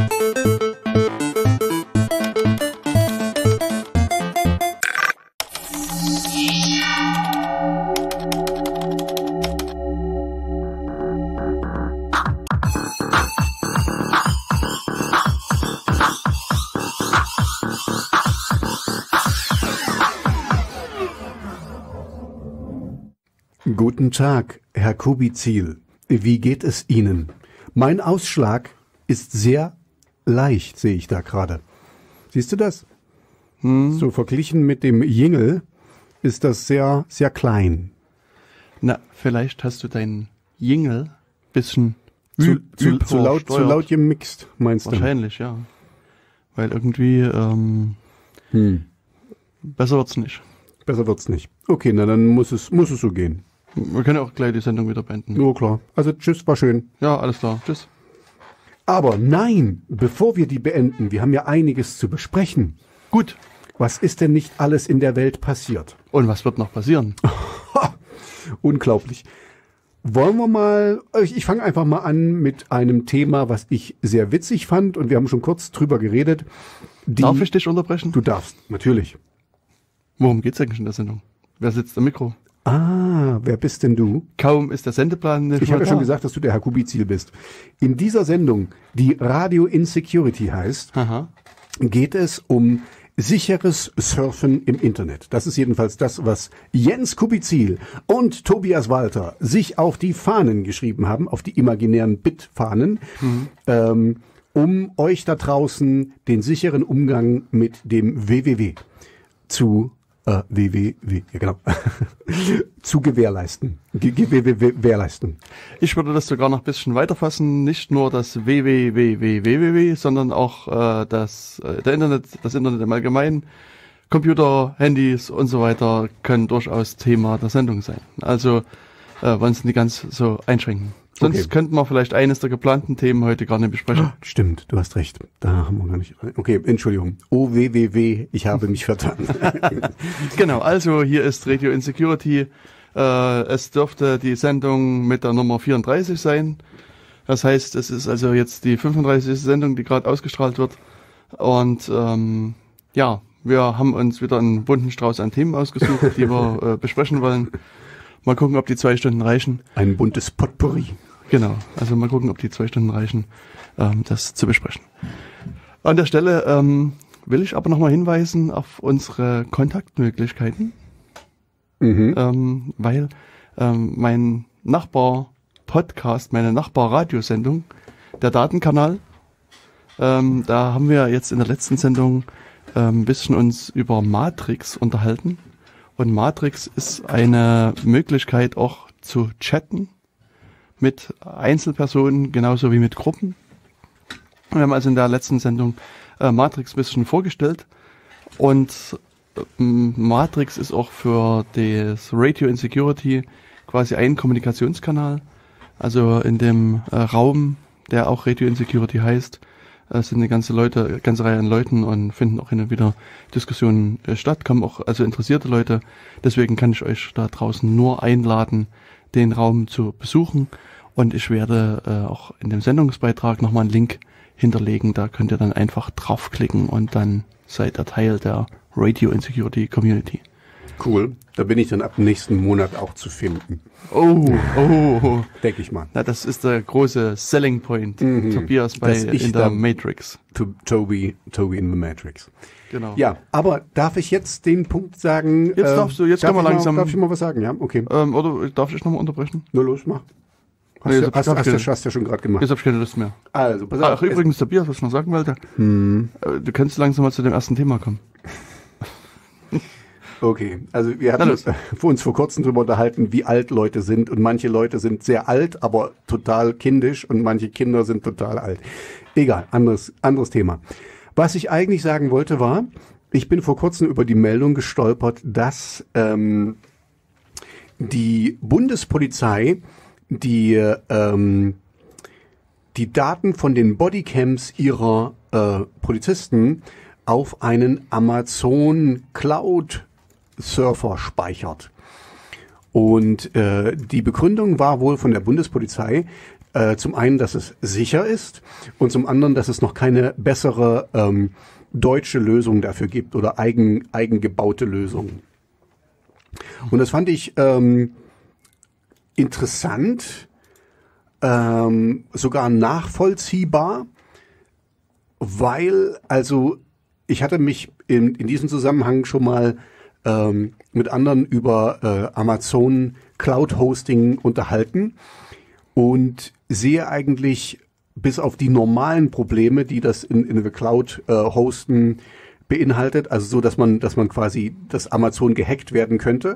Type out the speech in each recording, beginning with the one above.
Guten Tag, Herr Kubizil. Wie geht es Ihnen? Mein Ausschlag ist sehr leicht, sehe ich da gerade. Siehst du das? So verglichen mit dem Jingle ist das sehr, sehr klein. Na, vielleicht hast du deinen Jingle bisschen zu laut gemixt, meinst du? Wahrscheinlich, ja. Weil irgendwie besser wird's nicht. Besser wird's nicht. Okay, na dann muss es so gehen. Wir können auch gleich die Sendung wieder beenden. Oh klar. Also tschüss, war schön. Ja, alles klar. Tschüss. Aber nein, bevor wir die beenden, wir haben ja einiges zu besprechen. Gut. Was ist denn nicht alles in der Welt passiert? Und was wird noch passieren? Unglaublich. Wollen wir mal, ich fange einfach mal an mit einem Thema, was ich sehr witzig fand und wir haben schon kurz drüber geredet. Darf ich dich unterbrechen? Du darfst, natürlich. Worum geht's eigentlich in der Sendung? Wer sitzt am Mikro? Ah, wer bist denn du? Kaum ist der Sendeplan. Ich habe ja schon gesagt, dass du der Herr Kubizil bist. In dieser Sendung, die Radio Insecurity heißt, geht es um sicheres Surfen im Internet. Das ist jedenfalls das, was Jens Kubizil und Tobias Walter sich auf die Fahnen geschrieben haben, auf die imaginären Bitfahnen, um euch da draußen den sicheren Umgang mit dem WWW zu zu gewährleisten. Gewährleisten. Ich würde das sogar noch ein bisschen weiterfassen. Nicht nur das www, sondern auch das Internet im Allgemeinen. Computer, Handys und so weiter können durchaus Thema der Sendung sein. Also wollen es nicht ganz so einschränken. Sonst könnten wir vielleicht eines der geplanten Themen heute gar nicht besprechen. Stimmt, du hast recht. Da haben wir gar nicht. Okay, Entschuldigung. OWWW, ich habe mich vertan. Genau, also hier ist Radio Insecurity. Es dürfte die Sendung mit der Nummer 34 sein. Das heißt, es ist also jetzt die 35. Sendung, die gerade ausgestrahlt wird. Und ja, wir haben uns wieder einen bunten Strauß an Themen ausgesucht, die wir besprechen wollen. Mal gucken, ob die 2 Stunden reichen. Ein buntes Potpourri. Genau, also mal gucken, ob die 2 Stunden reichen, das zu besprechen. An der Stelle will ich aber nochmal hinweisen auf unsere Kontaktmöglichkeiten, weil mein Nachbar-Podcast, meine Nachbar-Radiosendung, der Datenkanal, da haben wir jetzt in der letzten Sendung ein bisschen uns über Matrix unterhalten. Und Matrix ist eine Möglichkeit auch zu chatten mit Einzelpersonen, genauso wie mit Gruppen. Wir haben also in der letzten Sendung Matrix ein bisschen vorgestellt. Und Matrix ist auch für das Radio Insecurity quasi ein Kommunikationskanal. Also in dem Raum, der auch Radio Insecurity heißt, sind eine ganze Reihe an Leuten und finden auch hin und wieder Diskussionen statt, kommen auch also interessierte Leute. Deswegen kann ich euch da draußen nur einladen, den Raum zu besuchen. Und ich werde auch in dem Sendungsbeitrag nochmal einen Link hinterlegen. Da könnt ihr dann einfach draufklicken und dann seid ihr Teil der Radio Insecurity Community. Cool. Da bin ich dann ab nächsten Monat auch zu finden. Oh. Denke ich mal. Na, das ist der große Selling Point. Tobias in der Matrix. Toby in the Matrix. Genau. Ja, aber darf ich jetzt den Punkt sagen? Jetzt darfst du, jetzt können wir langsam. Darf ich mal was sagen, ja? Okay. Oder darf ich nochmal unterbrechen? Nur los, mach. Hast du schon gerade gemacht. Jetzt hab ich keine Lust mehr. Also, pass auf. Ach, übrigens, Tobias, was ich noch sagen wollte. Du kannst langsam mal zu dem ersten Thema kommen. Okay, also wir hatten uns vor kurzem darüber unterhalten, wie alt Leute sind und manche Leute sind sehr alt, aber total kindisch und manche Kinder sind total alt. Egal, anderes Thema. Was ich eigentlich sagen wollte war, ich bin vor kurzem über die Meldung gestolpert, dass die Bundespolizei die Daten von den Bodycams ihrer Polizisten auf einen Amazon Cloud Surfer speichert. Und die Begründung war wohl von der Bundespolizei, Zum einen, dass es sicher ist und zum anderen, dass es noch keine bessere deutsche Lösung dafür gibt oder eigengebaute Lösungen. Und das fand ich interessant, sogar nachvollziehbar, weil, also ich hatte mich in diesem Zusammenhang schon mal mit anderen über Amazon Cloud Hosting unterhalten und sehe eigentlich bis auf die normalen Probleme, die das in the Cloud hosten beinhaltet, also so, dass man quasi, dass Amazon gehackt werden könnte,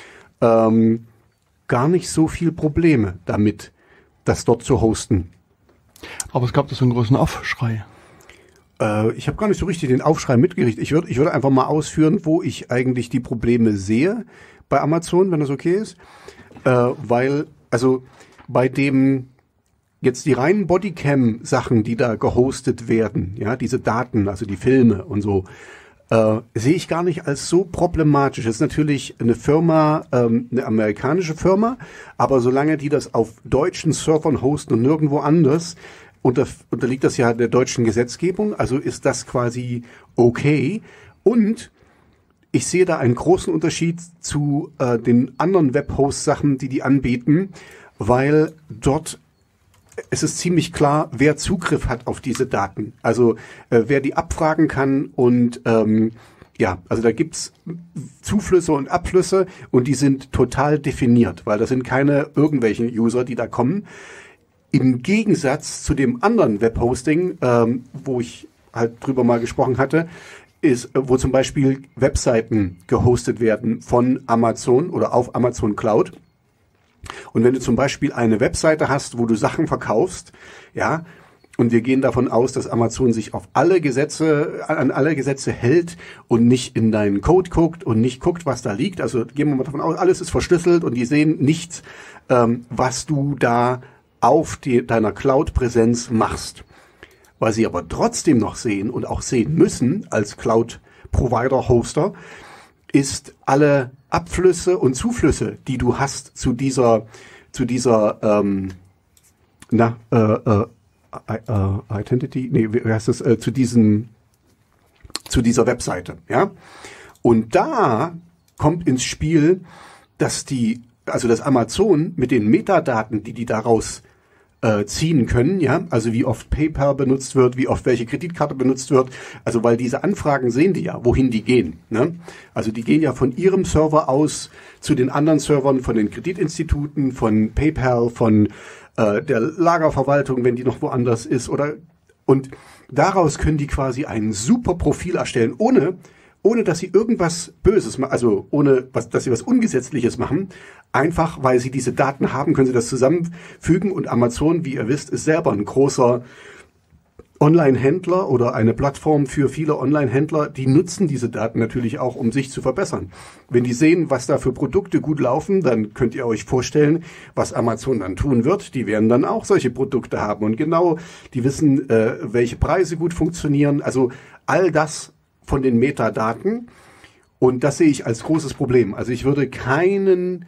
gar nicht so viel Probleme damit, das dort zu hosten. Aber es gab da so einen großen Aufschrei. Ich habe gar nicht so richtig den Aufschrei mitgekriegt. Ich würde einfach mal ausführen, wo ich eigentlich die Probleme sehe bei Amazon, wenn das okay ist. Weil, also bei dem jetzt die reinen Bodycam-Sachen, die da gehostet werden, ja, diese Daten, also die Filme und so, sehe ich gar nicht als so problematisch. Es ist natürlich eine Firma, eine amerikanische Firma, aber solange die das auf deutschen Servern hosten und nirgendwo anders, unterliegt das ja der deutschen Gesetzgebung, also ist das quasi okay. Und ich sehe da einen großen Unterschied zu den anderen Webhost-Sachen, die anbieten, weil dort es ist ziemlich klar, wer Zugriff hat auf diese Daten. Also wer die abfragen kann und also da gibt's Zuflüsse und Abflüsse und die sind total definiert, weil das sind keine irgendwelchen User, die da kommen. Im Gegensatz zu dem anderen Webhosting, wo ich halt drüber mal gesprochen hatte, ist, wo zum Beispiel Webseiten gehostet werden von Amazon oder auf Amazon Cloud. Und wenn du zum Beispiel eine Webseite hast, wo du Sachen verkaufst, ja, und wir gehen davon aus, dass Amazon sich an alle Gesetze hält und nicht in deinen Code guckt und nicht guckt, was da liegt. Also gehen wir mal davon aus, alles ist verschlüsselt und die sehen nichts, was du da auf deiner Cloud-Präsenz machst. Was sie aber trotzdem noch sehen und auch sehen müssen als Cloud-Provider-Hoster, ist alle Abflüsse und Zuflüsse, die du hast zu dieser Identity, wie heißt das, zu dieser Webseite, ja. Und da kommt ins Spiel, dass das Amazon mit den Metadaten, die daraus ziehen können, ja, also wie oft PayPal benutzt wird, wie oft welche Kreditkarte benutzt wird, also weil diese Anfragen sehen die ja, wohin die gehen, ne? Also die gehen ja von ihrem Server aus zu den anderen Servern, von den Kreditinstituten, von PayPal, von der Lagerverwaltung, wenn die noch woanders ist, und daraus können die quasi ein super Profil erstellen, ohne dass sie irgendwas Böses machen, also dass sie was Ungesetzliches machen. Einfach, weil sie diese Daten haben, können sie das zusammenfügen. Und Amazon, wie ihr wisst, ist selber ein großer Online-Händler oder eine Plattform für viele Online-Händler. Die nutzen diese Daten natürlich auch, um sich zu verbessern. Wenn die sehen, was da für Produkte gut laufen, dann könnt ihr euch vorstellen, was Amazon dann tun wird. Die werden dann auch solche Produkte haben. Und genau, die wissen, welche Preise gut funktionieren. Also all das von den Metadaten, und das sehe ich als großes Problem. Also ich würde keiner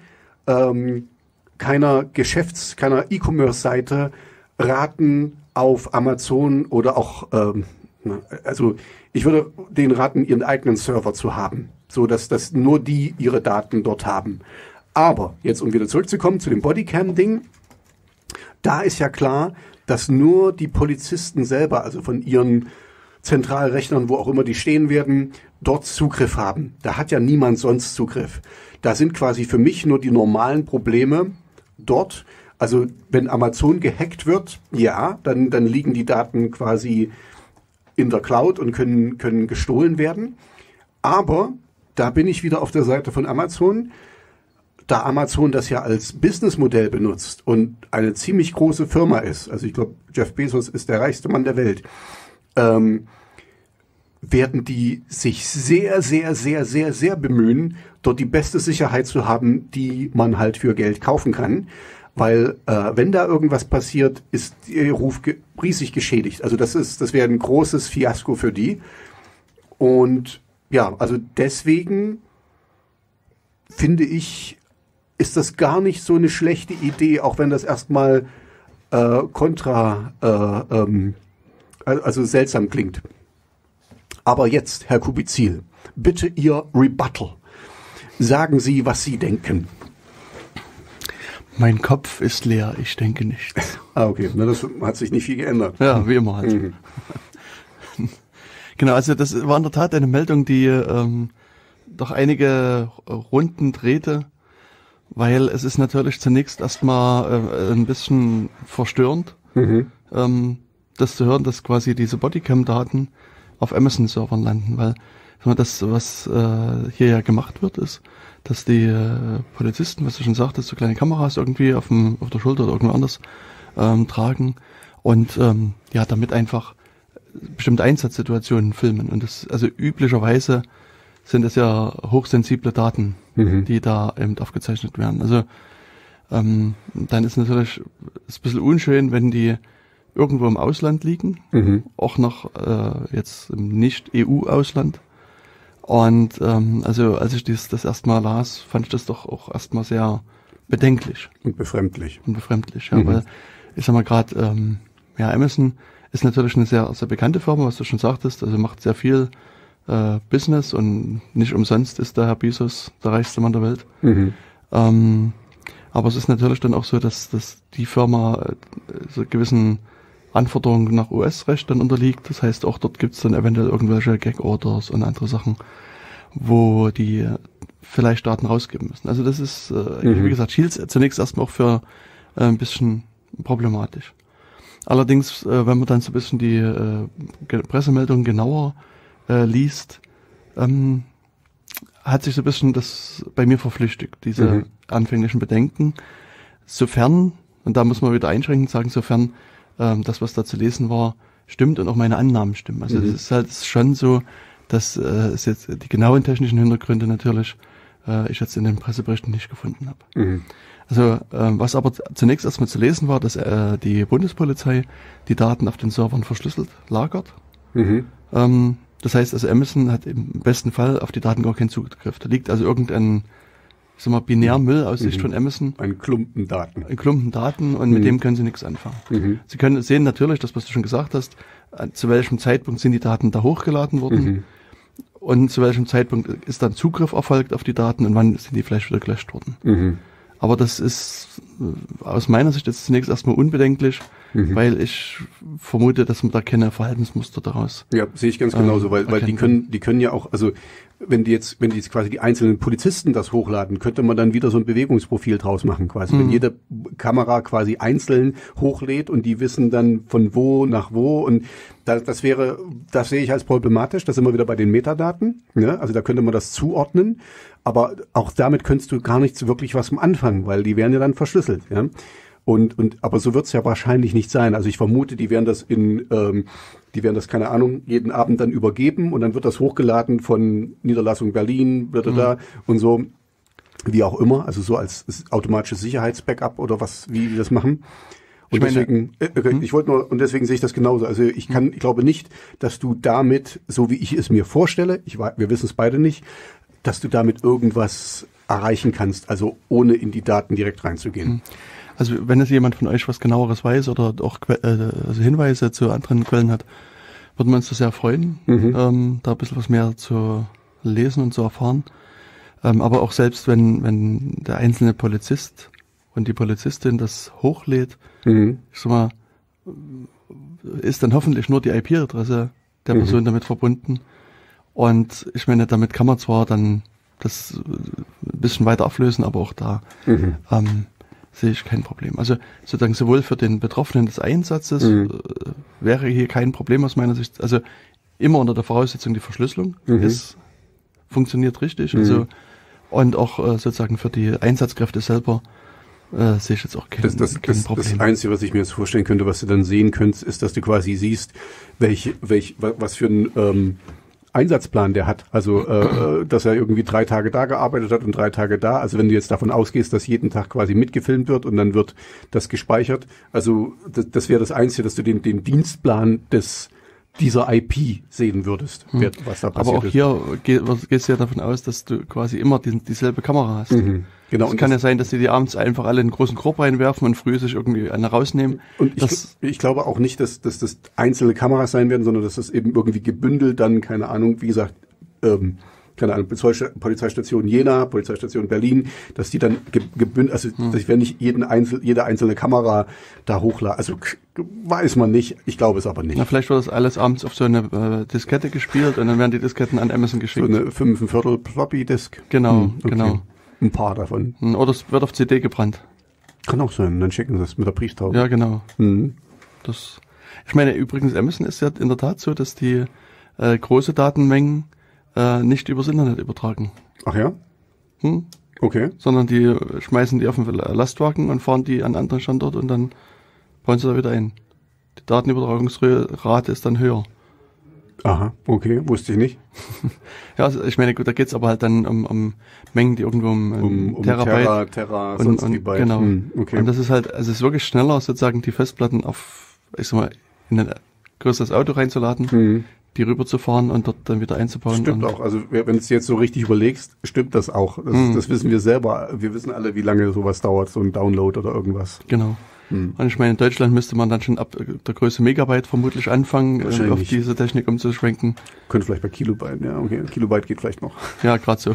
E-Commerce-Seite raten, auf Amazon oder auch, also ich würde denen raten, ihren eigenen Server zu haben, so dass nur die ihre Daten dort haben. Aber jetzt, um wieder zurückzukommen zu dem Bodycam-Ding, da ist ja klar, dass nur die Polizisten selber, also von ihren Zentralrechnern, wo auch immer die stehen werden, dort Zugriff haben. Da hat ja niemand sonst Zugriff. Da sind quasi für mich nur die normalen Probleme dort. Also wenn Amazon gehackt wird, ja, dann liegen die Daten quasi in der Cloud und können gestohlen werden. Aber da bin ich wieder auf der Seite von Amazon, da Amazon das ja als Businessmodell benutzt und eine ziemlich große Firma ist. Also ich glaube, Jeff Bezos ist der reichste Mann der Welt. Werden die sich sehr, sehr, sehr, sehr, sehr bemühen, dort die beste Sicherheit zu haben, die man halt für Geld kaufen kann. Weil wenn da irgendwas passiert, ist ihr Ruf riesig geschädigt. Also das wäre ein großes Fiasko für die. Und ja, also deswegen finde ich, ist das gar nicht so eine schlechte Idee, auch wenn das erstmal also seltsam klingt. Aber jetzt, Herr Kubizil, bitte Ihr Rebuttal. Sagen Sie, was Sie denken. Mein Kopf ist leer, ich denke nichts. Okay, na, das hat sich nicht viel geändert. Ja, wie immer halt. Mhm. Genau, also das war in der Tat eine Meldung, die doch einige Runden drehte, weil es ist natürlich zunächst erstmal ein bisschen verstörend, das zu hören, dass quasi diese Bodycam-Daten auf Amazon-Servern landen, weil das, was hier ja gemacht wird, ist, dass die Polizisten, was du schon sagtest, so kleine Kameras irgendwie auf der Schulter oder irgendwo anders tragen und ja, damit einfach bestimmte Einsatzsituationen filmen. Und das, also üblicherweise sind es ja hochsensible Daten, die da eben aufgezeichnet werden. Also dann ist natürlich ist ein bisschen unschön, wenn die irgendwo im Ausland liegen, auch noch jetzt im Nicht-EU-Ausland. Und also als ich das erstmal las, fand ich das doch auch erstmal sehr bedenklich. Und befremdlich. Ja, weil ich sag mal gerade, ja, Amazon ist natürlich eine sehr, sehr bekannte Firma, was du schon sagtest, also macht sehr viel Business und nicht umsonst ist der Herr Bezos der reichste Mann der Welt. Aber es ist natürlich dann auch so, dass die Firma so gewissen Anforderungen nach US-Recht dann unterliegt. Das heißt, auch dort gibt es dann eventuell irgendwelche Gag-Orders und andere Sachen, wo die vielleicht Daten rausgeben müssen. Also das ist, wie gesagt, Shields zunächst erstmal auch für ein bisschen problematisch. Allerdings, wenn man dann so ein bisschen die Pressemeldung genauer liest, hat sich so ein bisschen das bei mir verflüchtigt, diese anfänglichen Bedenken. Sofern, und da muss man wieder einschränkend sagen, sofern das, was da zu lesen war, stimmt und auch meine Annahmen stimmen. Also es ist halt schon so, dass es jetzt die genauen technischen Hintergründe natürlich ich jetzt in den Presseberichten nicht gefunden habe. Also was aber zunächst erstmal zu lesen war, dass die Bundespolizei die Daten auf den Servern verschlüsselt lagert. Das heißt, also Amazon hat im besten Fall auf die Daten gar keinen Zugriff. Da liegt also irgendein, ich sag mal, Binärmüll aus Sicht von Amazon. Ein Klumpen Daten. Ein Klumpen Daten und mit dem können sie nichts anfangen. Sie können sehen natürlich, das, was du schon gesagt hast, zu welchem Zeitpunkt sind die Daten da hochgeladen worden und zu welchem Zeitpunkt ist dann Zugriff erfolgt auf die Daten und wann sind die vielleicht wieder gelöscht worden. Aber das ist aus meiner Sicht jetzt zunächst erstmal unbedenklich, weil ich vermute, dass man da keine Verhaltensmuster daraus. Ja, sehe ich ganz genauso, weil die können ja auch, also wenn die jetzt quasi die einzelnen Polizisten das hochladen, könnte man dann wieder so ein Bewegungsprofil draus machen quasi. Wenn jede Kamera quasi einzeln hochlädt und die wissen dann von wo nach wo und das sehe ich als problematisch, das sind wir wieder bei den Metadaten, ne? Also da könnte man das zuordnen, aber auch damit könntest du gar nichts wirklich was anfangen, weil die werden ja dann verschlüsselt, ja. Aber so wird's ja wahrscheinlich nicht sein. Also ich vermute, die werden das keine Ahnung, jeden Abend dann übergeben und dann wird das hochgeladen von Niederlassung Berlin, und so, wie auch immer, also so als automatisches Sicherheitsbackup oder was, wie die das machen. Und deswegen sehe ich das genauso. Also ich glaube nicht, dass du damit, so wie ich es mir vorstelle, wir wissen es beide nicht, dass du damit irgendwas erreichen kannst, also ohne in die Daten direkt reinzugehen. Also wenn es jemand von euch was genaueres weiß oder auch also Hinweise zu anderen Quellen hat, würden wir uns das sehr freuen, da ein bisschen was mehr zu lesen und zu erfahren. Aber auch selbst wenn der einzelne Polizist und die Polizistin das hochlädt, ich sag mal, ist dann hoffentlich nur die IP-Adresse der Person damit verbunden. Und ich meine, damit kann man zwar dann das ein bisschen weiter auflösen, aber auch da sehe ich kein Problem. Also sozusagen sowohl für den Betroffenen des Einsatzes wäre hier kein Problem aus meiner Sicht. Also immer unter der Voraussetzung, die Verschlüsselung funktioniert richtig. Also und auch sozusagen für die Einsatzkräfte selber sehe ich jetzt auch kein Problem. Das Einzige, was ich mir jetzt vorstellen könnte, was du dann sehen könntest, ist, dass du quasi siehst, was für ein Einsatzplan der hat. Also, dass er irgendwie 3 Tage da gearbeitet hat und 3 Tage da. Also wenn du jetzt davon ausgehst, dass jeden Tag quasi mitgefilmt wird und dann wird das gespeichert. Also das wäre das Einzige, dass du den Dienstplan dieser IP sehen würdest, was da passiert ist. Aber auch hier gehst du ja davon aus, dass du quasi immer dieselbe Kamera hast. Genau. Es kann ja sein, dass die abends einfach alle in einen großen Korb reinwerfen und früh sich irgendwie eine rausnehmen. Und ich glaube auch nicht, dass das einzelne Kameras sein werden, sondern dass das eben irgendwie gebündelt dann, keine Ahnung, wie gesagt, keine Ahnung, Polizeistation Jena, Polizeistation Berlin, dass die dann gebündelt, also ich werde nicht jede einzelne Kamera da hochladen. Also weiß man nicht, ich glaube es aber nicht. Na, vielleicht wird das alles abends auf so eine Diskette gespielt und dann werden die Disketten an Amazon geschickt. So eine 5,25 Floppy-Disk. Genau, okay. Genau. Ein paar davon. Oder es wird auf CD gebrannt. Kann auch sein, dann schicken sie es mit der Brieftaube. Ja, genau. Ich meine, übrigens, Amazon ist ja in der Tat so, dass die große Datenmengen nicht übers Internet übertragen. Ach ja? Okay. Sondern die schmeißen die auf den Lastwagen und fahren die an einen anderen Standort und dann bauen sie da wieder ein. Die Datenübertragungsrate ist dann höher. Aha, okay, wusste ich nicht. Ja, also ich meine, gut, da geht's aber halt dann um Mengen, die irgendwo um Terabyte. Terra, und, sonst und, die Byte. Genau. Okay. Und das ist halt, also es ist wirklich schneller, sozusagen die Festplatten auf, ich sag mal, in ein größeres Auto reinzuladen, die rüberzufahren und dort dann wieder einzubauen. Stimmt auch. Also wenn du es jetzt so richtig überlegst, stimmt das auch. Das wissen wir selber. Wir wissen alle, wie lange sowas dauert, so ein Download oder irgendwas. Genau. Und ich meine, in Deutschland müsste man dann schon ab der Größe Megabyte vermutlich anfangen, auf diese Technik umzuschwenken. Könnte vielleicht bei Kilobyte, ja, okay. Kilobyte geht vielleicht noch. Ja, gerade so.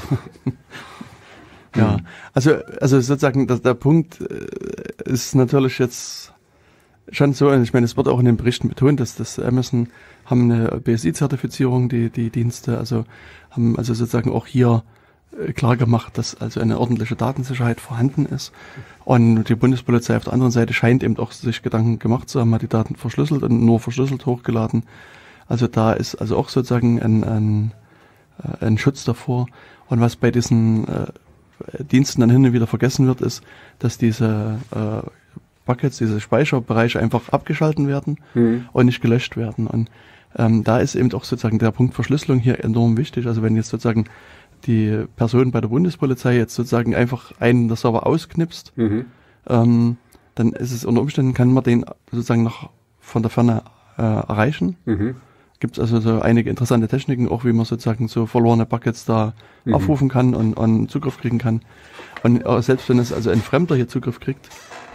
Ja, also sozusagen, der Punkt ist natürlich jetzt schon so, ich meine, es wird auch in den Berichten betont, dass das Amazon haben eine BSI-Zertifizierung, die Dienste, also haben also sozusagen auch hier klar gemacht, dass also eine ordentliche Datensicherheit vorhanden ist. Und die Bundespolizei auf der anderen Seite scheint eben auch sich Gedanken gemacht zu haben, hat die Daten verschlüsselt und nur verschlüsselt hochgeladen. Also da ist also auch sozusagen ein Schutz davor. Und was bei diesen Diensten dann hin und wieder vergessen wird, ist, dass diese Buckets, diese Speicherbereiche einfach abgeschalten werden und nicht gelöscht werden. Und da ist eben auch sozusagen der Punkt Verschlüsselung hier enorm wichtig. Also wenn jetzt sozusagen die Person bei der Bundespolizei jetzt sozusagen einfach einen der Server ausknipst, dann ist es unter Umständen, kann man den sozusagen noch von der Ferne erreichen. Gibt es also so einige interessante Techniken, auch wie man sozusagen so verlorene Buckets da aufrufen kann und Zugriff kriegen kann. Und selbst wenn es also ein Fremder hier Zugriff kriegt,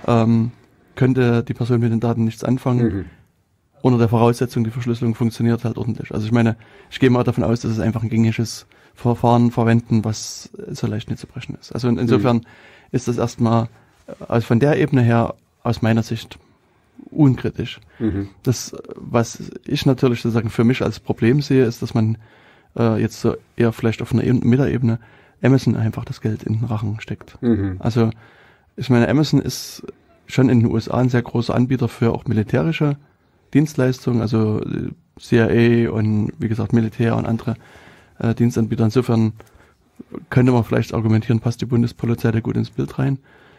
könnte die Person mit den Daten nichts anfangen. Unter der Voraussetzung, die Verschlüsselung funktioniert halt ordentlich. Also ich meine, ich gehe mal davon aus, dass es einfach ein gängiges Verfahren verwenden, was so leicht nicht zu brechen ist. Also insofern ist das erstmal also von der Ebene her aus meiner Sicht unkritisch. Das, was ich natürlich sozusagen für mich als Problem sehe, ist, dass man jetzt so eher vielleicht auf einer Metaebene Amazon einfach das Geld in den Rachen steckt. Also ich meine, Amazon ist schon in den USA ein sehr großer Anbieter für auch militärische Dienstleistungen, also CIA und wie gesagt Militär und andere Dienstanbieter. Insofern könnte man vielleicht argumentieren, passt die Bundespolizei da gut ins Bild rein.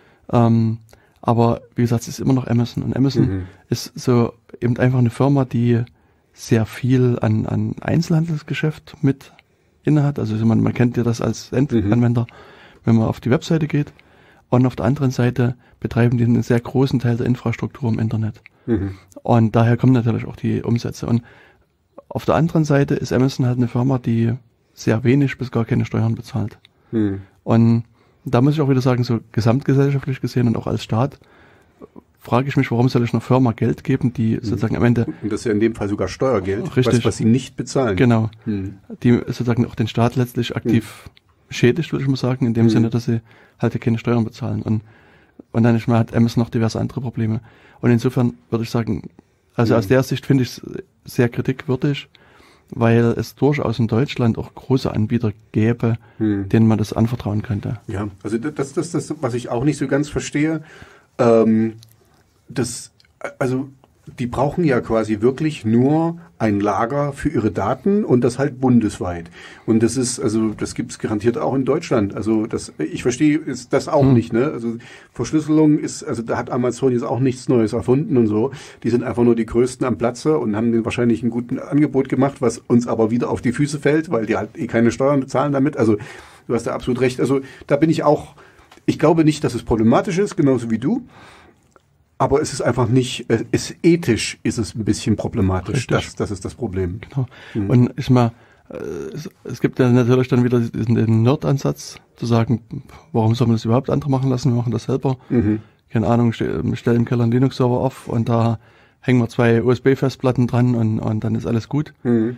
Aber wie gesagt, es ist immer noch Amazon. Und Amazon ist so eben einfach eine Firma, die sehr viel an Einzelhandelsgeschäft mit innehat. Also man kennt ja das als Endanwender, wenn man auf die Webseite geht. Und auf der anderen Seite betreiben die einen sehr großen Teil der Infrastruktur im Internet. Und daher kommen natürlich auch die Umsätze. Und auf der anderen Seite ist Amazon halt eine Firma, die sehr wenig bis gar keine Steuern bezahlt. Und da muss ich auch wieder sagen, so gesamtgesellschaftlich gesehen und auch als Staat, frage ich mich, warum soll ich einer Firma Geld geben, die sozusagen am Ende... Und das ist ja in dem Fall sogar Steuergeld, richtig, was sie nicht bezahlen. Genau. Die sozusagen auch den Staat letztlich aktiv schädigt, würde ich mal sagen, in dem Sinne, dass sie halt keine Steuern bezahlen. Und dann nicht mehr hat Amazon noch diverse andere Probleme. Und insofern würde ich sagen, also aus der Sicht finde ich es sehr kritikwürdig, weil es durchaus in Deutschland auch große Anbieter gäbe, denen man das anvertrauen könnte. Ja, also das, was ich auch nicht so ganz verstehe, also die brauchen ja quasi wirklich nur ein Lager für ihre Daten und das halt bundesweit. Und das ist, also das gibt's garantiert auch in Deutschland. Also ich verstehe ist das auch nicht, ne? Also Verschlüsselung ist, also da hat Amazon jetzt auch nichts Neues erfunden und so. Die sind einfach nur die Größten am Platze und haben denen wahrscheinlich ein gutes Angebot gemacht, was uns aber wieder auf die Füße fällt, weil die halt keine Steuern bezahlen damit. Also du hast da absolut recht. Also da bin ich auch, ich glaube nicht, dass es problematisch ist, genauso wie du. Aber es ist einfach nicht, ethisch ist es ein bisschen problematisch. Das ist das Problem. Genau. Und ich mal, es gibt ja natürlich dann wieder den Nerd-Ansatz, zu sagen, warum soll man das überhaupt andere machen lassen, wir machen das selber. Keine Ahnung, stellen im Keller einen Linux-Server auf und da hängen wir 2 USB-Festplatten dran und dann ist alles gut.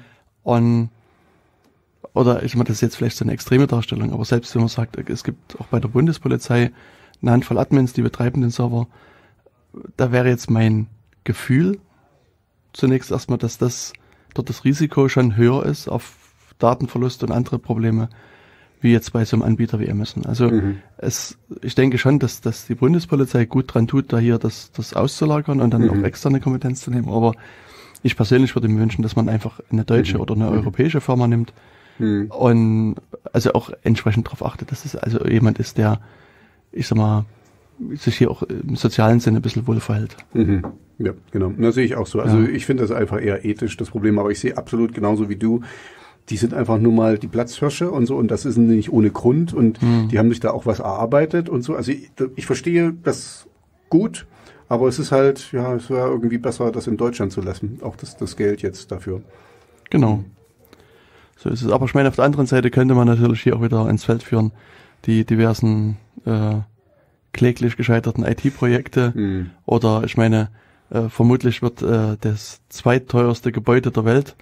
Oder ich meine, das ist jetzt vielleicht so eine extreme Darstellung, aber selbst wenn man sagt, es gibt auch bei der Bundespolizei eine Handvoll Admins, die betreiben den Server, da wäre jetzt mein Gefühl zunächst erstmal, dass dort das Risiko schon höher ist auf Datenverlust und andere Probleme, wie jetzt bei so einem Anbieter wie Amazon. Also ich denke schon, dass die Bundespolizei gut dran tut, da hier das auszulagern und dann auch externe Kompetenz zu nehmen. Aber ich persönlich würde mir wünschen, dass man einfach eine deutsche oder eine europäische Firma nimmt und also auch entsprechend darauf achtet, dass es also jemand ist, der, ich sag mal, sich hier auch im sozialen Sinne ein bisschen wohl verhält. Ja, genau. Das sehe ich auch so. Also ich finde das einfach eher ethisch, das Problem, aber ich sehe absolut genauso wie du, die sind einfach nur mal die Platzhirsche und so und das ist nicht ohne Grund und die haben sich da auch was erarbeitet und so. Also ich verstehe das gut, aber es ist halt, ja, es wäre irgendwie besser, das in Deutschland zu lassen. Auch das Geld jetzt dafür. Genau. So ist es. Aber ich meine, auf der anderen Seite könnte man natürlich hier auch wieder ins Feld führen, die diversen kläglich gescheiterten IT-Projekte oder ich meine, vermutlich wird das zweitteuerste Gebäude der Welt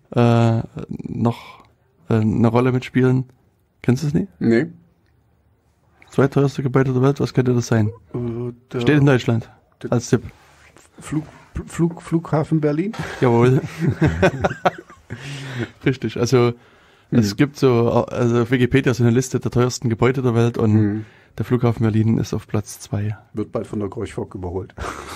noch eine Rolle mitspielen. Kennst du es nicht? Nee. Zweitteuerste Gebäude der Welt, was könnte das sein? Steht in Deutschland als Tipp. Flughafen Berlin? Jawohl. Richtig, also es gibt so, also auf Wikipedia so eine Liste der teuersten Gebäude der Welt und der Flughafen Berlin ist auf Platz 2. Wird bald von der Gorch-Fock überholt.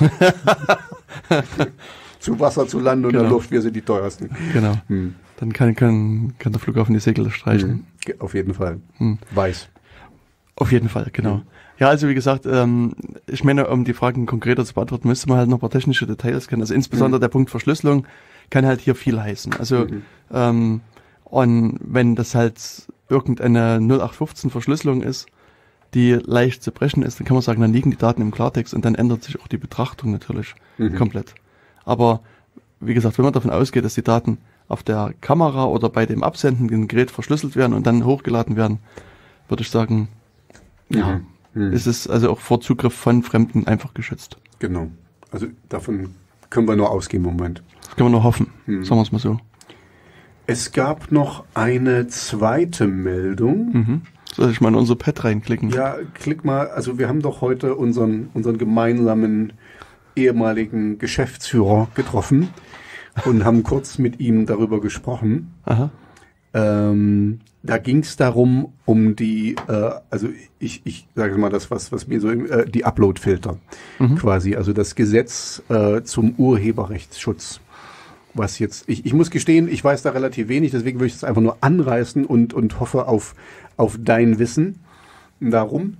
Zu Wasser, zu Land und in der Luft, wir sind die teuersten. Genau. Dann kann der Flughafen die Segel streichen. Auf jeden Fall. Weiß. Auf jeden Fall, genau. Ja, also wie gesagt, ich meine, um die Fragen konkreter zu beantworten, müsste man halt noch ein paar technische Details kennen. Also insbesondere der Punkt Verschlüsselung kann halt hier viel heißen. Also und wenn das halt irgendeine 0815 Verschlüsselung ist, die leicht zu brechen ist, dann kann man sagen, dann liegen die Daten im Klartext und dann ändert sich auch die Betrachtung natürlich komplett. Aber wie gesagt, wenn man davon ausgeht, dass die Daten auf der Kamera oder bei dem absendenden Gerät verschlüsselt werden und dann hochgeladen werden, würde ich sagen, ist es also auch vor Zugriff von Fremden einfach geschützt. Genau. Also davon können wir nur ausgehen im Moment. Das können wir nur hoffen, sagen wir es mal so. Es gab noch eine zweite Meldung. Soll ich mal in unser Pad reinklicken? Ja, klick mal. Also wir haben doch heute unseren gemeinsamen ehemaligen Geschäftsführer getroffen und haben kurz mit ihm darüber gesprochen. Aha. Da ging es darum, um die, also ich sage mal das, was mir so, die Upload-Filter quasi, also das Gesetz zum Urheberrechtsschutz. Was jetzt, ich muss gestehen, ich weiß da relativ wenig, deswegen würde ich das einfach nur anreißen und hoffe auf dein Wissen darum.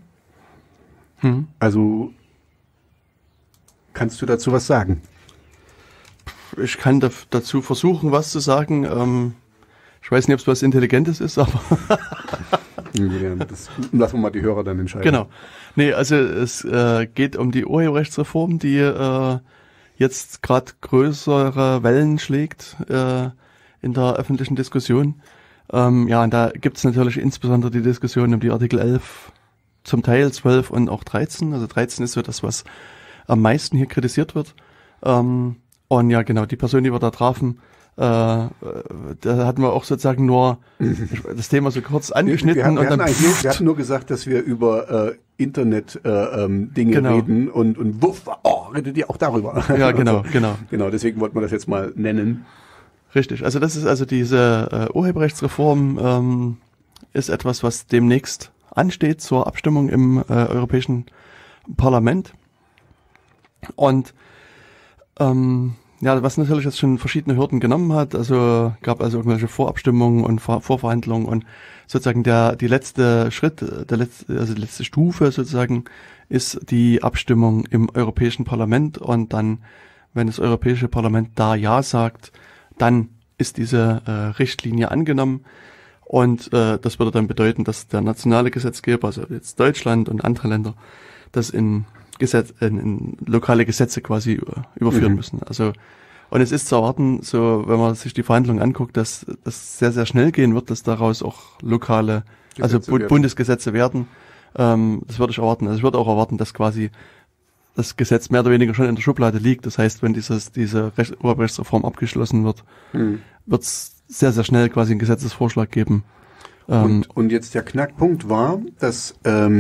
Also kannst du dazu was sagen? Ich kann dazu versuchen, was zu sagen. Ich weiß nicht, ob es was Intelligentes ist, aber ja, das lassen wir mal die Hörer dann entscheiden. Genau. Nee, also es geht um die Urheberrechtsreform, die jetzt gerade größere Wellen schlägt in der öffentlichen Diskussion. Ja, und da gibt es natürlich insbesondere die Diskussion um die Artikel 11, zum Teil 12 und auch 13. Also 13 ist so das, was am meisten hier kritisiert wird. Und ja, genau, die Person, die wir da trafen, da hatten wir auch sozusagen nur das Thema so kurz angeschnitten. Wir hatten nur gesagt, dass wir über Internet-Dinge reden und wuff, redet ihr auch darüber. Ja, genau. Genau, deswegen wollten wir das jetzt mal nennen. Richtig, also das ist also diese Urheberrechtsreform ist etwas, was demnächst ansteht zur Abstimmung im Europäischen Parlament. Und ja, was natürlich jetzt schon verschiedene Hürden genommen hat, also gab also irgendwelche Vorabstimmungen und Vorverhandlungen und sozusagen die letzte Schritt, die letzte Stufe sozusagen ist die Abstimmung im Europäischen Parlament und dann, wenn das Europäische Parlament da Ja sagt, dann ist diese Richtlinie angenommen und das würde dann bedeuten, dass der nationale Gesetzgeber, also jetzt Deutschland und andere Länder, das in lokale Gesetze quasi überführen müssen. Also Und es ist zu erwarten, so wenn man sich die Verhandlungen anguckt, dass das sehr, sehr schnell gehen wird, dass daraus auch lokale, Bundesgesetze werden. Das würde ich erwarten. Also ich würde auch erwarten, dass quasi das Gesetz mehr oder weniger schon in der Schublade liegt. Das heißt, wenn diese Urheberrechtsreform abgeschlossen wird, wird es sehr, sehr schnell quasi einen Gesetzesvorschlag geben. Und jetzt der Knackpunkt war, dass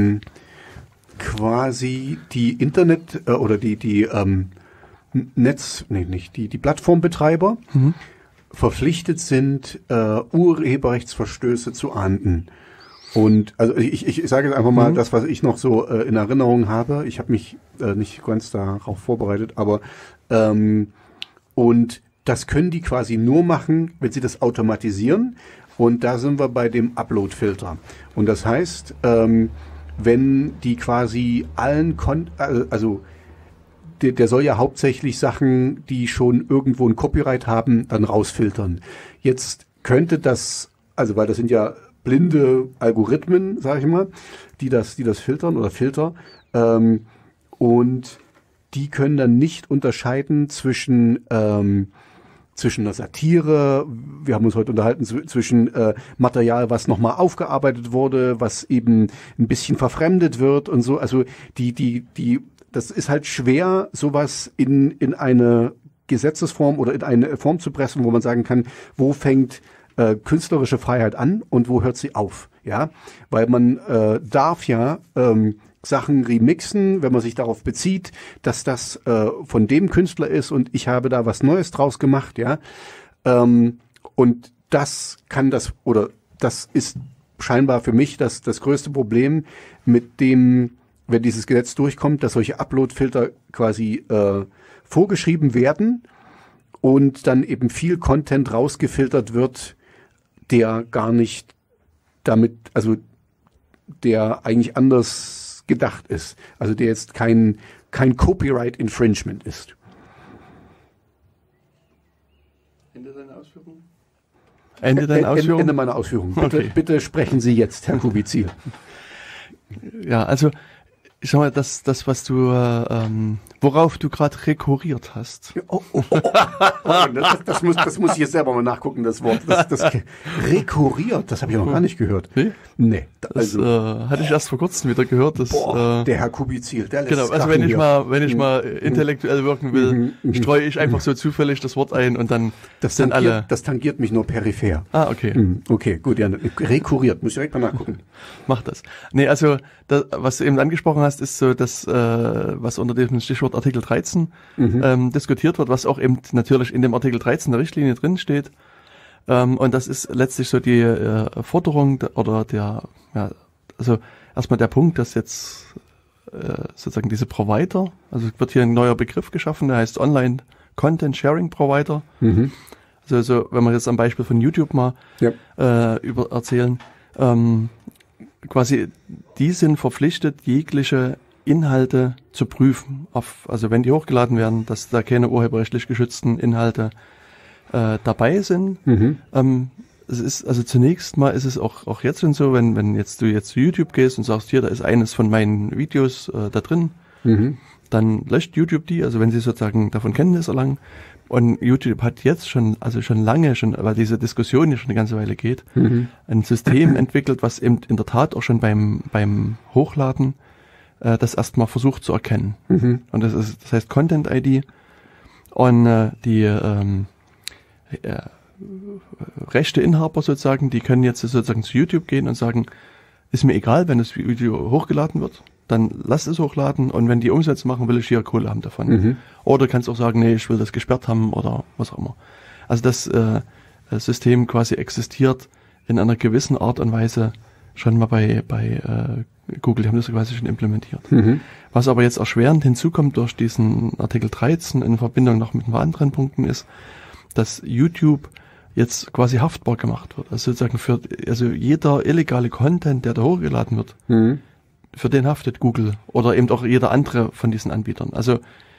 quasi die Internet oder die Plattformbetreiber verpflichtet sind, Urheberrechtsverstöße zu ahnden. Und also ich sage jetzt einfach mal das, was ich noch so in Erinnerung habe. Ich habe mich nicht ganz darauf vorbereitet, aber und das können die quasi nur machen, wenn sie das automatisieren. Und da sind wir bei dem Upload-Filter. Und das heißt, wenn die quasi allen der soll ja hauptsächlich Sachen, die schon irgendwo ein Copyright haben, dann rausfiltern. Jetzt könnte das, also weil das sind ja blinde Algorithmen, sage ich mal, die das filtern oder Filter, und die können dann nicht unterscheiden zwischen einer Satire, wir haben uns heute unterhalten, zwischen Material, was nochmal aufgearbeitet wurde, was eben ein bisschen verfremdet wird und so. Also das ist halt schwer, sowas in eine Gesetzesform oder in eine Form zu pressen, wo man sagen kann, wo fängt künstlerische Freiheit an und wo hört sie auf, ja, weil man darf ja Sachen remixen, wenn man sich darauf bezieht, dass das von dem Künstler ist und ich habe da was Neues draus gemacht, ja, und das ist scheinbar für mich das größte Problem mit dem, wenn dieses Gesetz durchkommt, dass solche Upload-Filter quasi vorgeschrieben werden und dann eben viel Content rausgefiltert wird, der gar nicht damit, also der eigentlich anders gedacht ist. Also der jetzt kein Copyright Infringement ist. Ende deiner Ausführung? Ende meiner Ausführung. Bitte sprechen Sie jetzt, Herr Kubizil. Ja, also ich sag mal, das was du, worauf du gerade rekurriert hast. Das muss ich jetzt selber mal nachgucken, das Wort. Das rekurriert, das habe ich noch gar nicht gehört. Nee. Das hatte ich erst vor kurzem wieder gehört. Der Herr Kubizil, der lässt genau, also wenn ich mal intellektuell wirken will, streue ich einfach so zufällig das Wort ein und dann das tangiert mich nur peripher. Ah, okay. Okay, gut, ja, rekurriert, muss ich direkt mal nachgucken. Mach das. Nee, also was du eben angesprochen hast, ist so das, was unter dem Stichwort Artikel 13 diskutiert wird, was auch eben natürlich in dem Artikel 13 der Richtlinie drin steht. Und das ist letztlich so die Forderung oder also erstmal der Punkt, dass jetzt sozusagen diese Provider, also wird hier ein neuer Begriff geschaffen, der heißt Online Content Sharing Provider. Also wenn wir jetzt am Beispiel von YouTube mal erzählen, quasi die sind verpflichtet, jegliche Inhalte zu prüfen, also wenn die hochgeladen werden, dass da keine urheberrechtlich geschützten Inhalte dabei sind. Es ist, also zunächst mal ist es auch jetzt schon so, wenn du jetzt zu YouTube gehst und sagst, hier, da ist eines von meinen Videos da drin, dann löscht YouTube die, also wenn sie sozusagen davon Kenntnis erlangen. Und YouTube hat jetzt schon lange, weil diese Diskussion ja schon eine ganze Weile geht, ein System entwickelt, was eben in der Tat auch schon beim Hochladen das erstmal versucht zu erkennen. Und das heißt Content ID. Und die Rechteinhaber sozusagen, die können jetzt sozusagen zu YouTube gehen und sagen, ist mir egal, wenn das Video hochgeladen wird, dann lass es hochladen und wenn die Umsätze machen, will ich hier Kohle haben davon. Oder du kannst auch sagen, nee, ich will das gesperrt haben oder was auch immer. Also das System quasi existiert in einer gewissen Art und Weise schon mal bei Google, die haben das quasi schon implementiert. Was aber jetzt erschwerend hinzukommt durch diesen Artikel 13 in Verbindung noch mit ein paar anderen Punkten ist, dass YouTube jetzt quasi haftbar gemacht wird. Also sozusagen also jeder illegale Content, der da hochgeladen wird, für den haftet Google oder eben auch jeder andere von diesen Anbietern. Also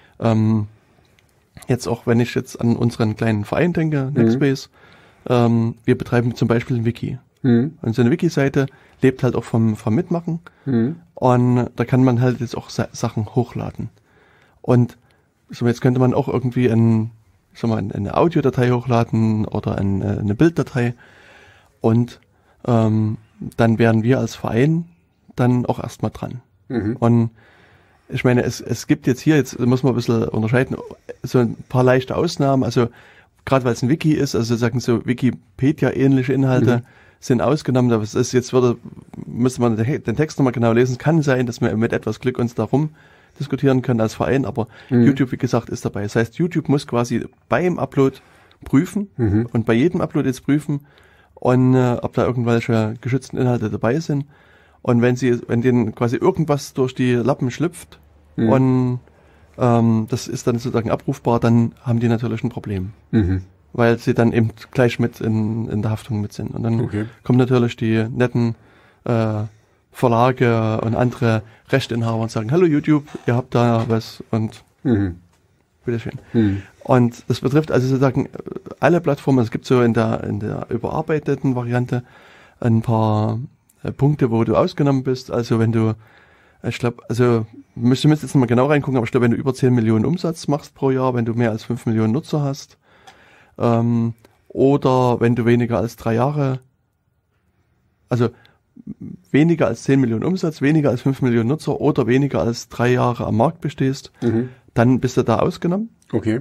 jetzt auch, wenn ich jetzt an unseren kleinen Verein denke, Nextbase, wir betreiben zum Beispiel ein Wiki. Und so eine Wiki-Seite lebt halt auch vom Mitmachen. Und da kann man halt jetzt auch Sachen hochladen. Und so jetzt könnte man auch irgendwie eine Audiodatei hochladen oder eine Bilddatei und dann wären wir als Verein dann auch erstmal dran. Und ich meine, es gibt jetzt muss man ein bisschen unterscheiden, so ein paar leichte Ausnahmen, also gerade weil es ein Wiki ist, also sagen so Wikipedia-ähnliche Inhalte sind ausgenommen, aber es ist müsste man den Text nochmal genau lesen, es kann sein, dass wir mit etwas Glück uns darum diskutieren können als Verein, aber YouTube, wie gesagt, ist dabei. Das heißt, YouTube muss quasi beim Upload prüfen und bei jedem Upload jetzt prüfen, und ob da irgendwelche geschützten Inhalte dabei sind. Und wenn denen quasi irgendwas durch die Lappen schlüpft und das ist dann sozusagen abrufbar, dann haben die natürlich ein Problem. Weil sie dann eben gleich mit in der Haftung mit sind. Und dann kommen natürlich die netten Verlage und andere Rechteinhaber und sagen, hallo YouTube, ihr habt da was und bitteschön. Und das betrifft also sozusagen alle Plattformen. Es gibt so in der überarbeiteten Variante ein paar Punkte, wo du ausgenommen bist. Also wenn du, ich glaube, also müsste jetzt mal genau reingucken, aber ich glaube, wenn du über 10 Millionen Umsatz machst pro Jahr, wenn du mehr als 5 Millionen Nutzer hast, oder wenn du weniger als 3 Jahre, also weniger als 10 Millionen Umsatz, weniger als 5 Millionen Nutzer oder weniger als 3 Jahre am Markt bestehst, dann bist du da ausgenommen. Okay.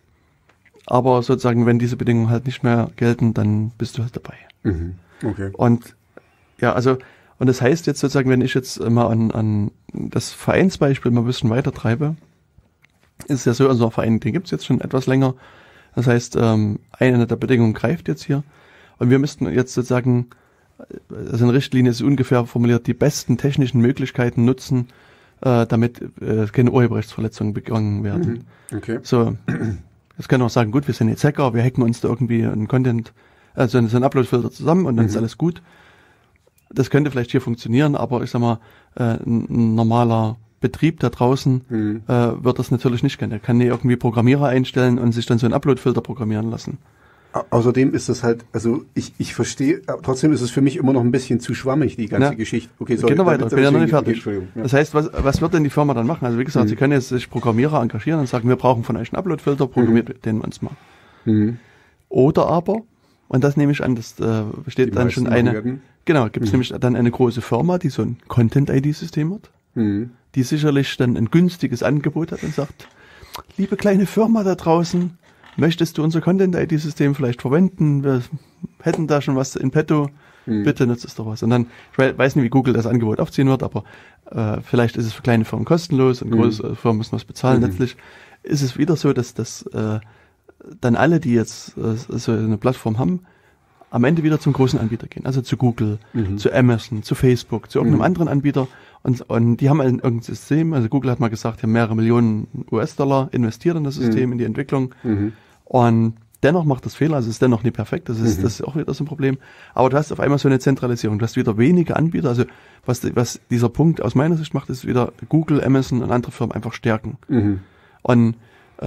Aber sozusagen, wenn diese Bedingungen halt nicht mehr gelten, dann bist du halt dabei. Okay. Und ja, also, und das heißt jetzt sozusagen, wenn ich jetzt mal an das Vereinsbeispiel mal ein bisschen weiter treibe, ist es ja so, unser Verein, den gibt's jetzt schon etwas länger. Das heißt, eine der Bedingungen greift jetzt hier. Und wir müssten jetzt sozusagen, also eine Richtlinie ist ungefähr formuliert, die besten technischen Möglichkeiten nutzen, damit keine Urheberrechtsverletzungen begangen werden. Okay. So, jetzt können wir auch sagen, gut, wir sind jetzt Hacker, wir hacken uns da irgendwie einen Content, also so einen Upload-Filter zusammen und dann ist alles gut. Das könnte vielleicht hier funktionieren, aber ich sag mal, ein normaler Betrieb da draußen wird das natürlich nicht können. Der kann nicht irgendwie Programmierer einstellen und sich dann so einen Upload-Filter programmieren lassen. Außerdem ist das halt, also ich verstehe, trotzdem ist es für mich immer noch ein bisschen zu schwammig, die ganze Geschichte. Okay, sorry. Gehen wir weiter, ich bin ja noch nicht fertig. Okay, das heißt, was wird denn die Firma dann machen? Also wie gesagt, sie können jetzt sich Programmierer engagieren und sagen, wir brauchen von euch einen Upload-Filter, programmiert den uns mal. Oder aber, und das nehme ich an, das besteht die dann schon gibt es nämlich dann eine große Firma, die so ein Content-ID-System hat, die sicherlich dann ein günstiges Angebot hat und sagt, liebe kleine Firma da draußen, möchtest du unser Content-ID-System vielleicht verwenden? Wir hätten da schon was in petto. Bitte nutzt es doch was. Und dann, ich weiß nicht, wie Google das Angebot aufziehen wird, aber vielleicht ist es für kleine Firmen kostenlos und große Firmen müssen was bezahlen. Letztlich ist es wieder so, dass dann alle, die jetzt so eine Plattform haben, am Ende wieder zum großen Anbieter gehen. Also zu Google, zu Amazon, zu Facebook, zu irgendeinem anderen Anbieter. Und die haben irgendein System, also Google hat mal gesagt, die haben mehrere Millionen US-Dollar investiert in das System, in die Entwicklung. Und dennoch macht das Fehler, also ist dennoch nicht perfekt, das ist auch wieder so ein Problem. Aber du hast auf einmal so eine Zentralisierung, du hast wieder wenige Anbieter, also was dieser Punkt aus meiner Sicht macht, ist wieder Google, Amazon und andere Firmen einfach stärken. Und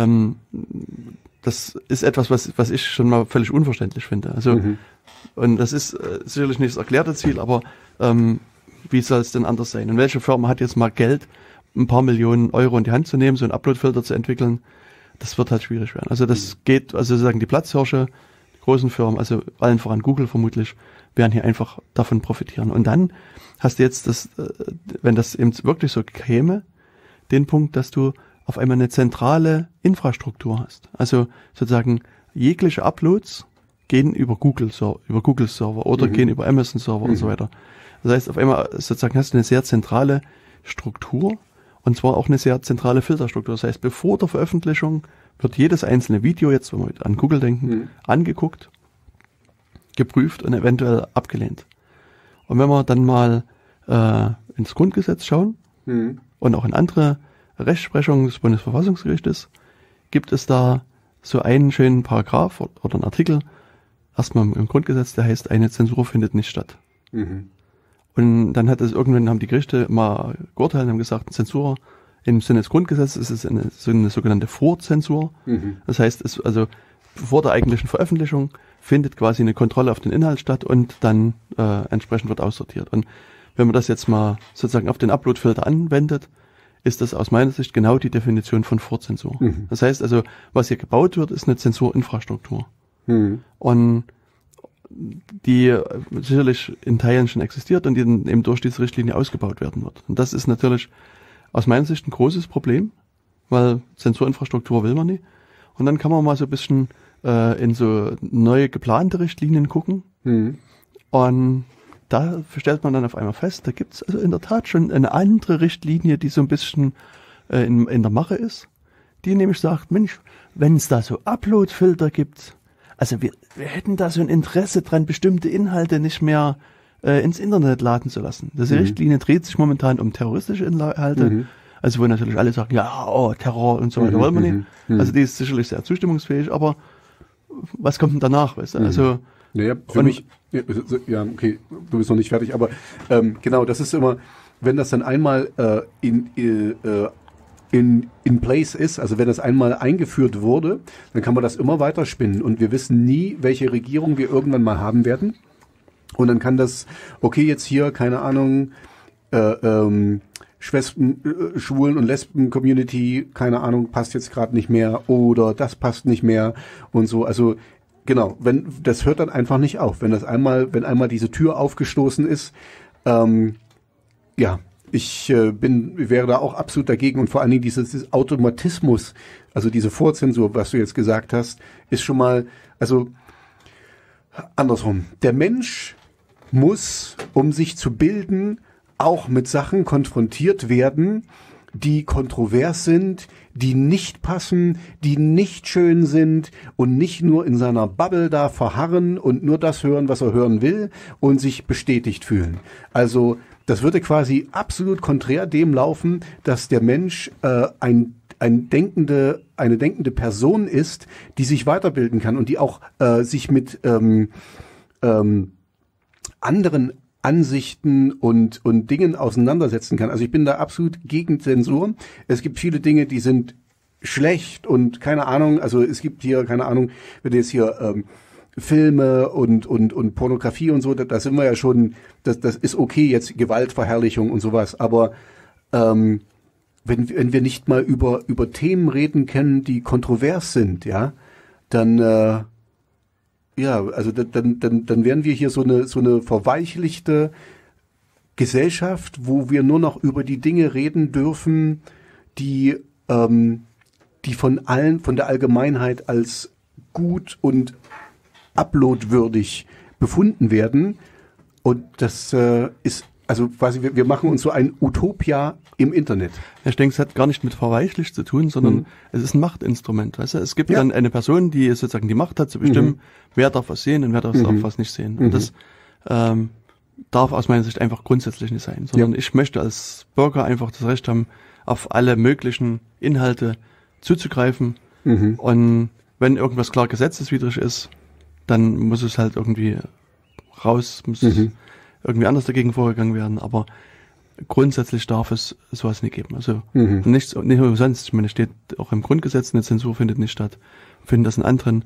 das ist etwas, was ich schon mal völlig unverständlich finde. Also und das ist sicherlich nicht das erklärte Ziel, aber wie soll es denn anders sein? Und welche Firma hat jetzt mal Geld, ein paar Millionen Euro in die Hand zu nehmen, so einen Upload-Filter zu entwickeln? Das wird halt schwierig werden. Also das geht, also sozusagen die Platzhirsche, die großen Firmen, also allen voran Google vermutlich, werden hier einfach davon profitieren. Und dann hast du jetzt wenn das eben wirklich so käme, den Punkt, dass du auf einmal eine zentrale Infrastruktur hast. Also sozusagen jegliche Uploads gehen über Google Server oder gehen über Amazon Server und so weiter. Das heißt, auf einmal sozusagen hast du eine sehr zentrale Struktur und zwar auch eine sehr zentrale Filterstruktur. Das heißt, bevor der Veröffentlichung wird jedes einzelne Video, jetzt wenn wir an Google denken, angeguckt, geprüft und eventuell abgelehnt. Und wenn wir dann mal ins Grundgesetz schauen und auch in andere Rechtsprechung des Bundesverfassungsgerichtes, gibt es da so einen schönen Paragraph oder einen Artikel, erstmal im Grundgesetz, der heißt, eine Zensur findet nicht statt. Und dann haben die Gerichte mal geurteilt und haben gesagt, Zensur im Sinne des Grundgesetzes ist es eine sogenannte Vorzensur. Das heißt, also vor der eigentlichen Veröffentlichung findet quasi eine Kontrolle auf den Inhalt statt und dann entsprechend wird aussortiert. Und wenn man das jetzt mal sozusagen auf den Upload-Filter anwendet, ist das aus meiner Sicht genau die Definition von Vorzensur. Das heißt also, was hier gebaut wird, ist eine Zensurinfrastruktur. Und die sicherlich in Teilen schon existiert und die dann eben durch diese Richtlinie ausgebaut werden wird. Und das ist natürlich aus meiner Sicht ein großes Problem, weil Zensurinfrastruktur will man nicht. Und dann kann man mal so ein bisschen in so neue geplante Richtlinien gucken. Und da stellt man dann auf einmal fest, da gibt's also in der Tat schon eine andere Richtlinie, die so ein bisschen in der Mache ist, die nämlich sagt, Mensch, wenn es da so Upload-Filter gibt, also wir hätten da so ein Interesse dran, bestimmte Inhalte nicht mehr ins Internet laden zu lassen. Diese Richtlinie dreht sich momentan um terroristische Inhalte, also wo natürlich alle sagen, ja, oh, Terror und so weiter wollen wir nicht. Also die ist sicherlich sehr zustimmungsfähig, aber was kommt denn danach, weißt du? Also naja, für mich, ja, okay, du bist noch nicht fertig, aber genau, das ist immer, wenn das dann einmal in place ist, also wenn das einmal eingeführt wurde, dann kann man das immer weiter spinnen und wir wissen nie, welche Regierung wir irgendwann mal haben werden. Und dann kann das, okay, jetzt hier, keine Ahnung, Schwulen- und Lesben-Community, keine Ahnung, passt jetzt gerade nicht mehr oder das passt nicht mehr und so. Also genau, das hört dann einfach nicht auf. Wenn einmal diese Tür aufgestoßen ist, ja, ich wäre da auch absolut dagegen und vor allen Dingen dieses Automatismus, also diese Vorzensur, was du jetzt gesagt hast, ist schon mal, also andersrum. Der Mensch muss, um sich zu bilden, auch mit Sachen konfrontiert werden, die kontrovers sind, die nicht passen, die nicht schön sind und nicht nur in seiner Bubble da verharren und nur das hören, was er hören will und sich bestätigt fühlen. Also das würde quasi absolut konträr dem laufen, dass der Mensch eine denkende Person ist, die sich weiterbilden kann und die auch sich mit anderen Ansichten und Dingen auseinandersetzen kann. Also ich bin da absolut gegen Zensur. Es gibt viele Dinge, die sind schlecht und keine Ahnung, also es gibt hier, keine Ahnung, wenn du jetzt hier Filme und Pornografie und so, da sind wir ja schon, das ist okay, jetzt Gewaltverherrlichung und sowas, aber wenn wir nicht mal über Themen reden können, die kontrovers sind, ja, dann ja, also dann wären wir hier so eine verweichlichte Gesellschaft, wo wir nur noch über die Dinge reden dürfen, die von der Allgemeinheit als gut und uploadwürdig befunden werden. Und das ist, also quasi, wir machen uns so ein Utopia im Internet. Ich denke, es hat gar nicht mit verweichlich zu tun, sondern es ist ein Machtinstrument. Weißt du? Es gibt dann eine Person, die sozusagen die Macht hat zu bestimmen, wer darf was sehen und wer darf was nicht sehen. Und das darf aus meiner Sicht einfach grundsätzlich nicht sein, sondern ich möchte als Bürger einfach das Recht haben, auf alle möglichen Inhalte zuzugreifen. Und wenn irgendwas klar gesetzeswidrig ist, dann muss es halt irgendwie raus, muss irgendwie anders dagegen vorgegangen werden. Aber grundsätzlich darf es sowas nicht geben. Also nicht umsonst. Ich meine, steht auch im Grundgesetz, eine Zensur findet nicht statt. Finden das in anderen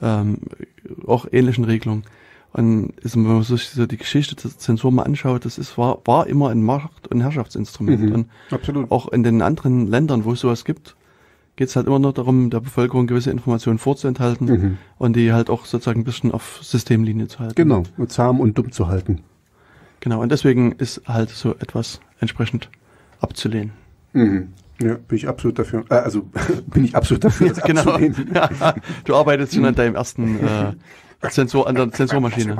auch ähnlichen Regelungen. Und wenn man sich so die Geschichte der Zensur mal anschaut, war immer ein Macht- und Herrschaftsinstrument. Und absolut. auch in den anderen Ländern, wo es sowas gibt, geht es halt immer nur darum, der Bevölkerung gewisse Informationen vorzuenthalten und die halt auch sozusagen ein bisschen auf Systemlinie zu halten. Genau, und zahm und dumm zu halten. Genau, und deswegen ist halt so etwas entsprechend abzulehnen. Ja, bin ich absolut dafür. Also bin ich absolut dafür, das abzulehnen. Ja, du arbeitest schon an deinem ersten an der Zensurmaschine.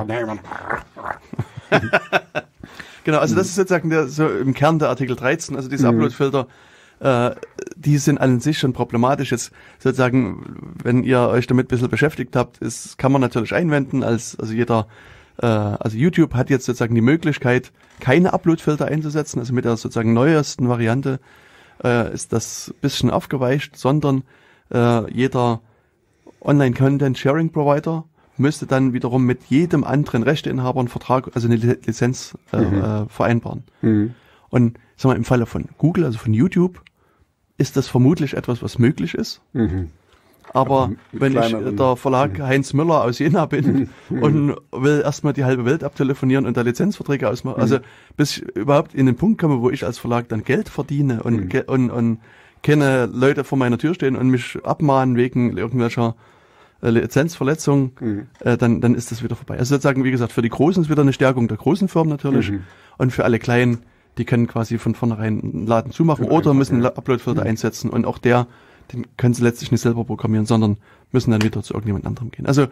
Genau, also das ist sozusagen so im Kern der Artikel 13, also diese Uploadfilter, die sind an sich schon problematisch. Jetzt sozusagen, wenn ihr euch damit ein bisschen beschäftigt habt, kann man natürlich einwenden, also YouTube hat jetzt sozusagen die Möglichkeit, keine Uploadfilter einzusetzen, also mit der sozusagen neuesten Variante ist das ein bisschen aufgeweicht, sondern jeder Online-Content-Sharing-Provider müsste dann wiederum mit jedem anderen Rechteinhaber einen Vertrag, also eine Lizenz vereinbaren. Und sagen wir, im Falle von Google, also von YouTube, ist das vermutlich etwas, was möglich ist. Aber wenn ich der Verlag Heinz Müller aus Jena bin und will erstmal die halbe Welt abtelefonieren und da Lizenzverträge ausmachen, also bis ich überhaupt in den Punkt komme, wo ich als Verlag dann Geld verdiene und keine Leute vor meiner Tür stehen und mich abmahnen wegen irgendwelcher Lizenzverletzung, dann ist das wieder vorbei. Also sozusagen, wie gesagt, für die Großen ist wieder eine Stärkung der großen Firmen natürlich und für alle Kleinen, die können quasi von vornherein einen Laden zumachen oder müssen einen Uploadfilter einsetzen und auch den können sie letztlich nicht selber programmieren, sondern müssen dann wieder zu irgendjemand anderem gehen. Also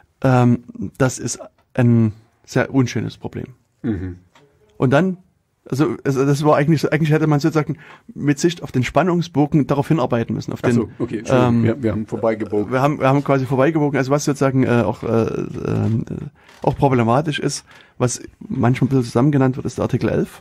das ist ein sehr unschönes Problem. Und dann, also das war eigentlich hätte man sozusagen mit Sicht auf den Spannungsbogen darauf hinarbeiten müssen. Auf den, okay, wir haben vorbeigebogen. Wir haben quasi vorbeigebogen, also was sozusagen auch problematisch ist, was manchmal ein bisschen zusammen genannt wird, ist der Artikel 11.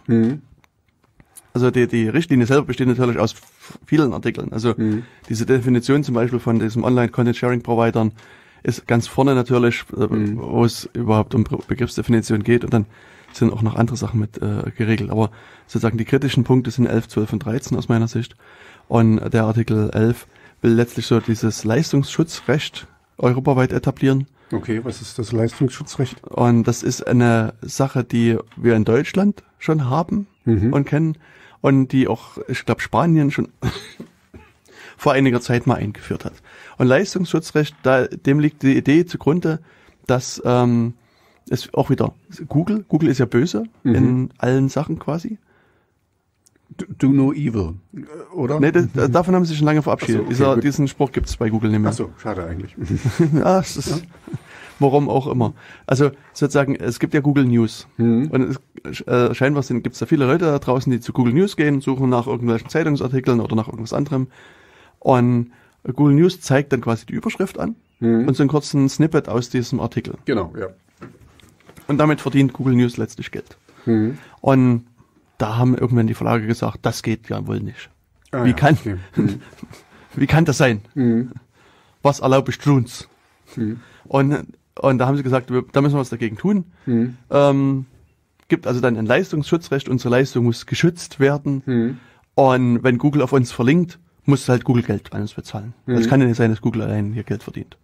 Also die Richtlinie selber besteht natürlich aus vielen Artikeln. Also diese Definition zum Beispiel von diesem Online-Content-Sharing-Providern ist ganz vorne natürlich, wo es überhaupt um Begriffsdefinition geht und dann sind auch noch andere Sachen mit geregelt. Aber sozusagen die kritischen Punkte sind 11, 12 und 13 aus meiner Sicht. Und der Artikel 11 will letztlich so dieses Leistungsschutzrecht europaweit etablieren. Okay, was ist das Leistungsschutzrecht? Und das ist eine Sache, die wir in Deutschland schon haben und kennen und die auch, ich glaube, Spanien schon vor einiger Zeit mal eingeführt hat. Und Leistungsschutzrecht, dem liegt die Idee zugrunde, dass es auch wieder Google ist ja böse in allen Sachen quasi. Do no evil, oder? Nee, davon haben sie sich schon lange verabschiedet. So, okay, diesen Spruch gibt es bei Google nicht mehr. Ach so, schade eigentlich. Ja, es ist, warum auch immer. Also sozusagen, es gibt ja Google News. Und scheinbar gibt es da viele Leute da draußen, die zu Google News gehen, suchen nach irgendwelchen Zeitungsartikeln oder nach irgendwas anderem. Und Google News zeigt dann quasi die Überschrift an und so einen kurzen Snippet aus diesem Artikel. Genau, ja. Und damit verdient Google News letztlich Geld. Und da haben irgendwann die Verlage gesagt, das geht ja wohl nicht. Wie kann das sein? Was erlaube ich uns? Und da haben sie gesagt, da müssen wir was dagegen tun. Gibt also dann ein Leistungsschutzrecht, unsere Leistung muss geschützt werden. Und wenn Google auf uns verlinkt, muss halt Google Geld an uns bezahlen. Es kann ja nicht sein, dass Google allein hier Geld verdient.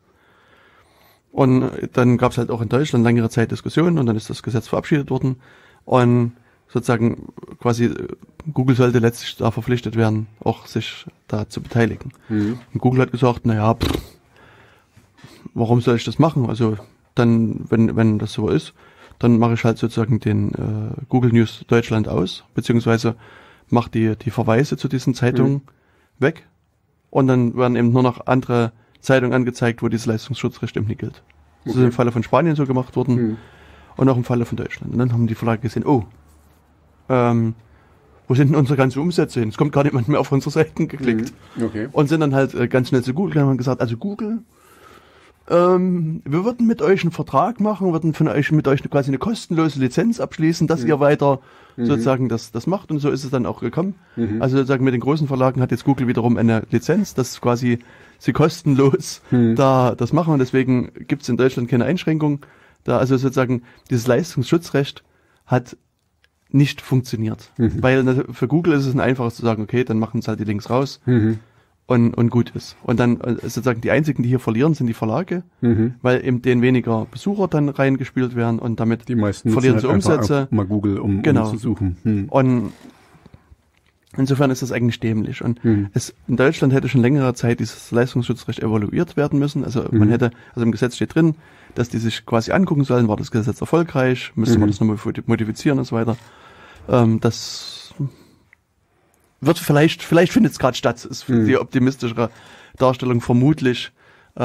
Und dann gab es halt auch in Deutschland längere Zeit Diskussionen und dann ist das Gesetz verabschiedet worden. Und sozusagen quasi Google sollte letztlich da verpflichtet werden, auch sich da zu beteiligen. Und Google hat gesagt, naja, warum soll ich das machen? Also dann, wenn das so ist, dann mache ich halt sozusagen den Google News Deutschland aus, beziehungsweise mache die Verweise zu diesen Zeitungen weg und dann werden eben nur noch andere Zeitungen angezeigt, wo dieses Leistungsschutzrecht eben nicht gilt. Das ist im Falle von Spanien so gemacht worden und auch im Falle von Deutschland. Und dann haben die Verlage gesehen, wo sind denn unsere ganzen Umsätze hin? Es kommt gar niemand mehr auf unsere Seiten geklickt. Okay. Und sind dann halt ganz schnell zu Google gegangen und gesagt, also Google, wir würden mit euch einen Vertrag machen, würden mit euch quasi eine kostenlose Lizenz abschließen, dass ihr weiter sozusagen das macht. Und so ist es dann auch gekommen. Also sozusagen mit den großen Verlagen hat jetzt Google wiederum eine Lizenz, dass quasi sie kostenlos da das machen. Und deswegen gibt es in Deutschland keine Einschränkung. Da also sozusagen dieses Leistungsschutzrecht hat nicht funktioniert. Weil für Google ist es ein einfaches zu sagen, okay, dann machen es halt die Links raus und gut ist. Und dann sozusagen die einzigen, die hier verlieren, sind die Verlage, weil eben denen weniger Besucher dann reingespielt werden und damit die meisten verlieren sie Umsätze. Mal Google, um zu suchen. Und insofern ist das eigentlich dämlich. Und in Deutschland hätte schon längere Zeit dieses Leistungsschutzrecht evaluiert werden müssen. Also man hätte, also im Gesetz steht drin, dass die sich quasi angucken sollen, war das Gesetz erfolgreich, müsste man das nochmal modifizieren und so weiter. Das wird vielleicht findet es gerade statt, ist die optimistischere Darstellung vermutlich.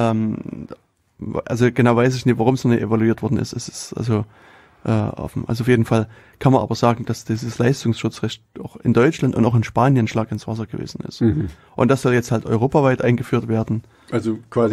Also genau weiß ich nicht, warum es noch nicht evaluiert worden ist. Es ist also offen. Also auf jeden Fall kann man aber sagen, dass dieses Leistungsschutzrecht auch in Deutschland und auch in Spanien ein Schlag ins Wasser gewesen ist. Und das soll jetzt halt europaweit eingeführt werden. Also quasi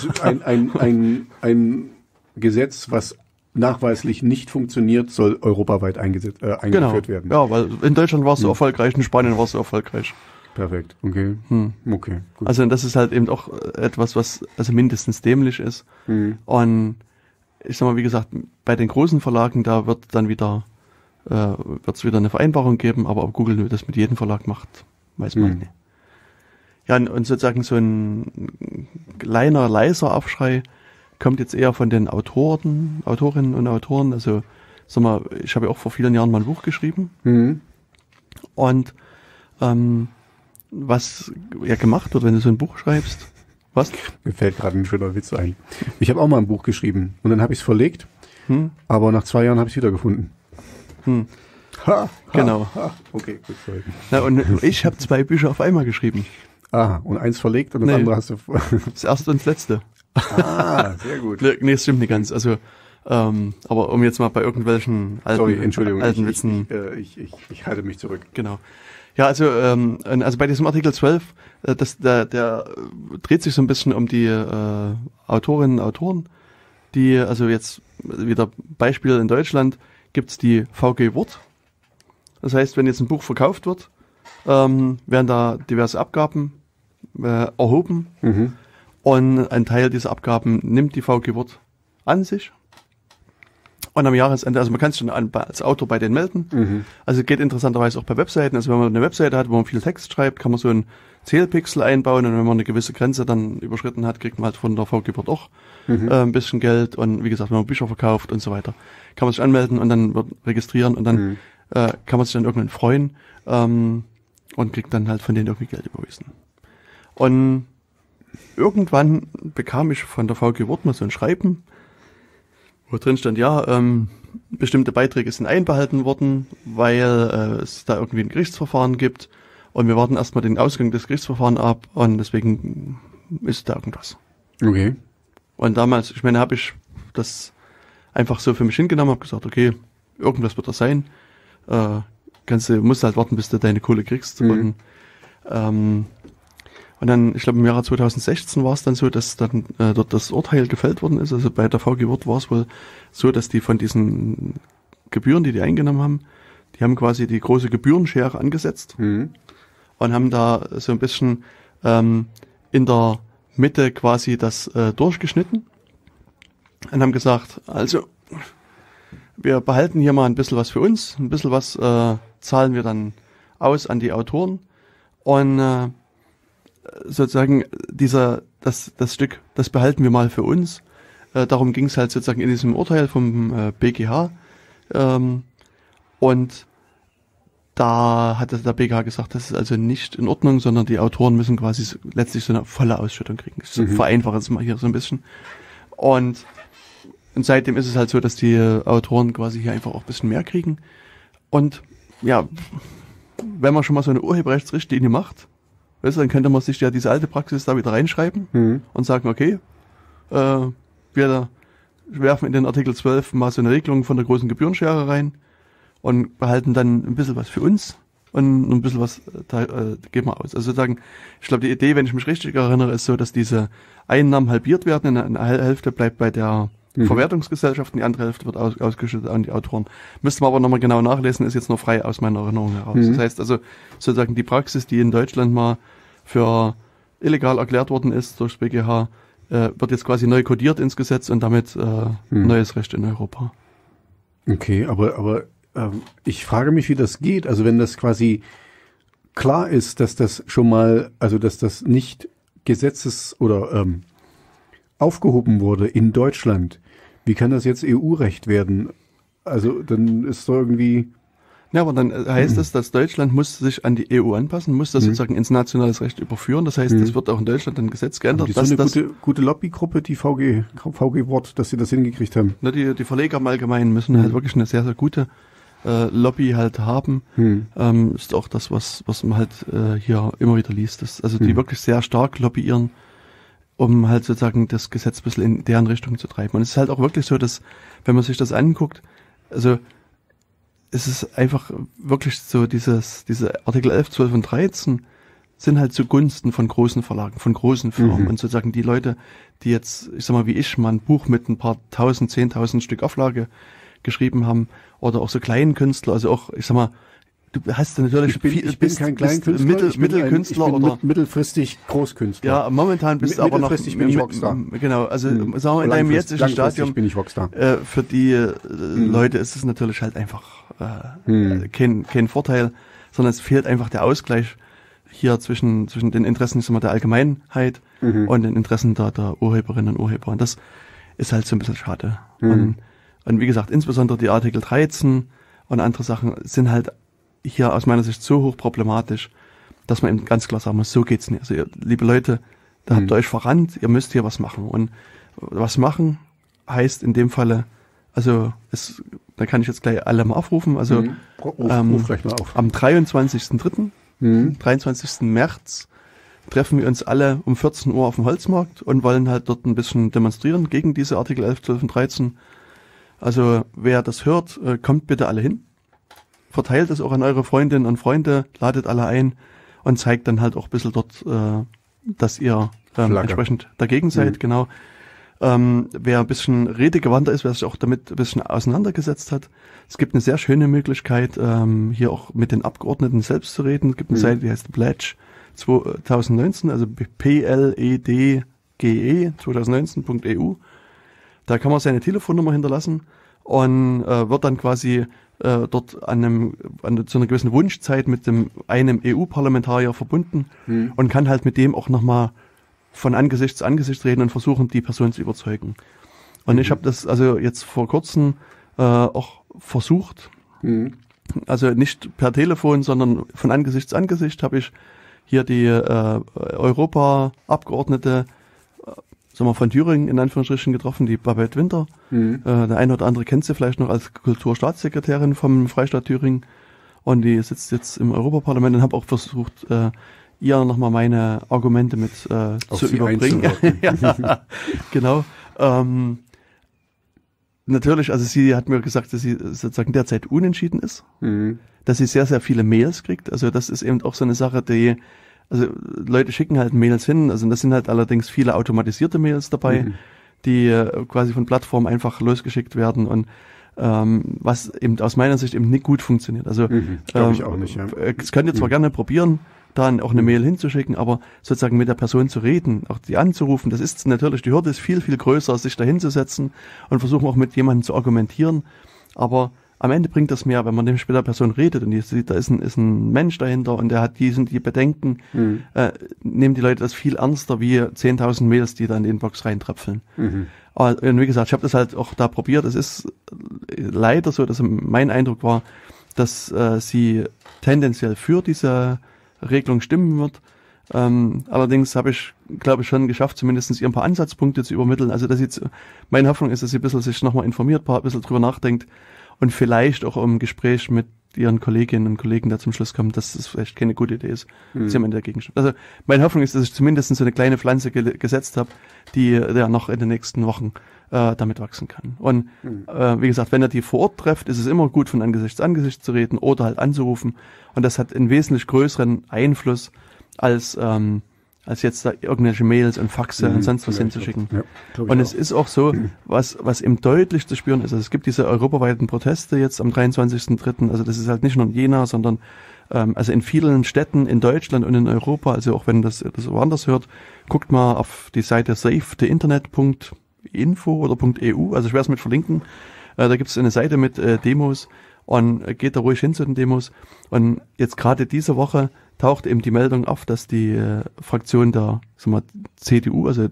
ein Gesetz, was nachweislich nicht funktioniert, soll europaweit eingeführt werden. Ja, weil in Deutschland war es so erfolgreich, in Spanien war es so erfolgreich. Perfekt, okay. Okay, gut. Also das ist halt eben auch etwas, was also mindestens dämlich ist. Und ich sag mal, wie gesagt, bei den großen Verlagen, da wird dann wieder eine Vereinbarung geben, aber ob Google das mit jedem Verlag macht, weiß man nicht. Ja, und sozusagen so ein kleiner, leiser Aufschrei kommt jetzt eher von den Autorinnen und Autoren. Also, sag mal, ich habe ja auch vor vielen Jahren mal ein Buch geschrieben. Und was ja gemacht wird, wenn du so ein Buch schreibst. Was? Mir fällt gerade ein schöner Witz ein. Ich habe auch mal ein Buch geschrieben und dann habe ich es verlegt, aber nach 2 Jahren habe ich es wiedergefunden. Genau. Okay, gut, sorry. Na, und ich habe 2 Bücher auf einmal geschrieben. Aha, und eins verlegt und das andere hast du... Das erste und das letzte. Sehr gut. Nee, das stimmt nicht ganz. Also, aber um jetzt mal bei irgendwelchen alten Witzen... Ich halte mich zurück. Genau. Ja, also bei diesem Artikel 12, der dreht sich so ein bisschen um die Autorinnen und Autoren, die, also jetzt wieder Beispiel in Deutschland, gibt's die VG Wort. Das heißt, wenn jetzt ein Buch verkauft wird, werden da diverse Abgaben erhoben und ein Teil dieser Abgaben nimmt die VG Wort an sich. Und am Jahresende, also man kann sich schon als Autor bei denen melden. Also geht interessanterweise auch bei Webseiten. Also wenn man eine Webseite hat, wo man viel Text schreibt, kann man so ein Zählpixel einbauen und wenn man eine gewisse Grenze dann überschritten hat, kriegt man halt von der VG Wort auch ein bisschen Geld. Und wie gesagt, wenn man Bücher verkauft und so weiter, kann man sich anmelden und dann wird registrieren und dann kann man sich dann irgendwann freuen und kriegt dann halt von denen irgendwie Geld überwiesen. Und irgendwann bekam ich von der VG Wort mal so ein Schreiben, wo drin stand, ja, bestimmte Beiträge sind einbehalten worden, weil es da irgendwie ein Gerichtsverfahren gibt und wir warten erstmal den Ausgang des Gerichtsverfahrens ab und deswegen ist da irgendwas. Okay. Und damals, ich meine, habe ich das einfach so für mich hingenommen, habe gesagt, okay, irgendwas wird das sein, musst halt warten, bis du deine Kohle kriegst. Und dann, ich glaube im Jahre 2016 war es dann so, dass dann dort das Urteil gefällt worden ist. Also bei der VG Wort war es wohl so, dass die von diesen Gebühren, die eingenommen haben, die haben quasi die große Gebührenschere angesetzt und haben da so ein bisschen in der Mitte quasi das durchgeschnitten und haben gesagt, also wir behalten hier mal ein bisschen was für uns, ein bisschen was zahlen wir dann aus an die Autoren und sozusagen das Stück, das behalten wir mal für uns. Darum ging es halt sozusagen in diesem Urteil vom BGH. Und da hat der BGH gesagt, das ist also nicht in Ordnung, sondern die Autoren müssen quasi letztlich so eine volle Ausschüttung kriegen. Ich vereinfache es mal hier so ein bisschen. Und seitdem ist es halt so, dass die Autoren quasi hier einfach auch ein bisschen mehr kriegen. Und ja, wenn man schon mal so eine Urheberrechtsrichtlinie macht, weißt du, dann könnte man sich ja diese alte Praxis da wieder reinschreiben und sagen, okay, wir werfen in den Artikel 12 mal so eine Regelung von der großen Gebührenschere rein und behalten dann ein bisschen was für uns und ein bisschen was geben wir aus. Also sozusagen, ich glaube, die Idee, wenn ich mich richtig erinnere, ist so, dass diese Einnahmen halbiert werden, eine Hälfte bleibt bei der Verwertungsgesellschaft und die andere Hälfte wird ausgeschüttet an die Autoren. Müsste man aber nochmal genau nachlesen, ist jetzt nur frei aus meiner Erinnerung heraus. Das heißt also, sozusagen die Praxis, die in Deutschland mal für illegal erklärt worden ist durchs BGH, wird jetzt quasi neu kodiert ins Gesetz und damit neues Recht in Europa. Okay, aber ich frage mich, wie das geht. Also wenn das quasi klar ist, dass das schon mal, also dass das nicht Gesetzes- oder aufgehoben wurde in Deutschland, wie kann das jetzt EU-Recht werden? Also dann ist doch irgendwie... Ja, aber dann heißt es, dass Deutschland muss sich an die EU anpassen, muss das sozusagen ins nationales Recht überführen. Das heißt, es wird auch in Deutschland ein Gesetz geändert. Das ist so eine gute Lobbygruppe, die VG Wort, dass sie das hingekriegt haben. Na, die Verleger im Allgemeinen müssen halt wirklich eine sehr, sehr gute Lobby halt haben. Ist auch das, was man halt hier immer wieder liest. Also die wirklich sehr stark lobbyieren, um halt sozusagen das Gesetz ein bisschen in deren Richtung zu treiben. Und es ist halt auch wirklich so, dass, wenn man sich das anguckt, also es ist einfach wirklich so, diese Artikel 11, 12 und 13 sind halt zugunsten von großen Verlagen, von großen Firmen. Und sozusagen die Leute, die jetzt, ich sag mal, wie ich mal ein Buch mit ein paar 10.000 Stück Auflage geschrieben haben, oder auch so kleinen Künstler, also auch, ich sag mal, du hast natürlich ich bin kein Kleinkünstler, Mittelkünstler oder mittelfristig Großkünstler. Ja, momentan bist du aber noch mittelfristig bin ich Rockstar. Genau, also sagen wir in deinem jetzigen Stadium bin ich Rockstar. Für die Leute ist es natürlich halt einfach kein Vorteil, sondern es fehlt einfach der Ausgleich hier zwischen den Interessen der Allgemeinheit und den Interessen der Urheberinnen und Urheber. Und das ist halt so ein bisschen schade. Und wie gesagt, insbesondere die Artikel 13 und andere Sachen sind halt hier aus meiner Sicht so hoch problematisch, dass man eben ganz klar sagen muss, so geht's nicht. Also ihr, liebe Leute, da habt ihr euch verrannt, ihr müsst hier was machen. Und was machen heißt in dem Falle, also da kann ich jetzt gleich alle mal aufrufen, also ruf gleich mal auf. Am 23.03., 23. März treffen wir uns alle um 14 Uhr auf dem Holzmarkt und wollen halt dort ein bisschen demonstrieren gegen diese Artikel 11, 12 und 13. Also wer das hört, kommt bitte alle hin. Verteilt es auch an eure Freundinnen und Freunde, ladet alle ein und zeigt dann halt auch ein bisschen dort, dass ihr entsprechend dagegen seid, genau. Wer ein bisschen redegewandter ist, wer sich auch damit ein bisschen auseinandergesetzt hat. Es gibt eine sehr schöne Möglichkeit, hier auch mit den Abgeordneten selbst zu reden. Es gibt eine Seite, die heißt Pledge 2019, also PLEDGE 2019.eu. Da kann man seine Telefonnummer hinterlassen und wird dann quasi dort zu einer gewissen Wunschzeit mit einem EU-Parlamentarier verbunden und kann halt mit dem auch nochmal von Angesicht zu Angesicht reden und versuchen, die Person zu überzeugen. Und ich habe das also jetzt vor kurzem auch versucht, also nicht per Telefon, sondern von Angesicht zu Angesicht habe ich hier die Europa-Abgeordnete von Thüringen in Anführungsstrichen getroffen, die Babette Winter. Der eine oder andere kennt sie vielleicht noch als Kulturstaatssekretärin vom Freistaat Thüringen und die sitzt jetzt im Europaparlament und habe auch versucht, ihr nochmal meine Argumente mit zu überbringen. Ja, genau. Natürlich, also sie hat mir gesagt, dass sie sozusagen derzeit unentschieden ist, dass sie sehr, sehr viele Mails kriegt. Also das ist eben auch so eine Sache, also Leute schicken halt Mails hin, also das sind halt allerdings viele automatisierte Mails dabei, die quasi von Plattformen einfach losgeschickt werden und was eben aus meiner Sicht eben nicht gut funktioniert. Also glaube ich auch nicht, ja. Es könnt ihr zwar gerne probieren, dann auch eine Mail hinzuschicken, aber sozusagen mit der Person zu reden, auch die anzurufen, das ist natürlich, die Hürde ist viel, viel größer, sich da hinzusetzen und versuchen auch mit jemandem zu argumentieren, aber am Ende bringt das mehr, wenn man mit der Person redet und die sieht, da ist ein Mensch dahinter und der hat die Bedenken, nehmen die Leute das viel ernster wie 10.000 Mails, die da in die Inbox reintröpfeln. Und wie gesagt, ich habe das halt auch da probiert, es ist leider so, dass mein Eindruck war, dass sie tendenziell für diese Regelung stimmen wird. Allerdings habe ich, glaube ich, schon geschafft, zumindest ihr ein paar Ansatzpunkte zu übermitteln. Also meine Hoffnung ist, dass sie ein bisschen sich nochmal informiert, ein bisschen drüber nachdenkt und vielleicht auch im Gespräch mit ihren Kolleginnen und Kollegen da zum Schluss kommt, dass es vielleicht keine gute Idee ist, sie am Ende dagegen stimmt. Also meine Hoffnung ist, dass ich zumindest so eine kleine Pflanze gesetzt habe, die ja noch in den nächsten Wochen damit wachsen kann. Und wie gesagt, wenn ihr die vor Ort trefft, ist es immer gut, von Angesicht zu Angesicht zu reden oder halt anzurufen. Und das hat einen wesentlich größeren Einfluss als jetzt da irgendwelche Mails und Faxe und sonst was hinzuschicken. Ja, und es ist auch so, was eben deutlich zu spüren ist, also es gibt diese europaweiten Proteste jetzt am 23.03., also das ist halt nicht nur in Jena, sondern also in vielen Städten in Deutschland und in Europa, also auch wenn das woanders hört, guckt mal auf die Seite safetheinternet.info oder .eu, also ich werde es mit verlinken, da gibt es eine Seite mit Demos und geht da ruhig hin zu den Demos und jetzt gerade diese Woche taucht eben die Meldung auf, dass die Fraktion der CDU, also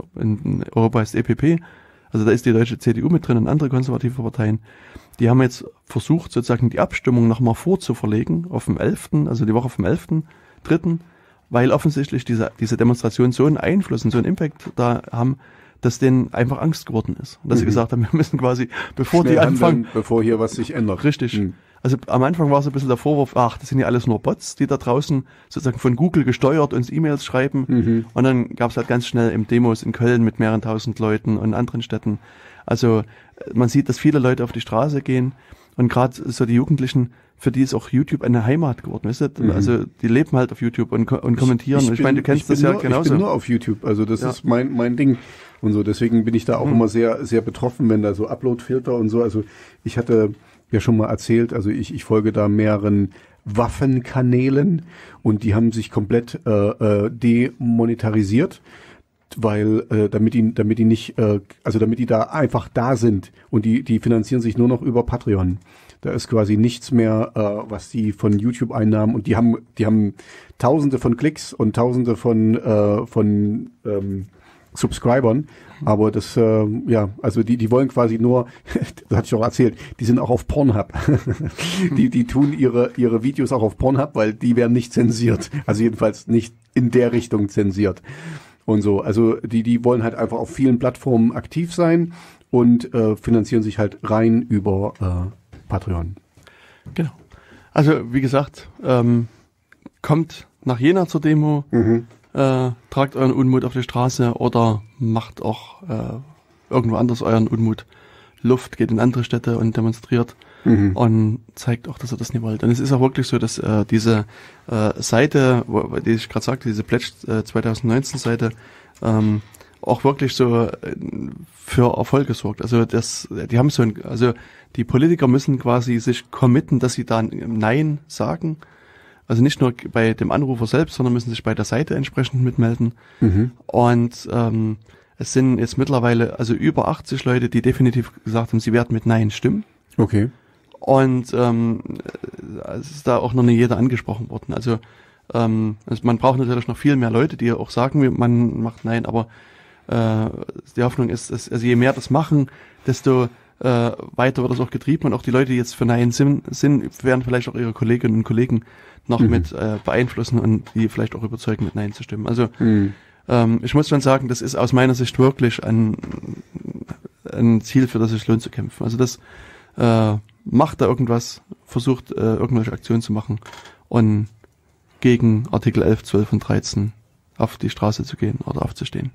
in Europa heißt EPP, also da ist die deutsche CDU mit drin und andere konservative Parteien, die haben jetzt versucht, sozusagen die Abstimmung nochmal vorzuverlegen auf dem 11., also die Woche vom 11.3., weil offensichtlich diese Demonstration so einen Einfluss und so einen Impact da haben, dass denen einfach Angst geworden ist. Und dass sie gesagt haben, wir müssen quasi, bevor schnell die anfangen, bevor hier was sich ändert. Richtig. Also am Anfang war so ein bisschen der Vorwurf, das sind ja alles nur Bots, die da draußen sozusagen von Google gesteuert uns E-Mails schreiben. Und dann gab es halt ganz schnell im Demos in Köln mit mehreren tausend Leuten und anderen Städten. Also man sieht, dass viele Leute auf die Straße gehen und gerade so die Jugendlichen, für die ist auch YouTube eine Heimat geworden, weißt du? Also die leben halt auf YouTube und kommentieren. Ich meine, du kennst das ja genauso. Ich bin nur auf YouTube, also das ist mein Ding und so. Deswegen bin ich da auch immer sehr, sehr betroffen, wenn da so Upload-Filter und so. Also ich hatte ja schon mal erzählt, also ich folge da mehreren Waffenkanälen und die haben sich komplett demonetarisiert. weil damit die nicht, also damit die da einfach da sind und die finanzieren sich nur noch über Patreon. Da ist quasi nichts mehr, was die von YouTube einnahmen, und die haben Tausende von Klicks und Tausende von Subscribern, aber das, also die wollen quasi nur, das hatte ich auch erzählt, die sind auch auf Pornhub. Die tun ihre Videos auch auf Pornhub, weil die werden nicht zensiert. Also jedenfalls nicht in der Richtung zensiert. Und so, also die wollen halt einfach auf vielen Plattformen aktiv sein und finanzieren sich halt rein über Patreon. Genau. Also wie gesagt, kommt nach Jena zur Demo, tragt euren Unmut auf die Straße oder macht auch irgendwo anders euren Unmut Luft, geht in andere Städte und demonstriert und zeigt auch, dass ihr das nicht wollt. Und es ist auch wirklich so, dass diese Seite, die ich gerade sagte, diese Pledge 2019 Seite, auch wirklich so für Erfolg gesorgt. Also die haben also die Politiker müssen quasi sich committen, dass sie da Nein sagen. Also nicht nur bei dem Anrufer selbst, sondern müssen sich bei der Seite entsprechend mitmelden. Und es sind jetzt mittlerweile also über 80 Leute, die definitiv gesagt haben, sie werden mit Nein stimmen. Okay. Und es ist da auch noch nicht jeder angesprochen worden. Also man braucht natürlich noch viel mehr Leute, die auch sagen, man macht Nein, aber die Hoffnung ist, also je mehr das machen, desto weiter wird das auch getrieben, und auch die Leute, die jetzt für Nein sind, werden vielleicht auch ihre Kolleginnen und Kollegen noch mit beeinflussen und die vielleicht auch überzeugen, mit Nein zu stimmen. Also ich muss schon sagen, das ist aus meiner Sicht wirklich ein Ziel, für das es sich lohnt zu kämpfen. Also das macht da irgendwas, versucht irgendwelche Aktionen zu machen und gegen Artikel 11, 12 und 13 auf die Straße zu gehen oder aufzustehen.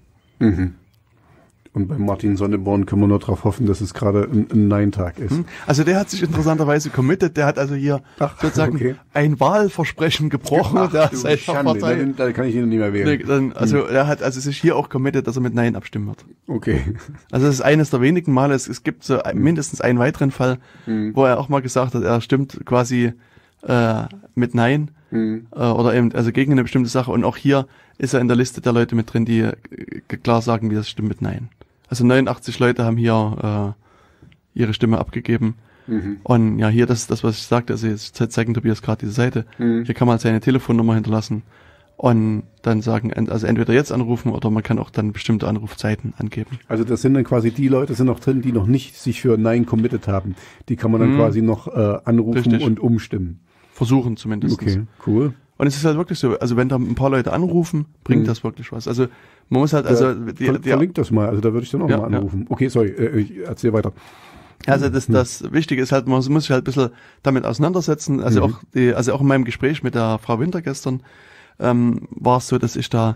Und bei Martin Sonneborn können wir nur darauf hoffen, dass es gerade ein Nein-Tag ist. Also der hat sich interessanterweise committed, der hat also hier sozusagen ein Wahlversprechen gebrochen. Da kann ich ihn nicht mehr wählen. Er hat also sich hier auch committed, dass er mit Nein abstimmen wird. Okay. Also das ist eines der wenigen Male, es gibt so mindestens einen weiteren Fall, wo er auch mal gesagt hat, er stimmt quasi mit Nein oder eben also gegen eine bestimmte Sache, und auch hier ist er in der Liste der Leute mit drin, die klar sagen, wie das stimmt mit Nein. Also 89 Leute haben hier ihre Stimme abgegeben. Und ja, hier, das ist das, was ich sagte, also jetzt zeigen Tobias gerade diese Seite. Hier kann man seine Telefonnummer hinterlassen und dann sagen, also entweder jetzt anrufen oder man kann auch dann bestimmte Anrufzeiten angeben. Also das sind dann quasi die Leute, sind noch drin, die noch nicht sich für Nein committed haben. Die kann man dann quasi noch anrufen. Richtig. Und umstimmen. Versuchen zumindest. Okay, cool. Und es ist halt wirklich so, also wenn da ein paar Leute anrufen, bringt das wirklich was. Also man muss halt, also verlinkt das mal, also da würde ich dann auch mal anrufen. Okay, sorry, ich erzähle weiter. Also das Wichtige ist halt, man muss sich halt ein bisschen damit auseinandersetzen. Also auch in meinem Gespräch mit der Frau Winter gestern war es so, dass ich da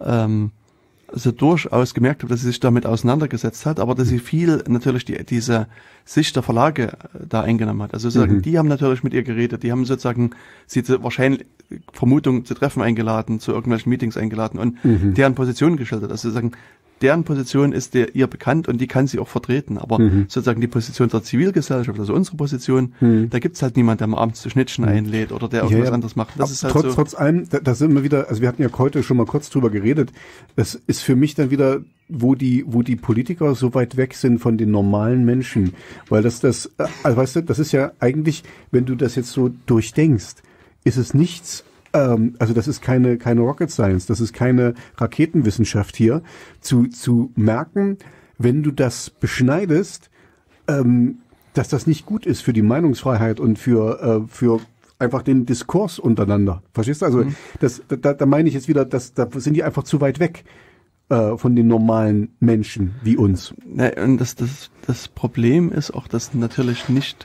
also durchaus gemerkt habe, dass sie sich damit auseinandergesetzt hat, aber dass sie viel natürlich diese Sicht der Verlage da eingenommen hat. Also sozusagen, die haben natürlich mit ihr geredet, die haben sozusagen sie wahrscheinlich Vermutung zu Treffen eingeladen, zu irgendwelchen Meetings eingeladen und deren Position geschildert. Also sozusagen, deren Position ist ihr bekannt und die kann sie auch vertreten. Aber sozusagen die Position der Zivilgesellschaft, also unsere Position, da gibt's halt niemand, der mal abends zu Schnittchen einlädt oder der irgendwas anderes macht. Das ist halt trotz allem, da sind wir wieder, also wir hatten ja heute schon mal kurz drüber geredet, das ist für mich dann wieder, wo die Politiker so weit weg sind von den normalen Menschen. Weil also weißt du, das ist ja eigentlich, wenn du das jetzt so durchdenkst, ist es nichts, also das ist keine Rocket Science, das ist keine Raketenwissenschaft hier, zu merken, wenn du das beschneidest, dass das nicht gut ist für die Meinungsfreiheit und für einfach den Diskurs untereinander. Verstehst du? Also da meine ich jetzt wieder, da sind die einfach zu weit weg von den normalen Menschen wie uns. Und das Problem ist auch, dass natürlich nicht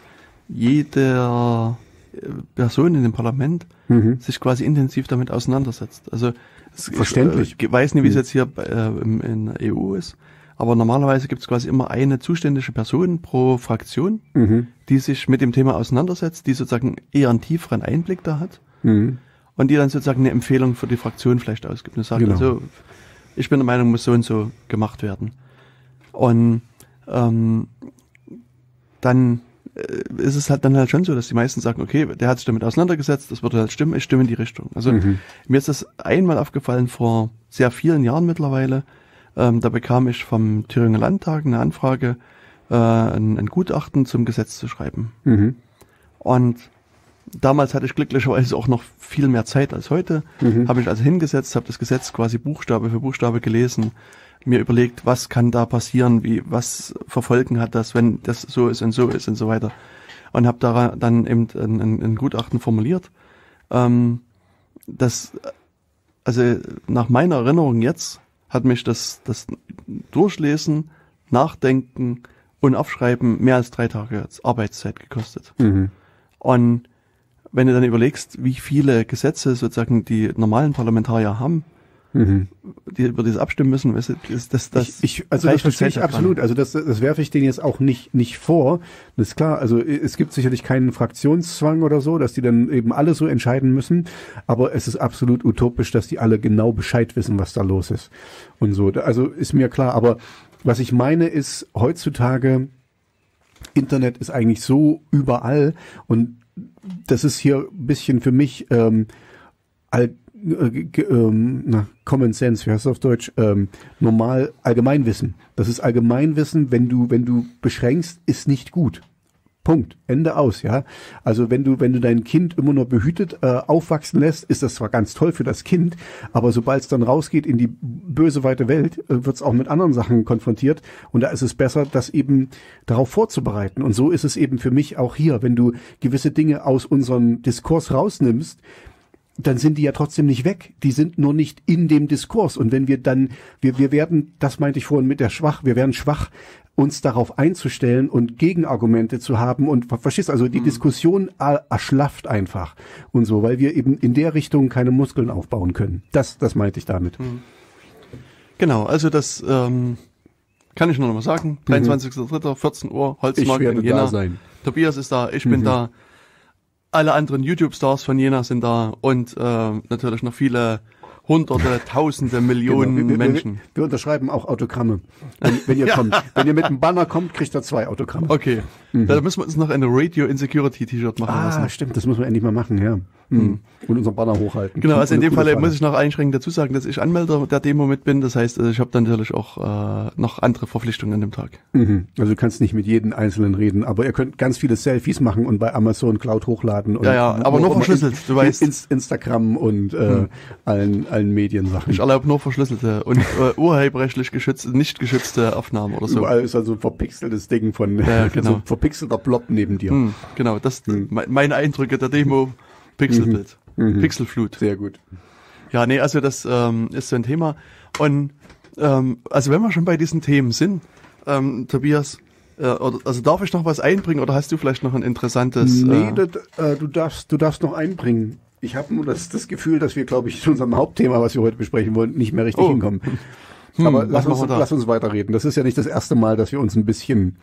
jeder Person in dem Parlament sich quasi intensiv damit auseinandersetzt. Also verständlich. Ich weiß nicht, wie es jetzt hier in der EU ist, aber normalerweise gibt es quasi immer eine zuständige Person pro Fraktion, die sich mit dem Thema auseinandersetzt, die sozusagen eher einen tieferen Einblick da hat und die dann sozusagen eine Empfehlung für die Fraktion vielleicht ausgibt und sagt, also ich bin der Meinung, muss so und so gemacht werden. Und dann ist es halt dann halt schon so, dass die meisten sagen, okay, der hat sich damit auseinandergesetzt, das würde halt stimmen, ich stimme in die Richtung. Also mir ist das einmal aufgefallen vor sehr vielen Jahren mittlerweile, Da bekam ich vom Thüringer Landtag eine Anfrage, ein Gutachten zum Gesetz zu schreiben. Mhm. Und damals hatte ich glücklicherweise auch noch viel mehr Zeit als heute. Habe ich also hingesetzt, habe das Gesetz quasi Buchstabe für Buchstabe gelesen, mir überlegt, was kann da passieren, was für Folgen hat das, wenn das so ist und so weiter. Und habe da dann eben ein Gutachten formuliert. Also nach meiner Erinnerung jetzt hat mich das Durchlesen, Nachdenken und Aufschreiben mehr als 3 Tage Arbeitszeit gekostet. Mhm. Und wenn du dann überlegst, wie viele Gesetze sozusagen die normalen Parlamentarier haben, die über das abstimmen müssen, weißt du, das verstehe ich absolut. Also das werfe ich denen jetzt auch nicht vor. Das ist klar. Also es gibt sicherlich keinen Fraktionszwang oder so, dass die dann eben alle so entscheiden müssen. Aber es ist absolut utopisch, dass die alle genau Bescheid wissen, was da los ist und so. Also ist mir klar. Aber was ich meine ist, heutzutage Internet ist eigentlich so überall und das ist hier ein bisschen für mich Common Sense, wie heißt das auf Deutsch? Normal Allgemeinwissen. Das ist Allgemeinwissen, wenn du beschränkst, ist nicht gut. Punkt. Ende aus, ja. Also wenn du dein Kind immer nur behütet aufwachsen lässt, ist das zwar ganz toll für das Kind, aber sobald es dann rausgeht in die böse weite Welt, wird es auch mit anderen Sachen konfrontiert und da ist es besser, das eben darauf vorzubereiten. Und so ist es eben für mich auch hier, wenn du gewisse Dinge aus unserem Diskurs rausnimmst, dann sind die ja trotzdem nicht weg. Die sind nur nicht in dem Diskurs. Und wenn wir dann, wir werden, das meinte ich vorhin mit der wir werden schwach, uns darauf einzustellen und Gegenargumente zu haben und verstehst, also die Diskussion erschlafft einfach und so, weil wir eben in der Richtung keine Muskeln aufbauen können. Das meinte ich damit. Genau, also das kann ich nur noch mal sagen. 23.03., 14 Uhr, Holzmarkt in Jena. Da sein. Tobias ist da, ich bin da. Alle anderen YouTube-Stars von Jena sind da und natürlich noch viele Hunderte, Tausende, Millionen Menschen. Wir unterschreiben auch Autogramme, wenn ihr kommt. Wenn ihr mit einem Banner kommt, kriegt ihr 2 Autogramme. Okay, da müssen wir uns noch eine Radio Insecurity T-Shirt machen lassen. Stimmt, das müssen wir endlich mal machen, ja. Und unseren Banner hochhalten. Genau, also in dem Fall muss ich noch einschränkend dazu sagen, dass ich Anmelder der Demo mit bin. Das heißt, ich habe dann natürlich auch noch andere Verpflichtungen an dem Tag. Also du kannst nicht mit jedem Einzelnen reden, aber ihr könnt ganz viele Selfies machen und bei Amazon Cloud hochladen. Und aber nur verschlüsselt, du weißt. Instagram und allen Mediensachen. Ich erlaube nur verschlüsselte und urheberrechtlich nicht geschützte Aufnahmen oder so. Überall ist also ein verpixeltes Ding von so ein verpixelter Blob neben dir. Genau, das meine Eindrücke der Demo. Pixelbild. Pixelflut. Sehr gut. Ja, nee, also das ist so ein Thema. Und also wenn wir schon bei diesen Themen sind, Tobias, also darf ich noch was einbringen oder hast du vielleicht noch ein interessantes... Nee, du darfst noch einbringen. Ich habe nur das Gefühl, dass wir, glaube ich, zu unserem Hauptthema, was wir heute besprechen wollen, nicht mehr richtig hinkommen. Aber lass uns weiterreden. Das ist ja nicht das erste Mal, dass wir uns ein bisschen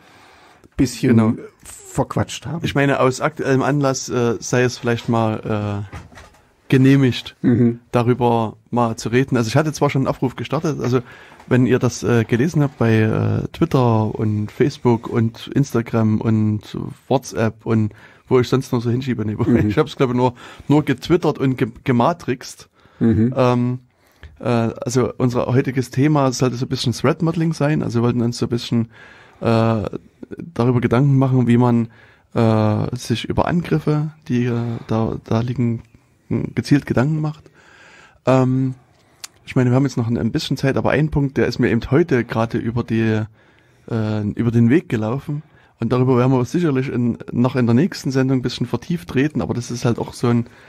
verquatscht haben. Ich meine, aus aktuellem Anlass sei es vielleicht mal genehmigt, darüber mal zu reden. Also ich hatte zwar schon einen Aufruf gestartet, also wenn ihr das gelesen habt bei Twitter und Facebook und Instagram und WhatsApp und wo ich sonst noch so hinschiebe. Ich habe es, glaube ich, nur getwittert und gematrixt. Also unser heutiges Thema sollte so ein bisschen Threat-Modeling sein. Also wir wollten uns so ein bisschen darüber Gedanken machen, wie man sich über Angriffe, die da liegen, gezielt Gedanken macht. Ich meine, wir haben jetzt noch ein bisschen Zeit, aber ein Punkt, der ist mir eben heute gerade über den Weg gelaufen. Und darüber werden wir sicherlich noch in der nächsten Sendung ein bisschen vertieft reden, aber das ist halt auch so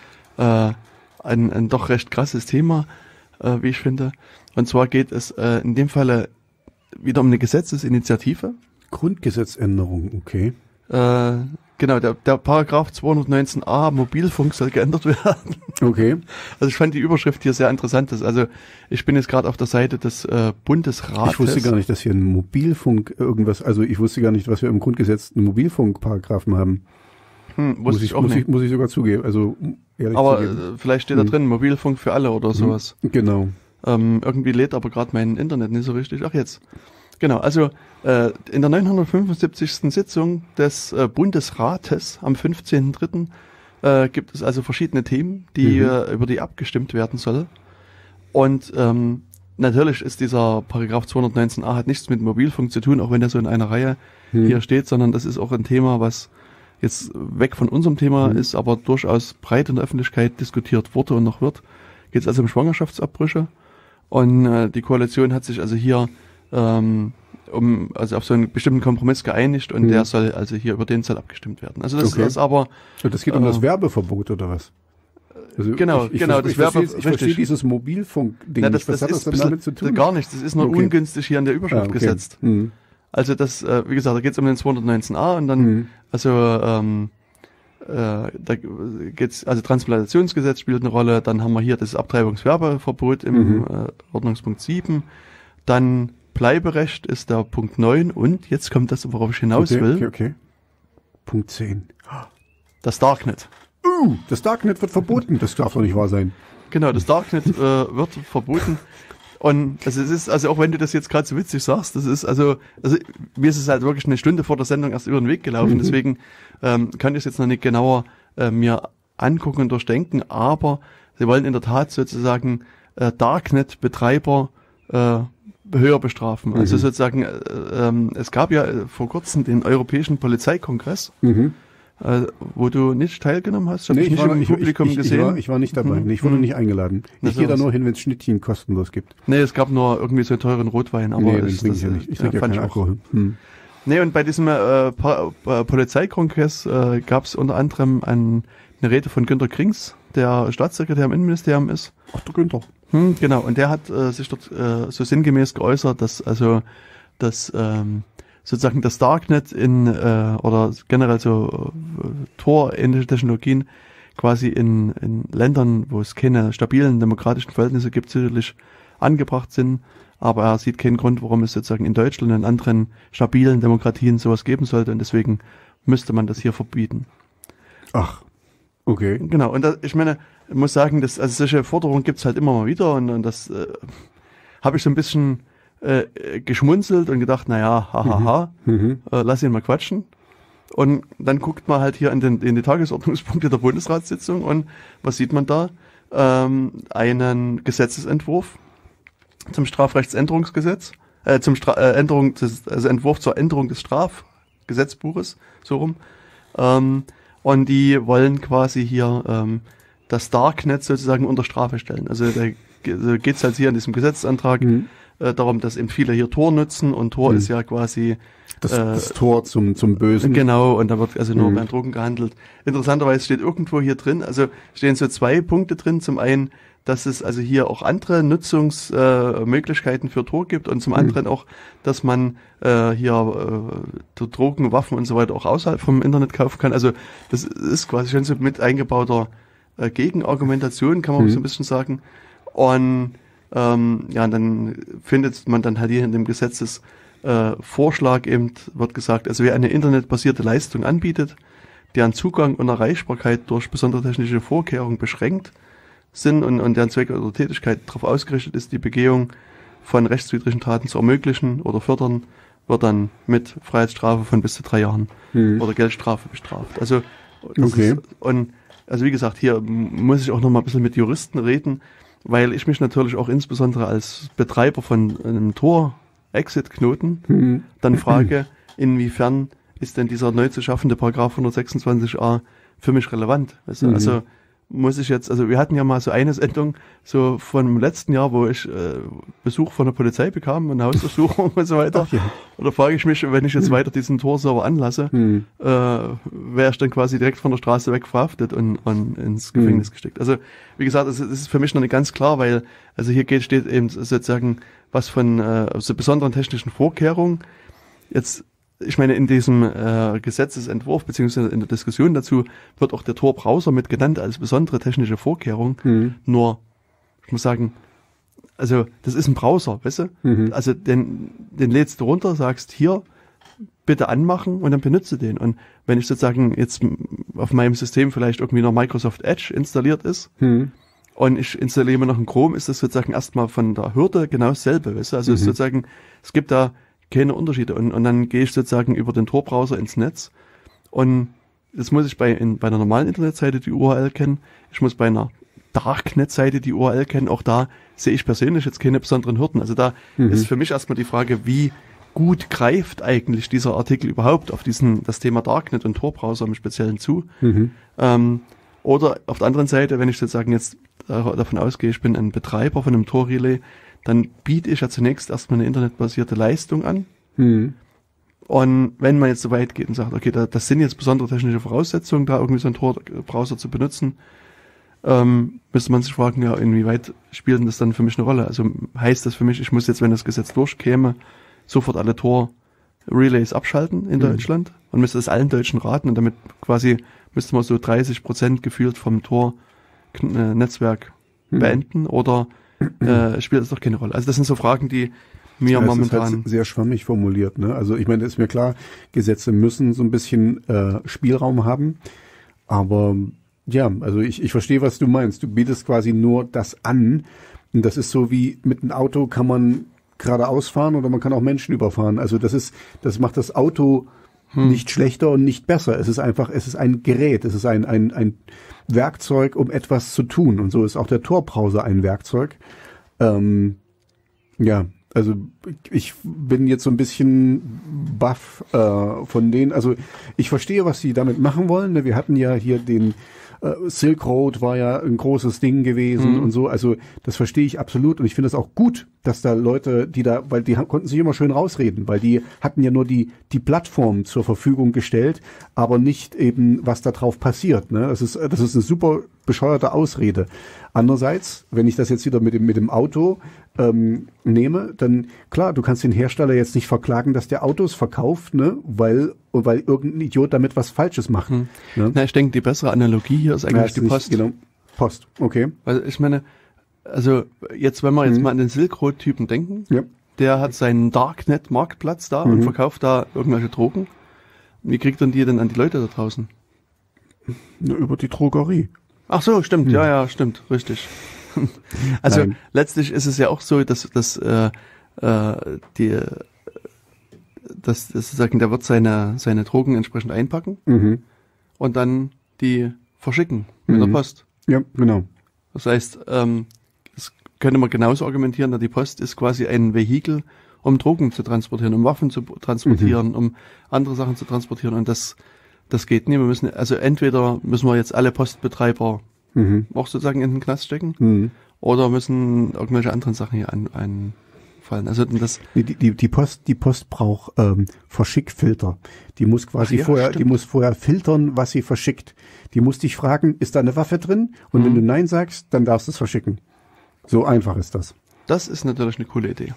ein doch recht krasses Thema, wie ich finde. Und zwar geht es in dem Falle wieder um eine Gesetzesinitiative. Grundgesetzänderung, okay. Genau, der Paragraph 219a Mobilfunk soll geändert werden. Okay. Also ich fand die Überschrift hier sehr interessant. Also ich bin jetzt gerade auf der Seite des Bundesrates. Ich wusste gar nicht, dass hier ein Mobilfunk ich wusste gar nicht, was wir im Grundgesetz einen Mobilfunkparagraphen haben. Muss ich sogar zugeben. Also ehrlich aber zugeben. Vielleicht steht da drin, Mobilfunk für alle oder sowas. Genau. Irgendwie lädt aber gerade mein Internet nicht so richtig. Ach jetzt. Genau, also in der 975. Sitzung des Bundesrates am 15.03. Gibt es also verschiedene Themen, über die abgestimmt werden soll. Und natürlich ist dieser Paragraph 219a hat nichts mit Mobilfunk zu tun, auch wenn der so in einer Reihe hier steht, sondern das ist auch ein Thema, was jetzt weg von unserem Thema ist, aber durchaus breit in der Öffentlichkeit diskutiert wurde und noch wird. Geht es also um Schwangerschaftsabbrüche. Und die Koalition hat sich also hier also auf so einen bestimmten Kompromiss geeinigt und der soll also hier über den soll abgestimmt werden. Also das ist aber... Das geht um das Werbeverbot oder was? Also genau. Ich verstehe dieses Mobilfunk-Ding nicht. Was hat das denn damit zu tun? Gar nichts. Das ist nur ungünstig hier in der Überschrift gesetzt. Also das, wie gesagt, da geht es um den 219a und dann, da geht's, also Transplantationsgesetz spielt eine Rolle, dann haben wir hier das Abtreibungswerbeverbot im Ordnungspunkt 7, dann Bleiberecht ist der Punkt 9 und jetzt kommt das, worauf ich hinaus will. Okay. Punkt 10. Das Darknet. Das Darknet wird verboten. Das darf doch nicht wahr sein. Genau, das Darknet wird verboten. Und also es ist, also auch wenn du das jetzt gerade so witzig sagst, das ist also mir ist es halt wirklich eine Stunde vor der Sendung erst über den Weg gelaufen, deswegen kann ich es jetzt noch nicht genauer mir angucken und durchdenken, aber sie wollen in der Tat sozusagen Darknet-Betreiber höher bestrafen. Also sozusagen, es gab ja vor kurzem den Europäischen Polizeikongress, wo du nicht teilgenommen hast. Ich war nicht dabei. Ich wurde nicht eingeladen. Ich gehe da nur hin, wenn es Schnittchen kostenlos gibt. Nee, es gab nur irgendwie so einen teuren Rotwein. Aber den trinke ich ja nicht. Ich trinke ja keinen Alkohol. Nee, und bei diesem Polizeikongress gab es unter anderem eine Rede von Günter Krings, der Staatssekretär im Innenministerium ist. Ach, der Günther. Genau, und der hat sich dort so sinngemäß geäußert, dass sozusagen das Darknet oder generell so Tor-ähnliche Technologien quasi in Ländern, wo es keine stabilen demokratischen Verhältnisse gibt, sicherlich angebracht sind, aber er sieht keinen Grund, warum es sozusagen in Deutschland und in anderen stabilen Demokratien sowas geben sollte und deswegen müsste man das hier verbieten. Ach, okay. Genau, und ich meine, ich muss sagen, also solche Forderungen gibt's halt immer mal wieder und das habe ich so ein bisschen geschmunzelt und gedacht, naja, lass ihn mal quatschen. Und dann guckt man halt hier in die Tagesordnungspunkte der Bundesratssitzung und was sieht man da? Einen Gesetzesentwurf zum Strafrechtsänderungsgesetz, Entwurf zur Änderung des Strafgesetzbuches, so rum. Und die wollen quasi hier das Darknet sozusagen unter Strafe stellen. Also da geht's halt hier in diesem Gesetzesantrag darum, dass eben viele hier Tor nutzen und Tor ist ja quasi das Tor zum Bösen. Genau, und da wird also nur bei Drogen gehandelt. Interessanterweise steht irgendwo hier drin, also stehen so 2 Punkte drin. Zum einen, dass es also hier auch andere Nutzungsmöglichkeiten für Tor gibt und zum anderen auch, dass man Drogen, Waffen und so weiter auch außerhalb vom Internet kaufen kann. Also das ist quasi schon so mit eingebauter Gegenargumentation, kann man so ein bisschen sagen. Und dann findet man dann halt hier in dem Gesetzesvorschlag eben, wird gesagt, also wer eine internetbasierte Leistung anbietet, deren Zugang und Erreichbarkeit durch besondere technische Vorkehrungen beschränkt sind und deren Zweck oder Tätigkeit darauf ausgerichtet ist, die Begehung von rechtswidrigen Taten zu ermöglichen oder fördern, wird dann mit Freiheitsstrafe von bis zu 3 Jahren oder Geldstrafe bestraft. Also, also wie gesagt, hier muss ich auch noch mal ein bisschen mit Juristen reden, weil ich mich natürlich auch insbesondere als Betreiber von einem Tor-Exit-Knoten dann frage, inwiefern ist denn dieser neu zu schaffende Paragraph 126a für mich relevant? Weißt du? Also muss ich jetzt, also wir hatten ja mal so eine Sendung so von dem letzten Jahr, wo ich Besuch von der Polizei bekam, eine Hausdurchsuchung und so weiter. Ach, ja. Und da frage ich mich, wenn ich jetzt weiter diesen Tor-Server anlasse, wäre ich dann quasi direkt von der Straße weg verhaftet und ins Gefängnis gesteckt. Also wie gesagt, das ist für mich noch nicht ganz klar, weil also hier steht eben sozusagen was von so besonderen technischen Vorkehrungen. Jetzt, ich meine, in diesem Gesetzesentwurf beziehungsweise in der Diskussion dazu wird auch der Tor-Browser mit genannt als besondere technische Vorkehrung. Nur, ich muss sagen, also das ist ein Browser, weißt du? Also den lädst du runter, sagst hier, bitte anmachen und dann benutze den. Und wenn ich sozusagen jetzt auf meinem System vielleicht irgendwie noch Microsoft Edge installiert ist und ich installiere mir noch einen Chrome, ist das sozusagen erstmal von der Hürde genau dasselbe, weißt du? Also sozusagen, es gibt da keine Unterschiede. Und dann gehe ich sozusagen über den Tor-Browser ins Netz und das muss ich bei einer normalen Internetseite die URL kennen. Ich muss bei einer Darknet-Seite die URL kennen. Auch da sehe ich persönlich jetzt keine besonderen Hürden. Also da ist für mich erstmal die Frage, wie gut greift eigentlich dieser Artikel überhaupt auf das Thema Darknet und Tor-Browser im Speziellen zu. Oder auf der anderen Seite, wenn ich sozusagen jetzt davon ausgehe, ich bin ein Betreiber von einem Tor-Relay, dann biete ich ja zunächst erstmal eine internetbasierte Leistung an. Und wenn man jetzt so weit geht und sagt, okay, das sind jetzt besondere technische Voraussetzungen, da irgendwie so einen Tor-Browser zu benutzen, müsste man sich fragen, ja, inwieweit spielt denn das dann für mich eine Rolle? Also heißt das für mich, ich muss jetzt, wenn das Gesetz durchkäme, sofort alle Tor-Relays abschalten in Deutschland und müsste das allen Deutschen raten und damit quasi müsste man so 30% gefühlt vom Tor-Netzwerk beenden oder spielt das doch keine Rolle? Also das sind so Fragen, die mir momentan... Das ist halt sehr schwammig formuliert, ne? Also ich meine, ist mir klar, Gesetze müssen so ein bisschen Spielraum haben, aber ja, also ich verstehe, was du meinst. Du bietest quasi nur das an und das ist so wie mit einem Auto kann man geradeaus fahren oder man kann auch Menschen überfahren. Also das macht das Auto nicht schlechter und nicht besser. Es ist ein Gerät, es ist ein Werkzeug, um etwas zu tun. Und so ist auch der Tor-Browser ein Werkzeug. Ja, also ich bin jetzt so ein bisschen baff von denen. Also ich verstehe, was sie damit machen wollen. Wir hatten ja hier den Silk Road war ja ein großes Ding gewesen und so. Also das verstehe ich absolut und ich finde es auch gut, dass da Leute, weil die konnten sich immer schön rausreden, weil die hatten ja nur die Plattform zur Verfügung gestellt, aber nicht eben, was da drauf passiert. Ne? Das ist eine super bescheuerte Ausrede. Andererseits, wenn ich das jetzt wieder mit dem Auto nehme, dann klar, du kannst den Hersteller jetzt nicht verklagen, dass der Autos verkauft, ne, weil irgendein Idiot damit was Falsches macht. Ne? Na, ich denke, die bessere Analogie hier ist eigentlich die Post. Genau, Post, okay. Weil ich meine, also jetzt, wenn wir jetzt mal an den Silk Road-Typen denken, der hat seinen Darknet-Marktplatz da und verkauft da irgendwelche Drogen. Wie kriegt dann die denn an die Leute da draußen? Na, über die Drogerie. Ach so, stimmt, ja, stimmt, richtig. Also letztlich ist es ja auch so, dass der wird seine Drogen entsprechend einpacken und dann die verschicken mit der Post. Ja, genau. Das heißt, das könnte man genauso argumentieren, dass die Post ist quasi ein Vehikel, um Drogen zu transportieren, um Waffen zu transportieren, um andere Sachen zu transportieren und das geht nicht. Entweder müssen wir jetzt alle Postbetreiber auch sozusagen in den Knast stecken oder müssen irgendwelche anderen Sachen hier einfallen. Also die Post braucht Verschickfilter. Die muss quasi vorher filtern, was sie verschickt. Die muss dich fragen, ist da eine Waffe drin? Und wenn du Nein sagst, dann darfst du es verschicken. So einfach ist das. Das ist natürlich eine coole Idee.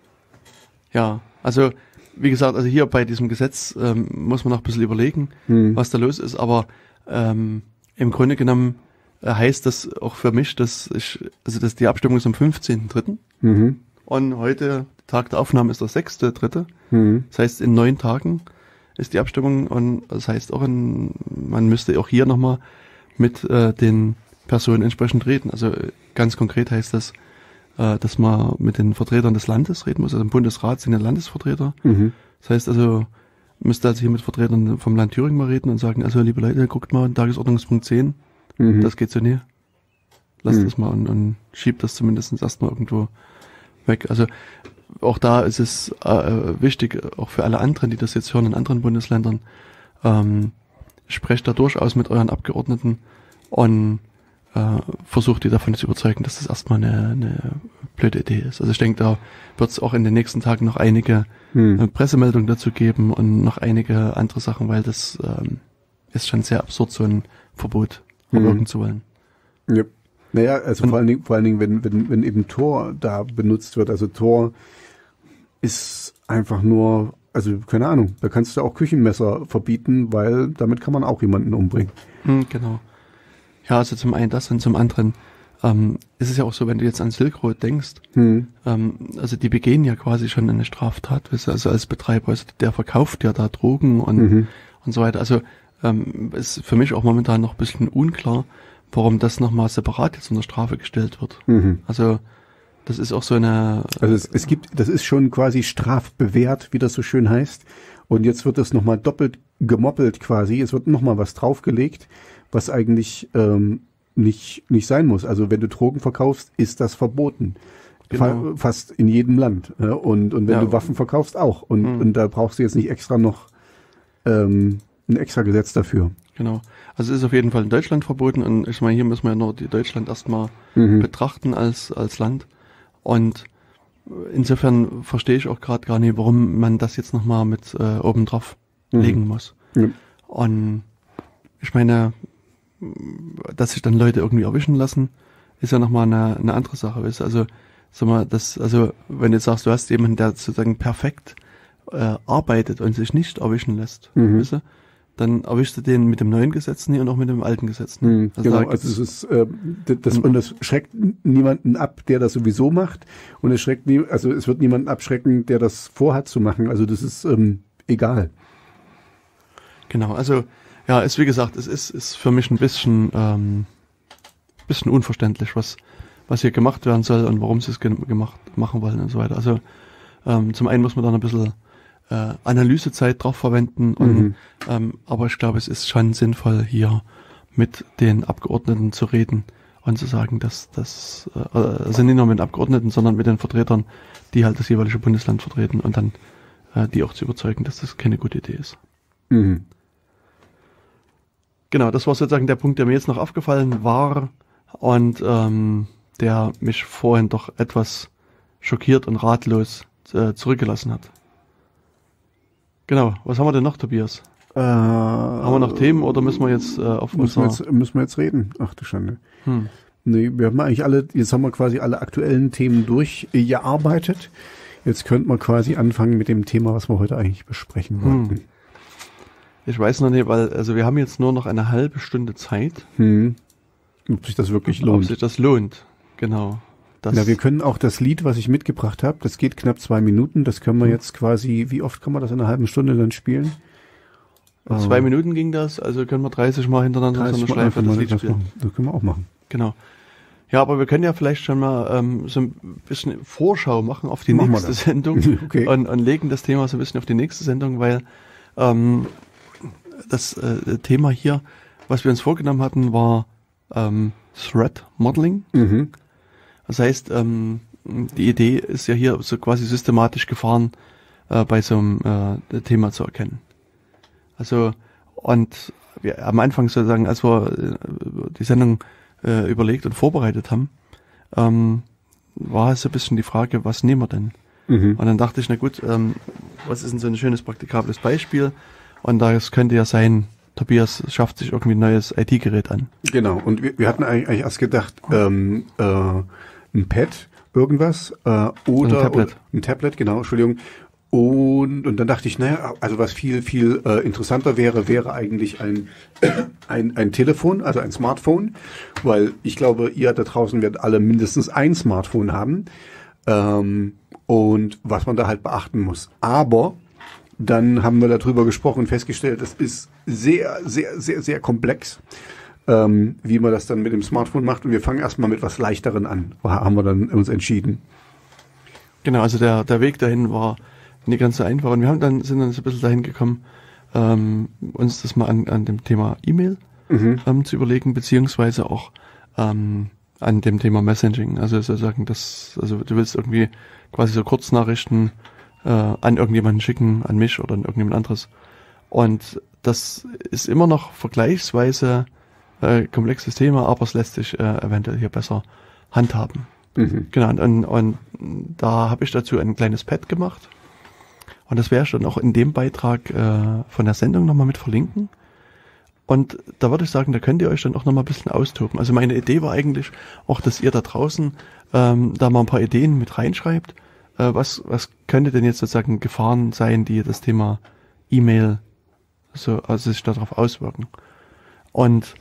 Ja, also wie gesagt, also hier bei diesem Gesetz muss man noch ein bisschen überlegen, was da los ist, aber im Grunde genommen heißt das auch für mich, dass die Abstimmung ist am 15.3. Und heute, Tag der Aufnahme, ist der 6.3. Das heißt, in 9 Tagen ist die Abstimmung und das heißt auch, man müsste auch hier nochmal mit den Personen entsprechend reden. Also ganz konkret heißt das, dass man mit den Vertretern des Landes reden muss. Also im Bundesrat sind ja Landesvertreter. Das heißt also, müsste also hier mit Vertretern vom Land Thüringen mal reden und sagen, also liebe Leute, guckt mal, Tagesordnungspunkt 10, das geht so nie. Lasst das mal und schiebt das zumindest erstmal irgendwo weg. Also auch da ist es wichtig, auch für alle anderen, die das jetzt hören in anderen Bundesländern, sprecht da durchaus mit euren Abgeordneten und versucht die davon zu überzeugen, dass das erstmal eine blöde Idee ist. Also ich denke, da wird es auch in den nächsten Tagen noch einige Pressemeldungen dazu geben und noch einige andere Sachen, weil das ist schon sehr absurd, so ein Verbot erwirken zu wollen. Ja. Naja, also vor allen Dingen, wenn eben Tor da benutzt wird, also Tor ist einfach nur, also keine Ahnung, da kannst du auch Küchenmesser verbieten, weil damit kann man auch jemanden umbringen. Genau. Ja, also zum einen das und zum anderen ist es ja auch so, wenn du jetzt an Silk Road denkst, also die begehen ja quasi schon eine Straftat, also als Betreiber, also der verkauft ja da Drogen und so weiter. Also ist für mich auch momentan noch ein bisschen unklar, warum das nochmal separat jetzt unter Strafe gestellt wird. Also das ist auch so eine... Also das ist schon quasi strafbewehrt, wie das so schön heißt. Und jetzt wird das nochmal doppelt gemoppelt quasi. Es wird nochmal was draufgelegt, was eigentlich nicht sein muss. Also wenn du Drogen verkaufst, ist das verboten. Genau. Fast in jedem Land. Ja? Und wenn du Waffen verkaufst, auch. Und da brauchst du jetzt nicht extra noch ein extra Gesetz dafür. Genau. Also es ist auf jeden Fall in Deutschland verboten und ich meine, hier müssen wir ja nur Deutschland erstmal betrachten als Land. Und insofern verstehe ich auch gerade gar nicht, warum man das jetzt nochmal mit oben drauf legen muss. Ja. Und ich meine, dass sich dann Leute irgendwie erwischen lassen, ist ja nochmal eine andere Sache. Weißt du? Also, sag mal, wenn du jetzt sagst, du hast jemanden, der sozusagen perfekt arbeitet und sich nicht erwischen lässt, weißt du? Dann erwischst du den mit dem neuen Gesetz nie und auch mit dem alten Gesetz nie. Also genau, also es ist und das schreckt niemanden ab, der das sowieso macht, und es wird niemanden abschrecken, der das vorhat zu machen. Also das ist egal. Genau, also ja, ist wie gesagt, es ist für mich ein bisschen unverständlich, was hier gemacht werden soll und warum sie es machen wollen und so weiter. Also zum einen muss man dann ein bisschen Analysezeit drauf verwenden, und, aber ich glaube, es ist schon sinnvoll, hier mit den Abgeordneten zu reden und zu sagen, dass also nicht nur mit den Abgeordneten, sondern mit den Vertretern, die halt das jeweilige Bundesland vertreten, und dann die auch zu überzeugen, dass das keine gute Idee ist. Mhm. Genau, das war sozusagen der Punkt, der mir jetzt noch aufgefallen war und der mich vorhin doch etwas schockiert und ratlos zurückgelassen hat. Genau, was haben wir denn noch, Tobias? Haben wir noch Themen oder müssen wir jetzt müssen wir jetzt reden? Ach du Schande. Nee, wir haben eigentlich jetzt haben wir quasi alle aktuellen Themen durchgearbeitet. Jetzt könnten wir quasi anfangen mit dem Thema, was wir heute eigentlich besprechen wollten. Ich weiß noch nicht, also wir haben jetzt nur noch eine halbe Stunde Zeit. Ob sich das wirklich lohnt. Ob sich das lohnt, genau. Ja, wir können auch das Lied, was ich mitgebracht habe, das geht knapp 2 Minuten, das können wir jetzt quasi, wie oft kann man das in einer halben Stunde dann spielen? 2 Minuten ging das, also können wir 30 Mal hintereinander so eine Schleife das Lied spielen. Das können wir auch machen. Genau. Ja, aber wir können ja vielleicht schon mal so ein bisschen Vorschau machen auf die nächste Sendung. Okay. und legen das Thema so ein bisschen auf die nächste Sendung, weil das Thema hier, was wir uns vorgenommen hatten, war Threat Modeling. Das heißt, die Idee ist ja hier so quasi systematisch Gefahren bei so einem Thema zu erkennen. Also, und wir am Anfang sozusagen, als wir die Sendung überlegt und vorbereitet haben, war es so ein bisschen die Frage, was nehmen wir denn? Und dann dachte ich, na gut, was ist denn so ein schönes praktikables Beispiel? Und das könnte ja sein, Tobias schafft sich irgendwie ein neues IT-Gerät an. Genau, und wir hatten eigentlich erst gedacht, ein Pad, irgendwas, oder ein Tablet, genau, Entschuldigung. Und dann dachte ich, naja, also was viel interessanter wäre eigentlich ein Telefon, also ein Smartphone, weil ich glaube, ihr da draußen werdet alle mindestens ein Smartphone haben, und was man da halt beachten muss. Aber dann haben wir darüber gesprochen und festgestellt, das ist sehr, sehr, sehr, sehr komplex, wie man das dann mit dem Smartphone macht. Und wir fangen erstmal mit was Leichteren an, haben wir dann uns entschieden. Genau, also der Weg dahin war nicht ganz so einfach. Und wir sind dann so ein bisschen dahin gekommen, uns das mal an dem Thema E-Mail zu überlegen, beziehungsweise auch an dem Thema Messaging. Also sozusagen du willst irgendwie quasi so Kurznachrichten an irgendjemanden schicken, an mich oder an irgendjemand anderes. Und das ist immer noch vergleichsweise komplexes Thema, aber es lässt sich eventuell hier besser handhaben. Genau, und da habe ich dazu ein kleines Pad gemacht. Und das werde ich dann auch in dem Beitrag von der Sendung nochmal mit verlinken. Und da würde ich sagen, da könnt ihr euch dann auch nochmal ein bisschen austoben. Also meine Idee war eigentlich auch, dass ihr da draußen da mal ein paar Ideen mit reinschreibt. Was könnte denn jetzt sozusagen Gefahren sein, die das Thema E-Mail also sich darauf auswirken? Und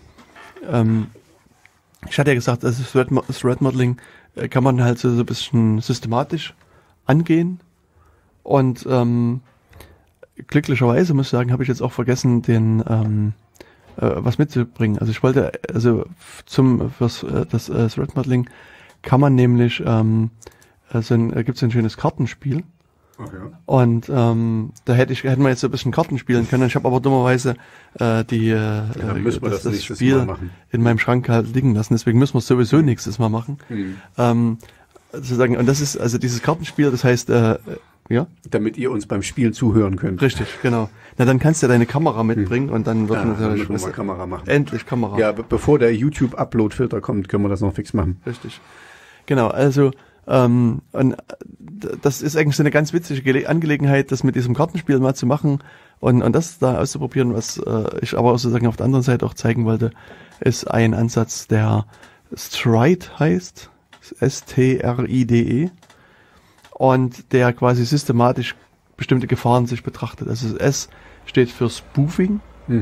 ich hatte ja gesagt, also Threat Modeling kann man halt so ein bisschen systematisch angehen. Und glücklicherweise, muss ich sagen, habe ich jetzt auch vergessen, was mitzubringen. Also ich wollte, fürs Threat Modeling kann man nämlich, gibt's ein schönes Kartenspiel. Ach ja. Und da hätten wir jetzt so ein bisschen Karten spielen können. Ich habe aber dummerweise das Spiel in meinem Schrank halt liegen lassen. Deswegen müssen wir es sowieso nächstes Mal machen. Sozusagen, und das ist also dieses Kartenspiel, das heißt, ja? Damit ihr uns beim Spielen zuhören könnt. Richtig, genau. Na, dann kannst du deine Kamera mitbringen und dann wird natürlich mal Kamera machen. Endlich Kamera. Ja, bevor der YouTube-Upload-Filter kommt, können wir das noch fix machen. Richtig. Genau, also und das ist eigentlich so eine ganz witzige Angelegenheit, das mit diesem Kartenspiel mal zu machen und das da auszuprobieren, was ich aber sozusagen auf der anderen Seite auch zeigen wollte, ist ein Ansatz, der Stride heißt, S-T-R-I-D-E, und der quasi systematisch bestimmte Gefahren sich betrachtet. Also S steht für Spoofing,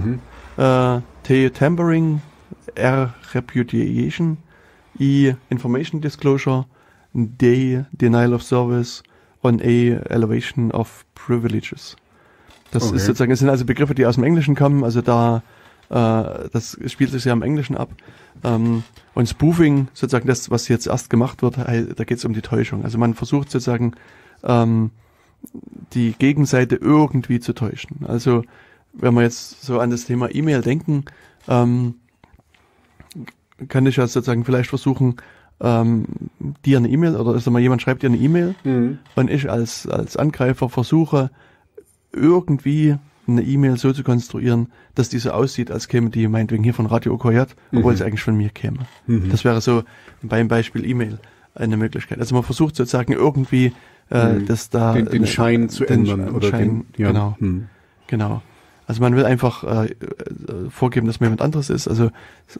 T Tampering, R Repudiation, I Information Disclosure, D Denial of Service und A Elevation of Privileges. Das ist sozusagen, das sind also Begriffe, die aus dem Englischen kommen, also da das spielt sich ja im Englischen ab. Und Spoofing, sozusagen das, was jetzt erst gemacht wird, da geht es um die Täuschung. Also man versucht sozusagen die Gegenseite irgendwie zu täuschen. Also wenn wir jetzt so an das Thema E-Mail denken, kann ich ja sozusagen vielleicht versuchen, dir eine E-Mail, oder ist mal jemand schreibt dir eine E-Mail und ich als Angreifer versuche irgendwie eine E-Mail so zu konstruieren, dass die so aussieht, als käme die meinetwegen hier von Radio OKJ, obwohl sie eigentlich von mir käme. Das wäre so beim Beispiel E-Mail eine Möglichkeit. Also man versucht sozusagen irgendwie das da den Schein zu ändern oder Schein, genau. Genau. Also man will einfach vorgeben, dass man jemand anderes ist. Also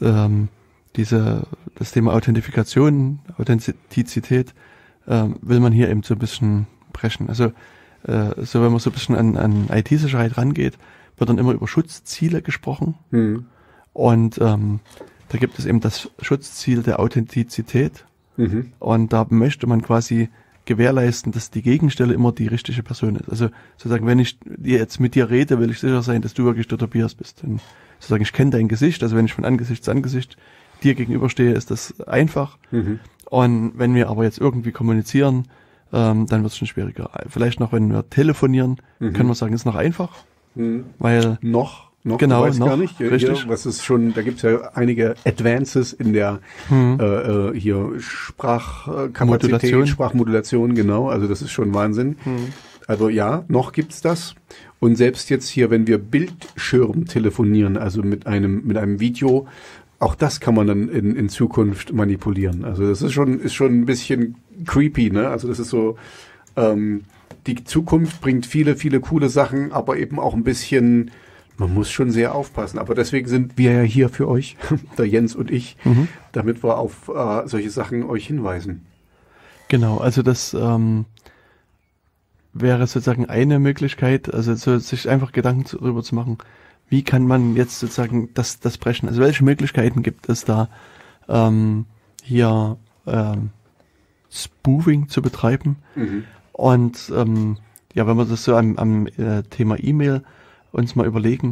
das Thema Authentizität will man hier eben so ein bisschen brechen. Also so wenn man so ein bisschen an IT-Sicherheit rangeht, wird dann immer über Schutzziele gesprochen. Und da gibt es eben das Schutzziel der Authentizität. Und da möchte man quasi gewährleisten, dass die Gegenstelle immer die richtige Person ist. Also sozusagen, wenn ich jetzt mit dir rede, will ich sicher sein, dass du wirklich der Tobias bist. Und sozusagen, ich kenne dein Gesicht, also wenn ich von Angesicht zu Angesicht dir gegenüberstehe, ist das einfach. Und wenn wir aber jetzt irgendwie kommunizieren, dann wird es schon schwieriger. Vielleicht noch, wenn wir telefonieren, können wir sagen, ist noch einfach. Weil noch genau, weiß noch, gar nicht. richtig. Hier, was ist schon, da gibt's ja einige Advances in der hier Sprachkapazität, Sprachmodulation, genau. Also das ist schon Wahnsinn. Also ja, noch gibt's das. Und selbst jetzt hier, wenn wir Bildschirm telefonieren, also mit einem Video, auch das kann man dann in Zukunft manipulieren. Also das ist schon ein bisschen creepy, ne? Also das ist so, die Zukunft bringt viele, viele coole Sachen, aber eben auch ein bisschen, man muss schon sehr aufpassen. Aber deswegen sind wir ja hier für euch, der Jens und ich, damit wir auf solche Sachen euch hinweisen. Genau, also das wäre sozusagen eine Möglichkeit, also so sich einfach Gedanken darüber zu machen, wie kann man jetzt sozusagen das brechen? Also welche Möglichkeiten gibt es da, hier Spoofing zu betreiben? Und ja, wenn wir das so am Thema E-Mail uns mal überlegen,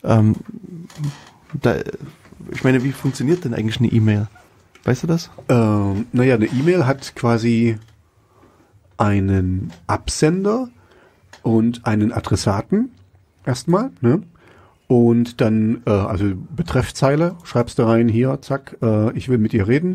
ich meine, wie funktioniert denn eigentlich eine E-Mail? Weißt du das? Naja, eine E-Mail hat quasi einen Absender und einen Adressaten erstmal, ne? Und dann, also Betreffzeile, schreibst du rein, hier, zack, ich will mit dir reden.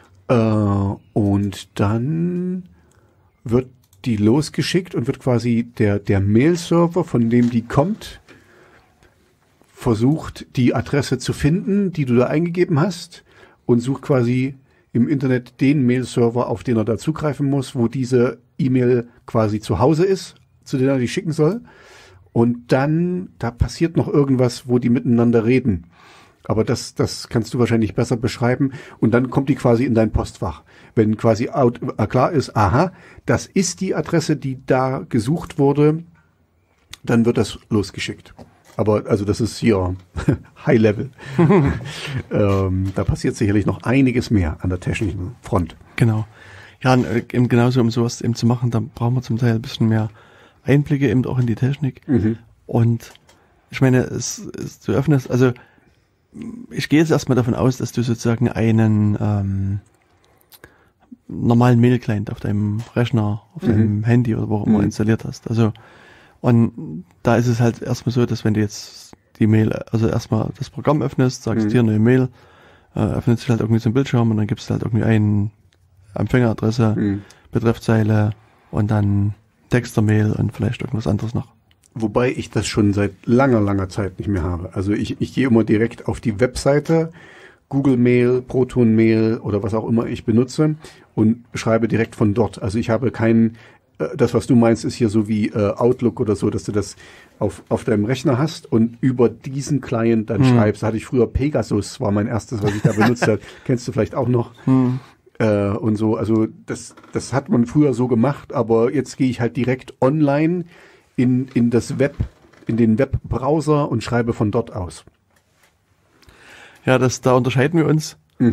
Und dann wird die losgeschickt und wird quasi der Mail-Server, von dem die kommt, versucht, die Adresse zu finden, die du da eingegeben hast, und sucht quasi im Internet den Mail-Server, auf den er da zugreifen muss, wo diese E-Mail quasi zu Hause ist, zu dem er die schicken soll. Und dann, da passiert noch irgendwas, wo die miteinander reden. Aber das kannst du wahrscheinlich besser beschreiben. Und dann kommt die quasi in dein Postfach. Wenn quasi klar ist, aha, das ist die Adresse, die da gesucht wurde, dann wird das losgeschickt. Aber also das ist hier High Level. Da passiert sicherlich noch einiges mehr an der technischen Front. Genau. Ja, und eben genauso, um sowas eben zu machen, da brauchen wir zum Teil ein bisschen mehr Einblicke eben auch in die Technik. Und ich meine, du öffnest, also ich gehe jetzt erstmal davon aus, dass du sozusagen einen normalen Mail-Client auf deinem Rechner, auf deinem Handy oder wo auch immer installiert hast. Also, und da ist es halt erstmal so, dass wenn du jetzt die Mail, also erstmal das Programm öffnest, sagst dir eine Mail, öffnet sich halt irgendwie so ein Bildschirm und dann gibst du halt irgendwie eine Empfängeradresse, Betreffzeile und dann Text der Mail und vielleicht irgendwas anderes noch. Wobei ich das schon seit langer Zeit nicht mehr habe. Also ich gehe immer direkt auf die Webseite, Google Mail, Proton Mail oder was auch immer ich benutze und schreibe direkt von dort. Also ich habe das, was du meinst, ist hier so wie Outlook oder so, dass du das auf deinem Rechner hast und über diesen Client dann schreibst. Da hatte ich früher Pegasus, war mein erstes, was ich da benutzt habe. Kennst du vielleicht auch noch? Und so, also das hat man früher so gemacht, aber jetzt gehe ich halt direkt online in den Webbrowser und schreibe von dort aus. Ja, da unterscheiden wir uns.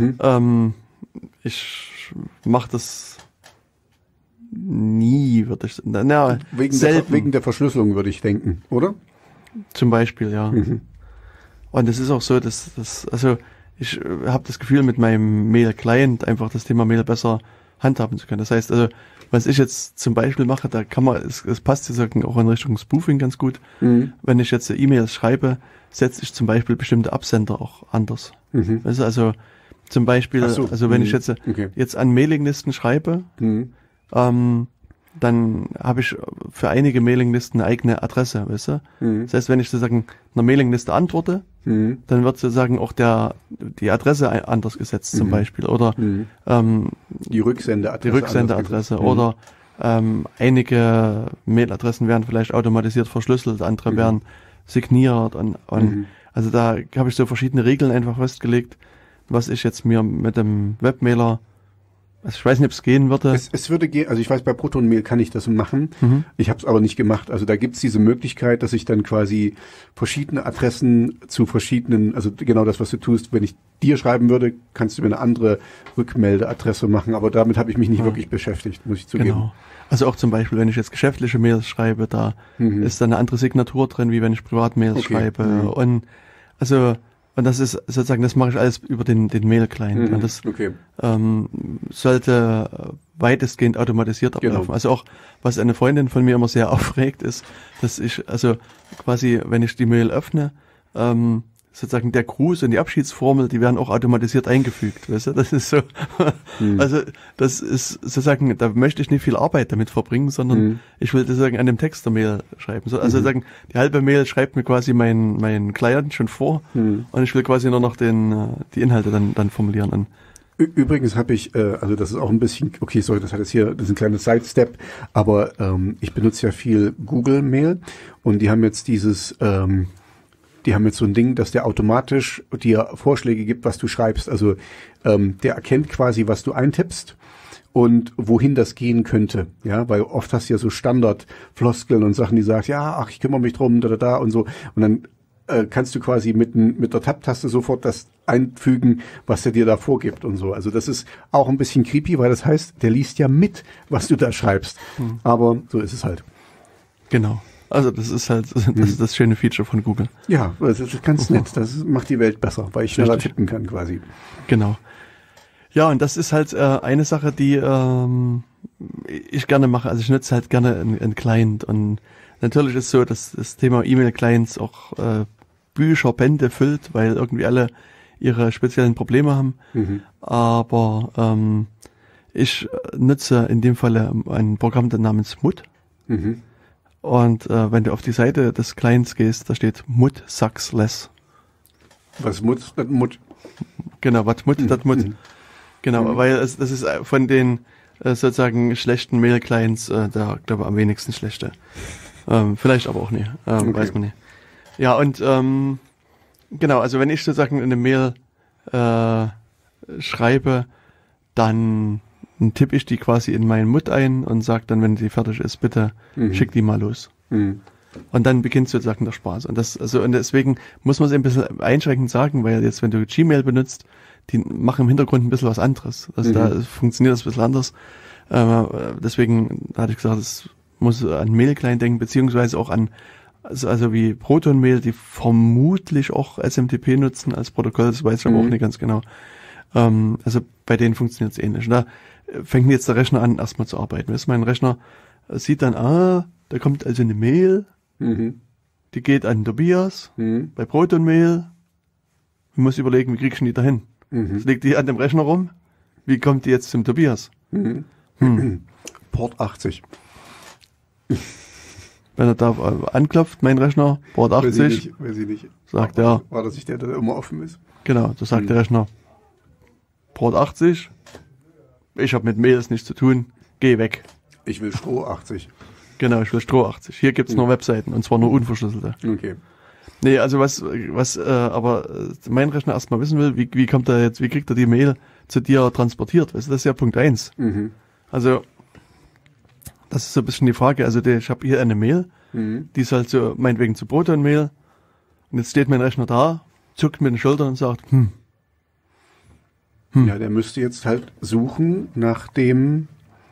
Ich mache das nie, würde ich sagen. Wegen der Verschlüsselung, würde ich denken, oder? Zum Beispiel, ja. Und es ist auch so, also ich habe das Gefühl, mit meinem Mail-Client einfach das Thema Mail besser handhaben zu können. Das heißt, also, was ich jetzt zum Beispiel mache, da kann man, es passt sozusagen auch in Richtung Spoofing ganz gut. Wenn ich jetzt E-Mails schreibe, setze ich zum Beispiel bestimmte Absender auch anders. Weißt du, also zum Beispiel, also wenn ich jetzt an Mailinglisten schreibe, dann habe ich für einige Mailinglisten eine eigene Adresse, weißt du? Das heißt, wenn ich sozusagen einer Mailingliste antworte, dann wird sozusagen auch die Adresse anders gesetzt zum Beispiel. Oder die Rücksendeadresse. Oder einige Mailadressen werden vielleicht automatisiert verschlüsselt, andere werden signiert und also da habe ich so verschiedene Regeln einfach festgelegt, was ich jetzt mir mit dem Webmailer, also ich weiß nicht, ob es gehen würde. Es würde gehen, also ich weiß, bei Proton Mail kann ich das machen. Ich habe es aber nicht gemacht. Also da gibt es diese Möglichkeit, dass ich dann quasi verschiedene Adressen zu verschiedenen, also genau das, was du tust, wenn ich dir schreiben würde, kannst du mir eine andere Rückmeldeadresse machen, aber damit habe ich mich nicht wirklich beschäftigt, muss ich zugeben. Genau. Also auch zum Beispiel, wenn ich jetzt geschäftliche Mails schreibe, da ist dann eine andere Signatur drin, wie wenn ich Privatmails schreibe. Und das ist sozusagen, das mache ich alles über den Mail-Client. Und das sollte weitestgehend automatisiert ablaufen. Genau. Also auch, was eine Freundin von mir immer sehr aufregt, ist, dass ich, also quasi, wenn ich die Mail öffne, sozusagen der Gruß und die Abschiedsformel, die werden auch automatisiert eingefügt, weißt du, das ist so, also das ist sozusagen, da möchte ich nicht viel Arbeit damit verbringen, sondern ich will sozusagen an dem Text der Mail schreiben, so, also sagen, die halbe Mail schreibt mir quasi mein Client schon vor und ich will quasi nur noch die Inhalte dann formulieren. Und übrigens habe ich, also das ist auch ein bisschen, okay, sorry, das ist ein kleiner Sidestep, aber ich benutze ja viel Google Mail und die haben jetzt die haben jetzt so ein Ding, dass der automatisch dir Vorschläge gibt, was du schreibst. Also der erkennt quasi, was du eintippst und wohin das gehen könnte. Ja, weil oft hast du ja so Standardfloskeln und Sachen, die sagst, ja, ach, ich kümmere mich drum, da und so. Und dann kannst du quasi mit der Tab-Taste sofort das einfügen, was er dir da vorgibt und so. Also das ist auch ein bisschen creepy, weil das heißt, der liest ja mit, was du da schreibst. Aber so ist es halt. Genau. Also das ist halt das schöne Feature von Google. Ja, das ist ganz nett. Das macht die Welt besser, weil ich schneller tippen kann quasi. Genau. Ja, und das ist halt eine Sache, die ich gerne mache. Also ich nutze halt gerne einen Client. Und natürlich ist so, dass das Thema E-Mail-Clients auch Bücher, Bände füllt, weil irgendwie alle ihre speziellen Probleme haben. Aber ich nutze in dem Falle ein Programm namens Mut. Und wenn du auf die Seite des Clients gehst, da steht Mut sucks less. Was Mut? Das Mut. Genau, was Mut, das Mut. Genau, weil das ist von den sozusagen schlechten Mail-Clients da, glaube ich, am wenigsten schlechte. Vielleicht aber auch nicht, weiß man nicht. Ja, und genau, also wenn ich sozusagen eine Mail schreibe, dann tippe ich die quasi in meinen Mut ein und sage dann, wenn die fertig ist, bitte schick die mal los. Und dann beginnt sozusagen der Spaß. Und deswegen muss man es ein bisschen einschränkend sagen, weil jetzt, wenn du Gmail benutzt, die machen im Hintergrund ein bisschen was anderes. Also da funktioniert das ein bisschen anders. Deswegen hatte ich gesagt, es muss an Mail-Client denken, beziehungsweise auch an, also wie Proton Mail, die vermutlich auch SMTP nutzen als Protokoll, das weiß ich aber auch nicht ganz genau. Also bei denen funktioniert es ähnlich. Und da fängt jetzt der Rechner an, erstmal zu arbeiten. Weißt, mein Rechner sieht dann, da kommt also eine Mail, die geht an Tobias bei Protonmail. Ich muss überlegen, wie krieg ich die da hin? Das liegt die an dem Rechner rum. Wie kommt die jetzt zum Tobias? Port 80. Wenn er da anklopft, mein Rechner, Port 80, weiß ich nicht. sagt er, war das nicht der immer offen ist? genau, da sagt der Rechner, Port 80, ich habe mit Mails nichts zu tun, geh weg. Ich will Stroh 80. Genau, ich will Stroh 80. Hier gibt's nur Webseiten, und zwar nur unverschlüsselte. Okay. Nee, also aber mein Rechner erstmal wissen will, wie kommt er jetzt, wie kriegt er die Mail zu dir transportiert? Weißt du, das ist ja Punkt 1. Also, das ist so ein bisschen die Frage. Also, ich habe hier eine Mail, die ist halt so, meinetwegen zu Proton-Mail. Und jetzt steht mein Rechner da, zuckt mit den Schultern und sagt, Ja, der müsste jetzt halt suchen nach dem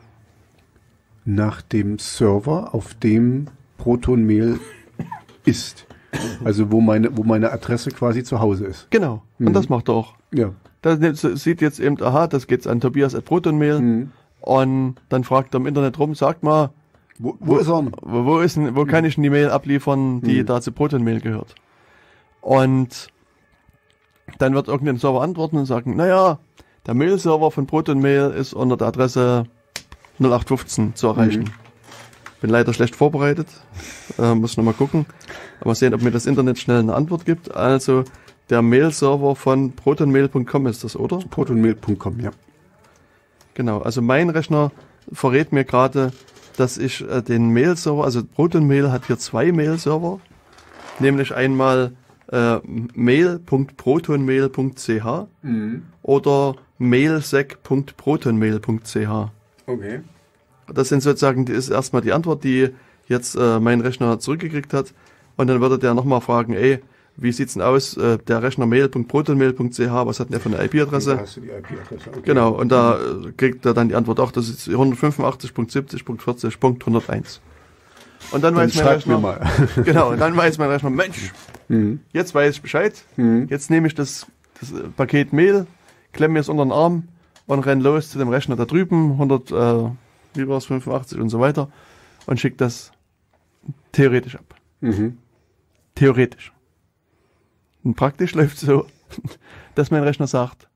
Server, auf dem Proton-Mail ist. Also wo meine Adresse quasi zu Hause ist. Genau. Und das macht er auch. Ja. Das sieht jetzt eben, das geht's an Tobias@protonmail. Und dann fragt er im Internet rum, sagt mal, Wo ist er? Wo kann ich denn die Mail abliefern, die da zu Protonmail gehört? Und dann wird irgendein Server antworten und sagen, naja, der Mail-Server von Protonmail ist unter der Adresse 0815 zu erreichen. Bin leider schlecht vorbereitet, muss noch mal gucken. Mal sehen, ob mir das Internet schnell eine Antwort gibt. Also der Mail-Server von protonmail.com ist das, oder? Protonmail.com, ja. Genau, also mein Rechner verrät mir gerade, dass ich den Mail-Server, also Protonmail hat hier 2 Mail-Server, nämlich einmal mail.protonmail.ch oder mailsec.protonmail.ch. Okay. Das sind sozusagen, ist erstmal die Antwort, die jetzt mein Rechner zurückgekriegt hat. Und dann würde der nochmal fragen, wie sieht's denn aus, der Rechner mail.protonmail.ch, was hat denn der für eine IP-Adresse? Da hast du die IP-Adresse, okay. Genau, und da kriegt er dann die Antwort, das ist 185.70.40.101. Und dann weiß mein Rechner, mal. genau, und dann weiß mein Rechner, Mensch, jetzt weiß ich Bescheid, jetzt nehme ich das Paket Mail, klemme mir es unter den Arm und renn los zu dem Rechner da drüben, 85 und so weiter, und schickt das theoretisch ab. Theoretisch. Und praktisch läuft es so, dass mein Rechner sagt,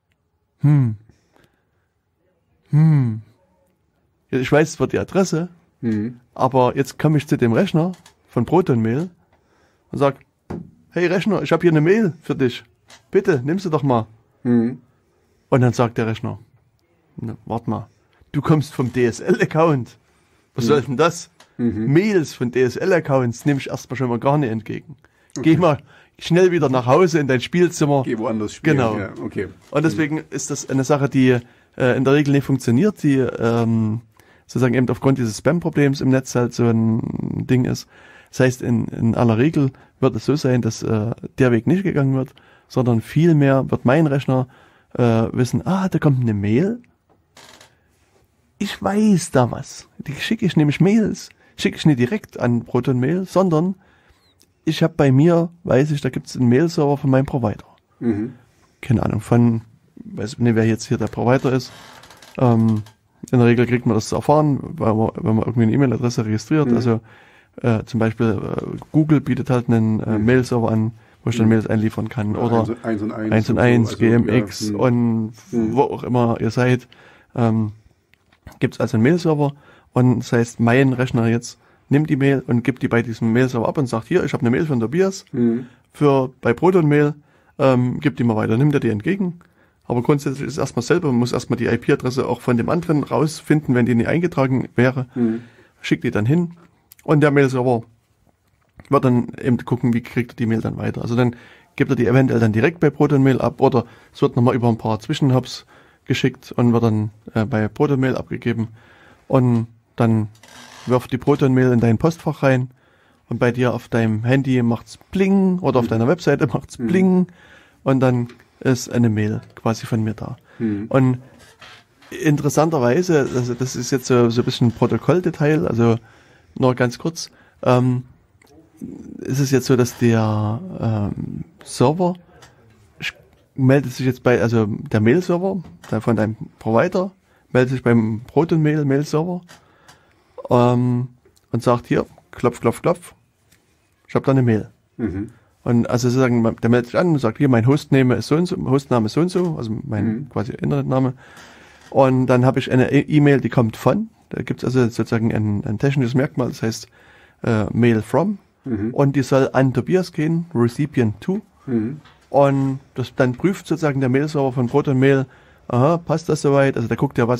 ich weiß zwar die Adresse, aber jetzt komme ich zu dem Rechner von Protonmail und sag, hey Rechner, ich habe hier eine Mail für dich. Bitte, nimm sie doch mal. Und dann sagt der Rechner, warte mal, du kommst vom DSL-Account. Was soll denn das? Mails von DSL-Accounts nehme ich erstmal schon mal gar nicht entgegen. Okay. Geh mal schnell wieder nach Hause in dein Spielzimmer. Geh woanders spielen. Genau. Ja, okay. Und deswegen ist das eine Sache, die in der Regel nicht funktioniert, die sozusagen eben aufgrund dieses Spam-Problems im Netz halt so ein Ding ist. Das heißt, in aller Regel wird es so sein, dass der Weg nicht gegangen wird, sondern vielmehr wird mein Rechner wissen, da kommt eine Mail. Ich weiß da was. Die schicke ich nämlich Mails. Schicke ich nicht direkt an Protonmail, sondern ich habe bei mir, weiß ich, da gibt es einen Mail-Server von meinem Provider. Keine Ahnung, weiß nicht, wer jetzt hier der Provider ist. In der Regel kriegt man das zu erfahren, wenn man irgendwie eine E-Mail-Adresse registriert. Also zum Beispiel Google bietet halt einen Mail-Server an, wo ich dann Mails einliefern kann. Oder 1&1, GMX und wo auch immer ihr seid. Gibt es also einen Mail-Server, und das heißt, mein Rechner jetzt nimmt die Mail und gibt die bei diesem Mail-Server ab und sagt, hier, ich habe eine Mail von Tobias bei Protonmail, gibt die mal weiter, nimmt er die entgegen. Aber grundsätzlich ist erstmal selber, man muss erstmal die IP-Adresse auch von dem anderen rausfinden, wenn die nicht eingetragen wäre, schickt die dann hin, und der Mail-Server wird dann eben gucken, wie kriegt er die Mail dann weiter. Also dann gibt er die eventuell dann direkt bei Protonmail ab, oder es wird nochmal über ein paar Zwischenhubs geschickt und wird dann bei Protonmail abgegeben, und dann wirft die Protonmail in dein Postfach rein, und bei dir auf deinem Handy macht's Bling, oder auf deiner Webseite macht's Bling, und dann ist eine Mail quasi von mir da. Und interessanterweise, also das ist jetzt so ein bisschen Protokolldetail, also nur ganz kurz, ist es jetzt so, dass der Server meldet sich jetzt also der Mail-Server von deinem Provider, meldet sich beim Proton-Mail-Server und sagt hier, klopf, klopf, klopf, ich habe da eine Mail. Und also sozusagen, der meldet sich an und sagt, hier, mein Hostname ist so und so, also mein quasi Internetname. Und dann habe ich eine E-Mail, die kommt von, da gibt es also sozusagen ein technisches Merkmal, das heißt Mail from, und die soll an Tobias gehen, Recipient to, und das dann prüft sozusagen der Mail-Server von Proton-Mail, aha, passt das soweit, also der guckt ja,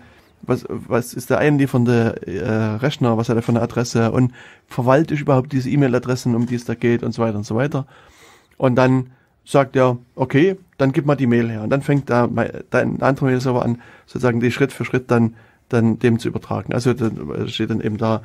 was ist der einliefernde Rechner, was hat er für eine Adresse und verwalte ich überhaupt diese E-Mail-Adressen, um die es da geht und so weiter und so weiter. Und dann sagt er, okay, dann gib mal die Mail her. Und dann fängt da ein anderer Mail-Server an, sozusagen die Schritt für Schritt dann dem zu übertragen. Also da steht dann eben da,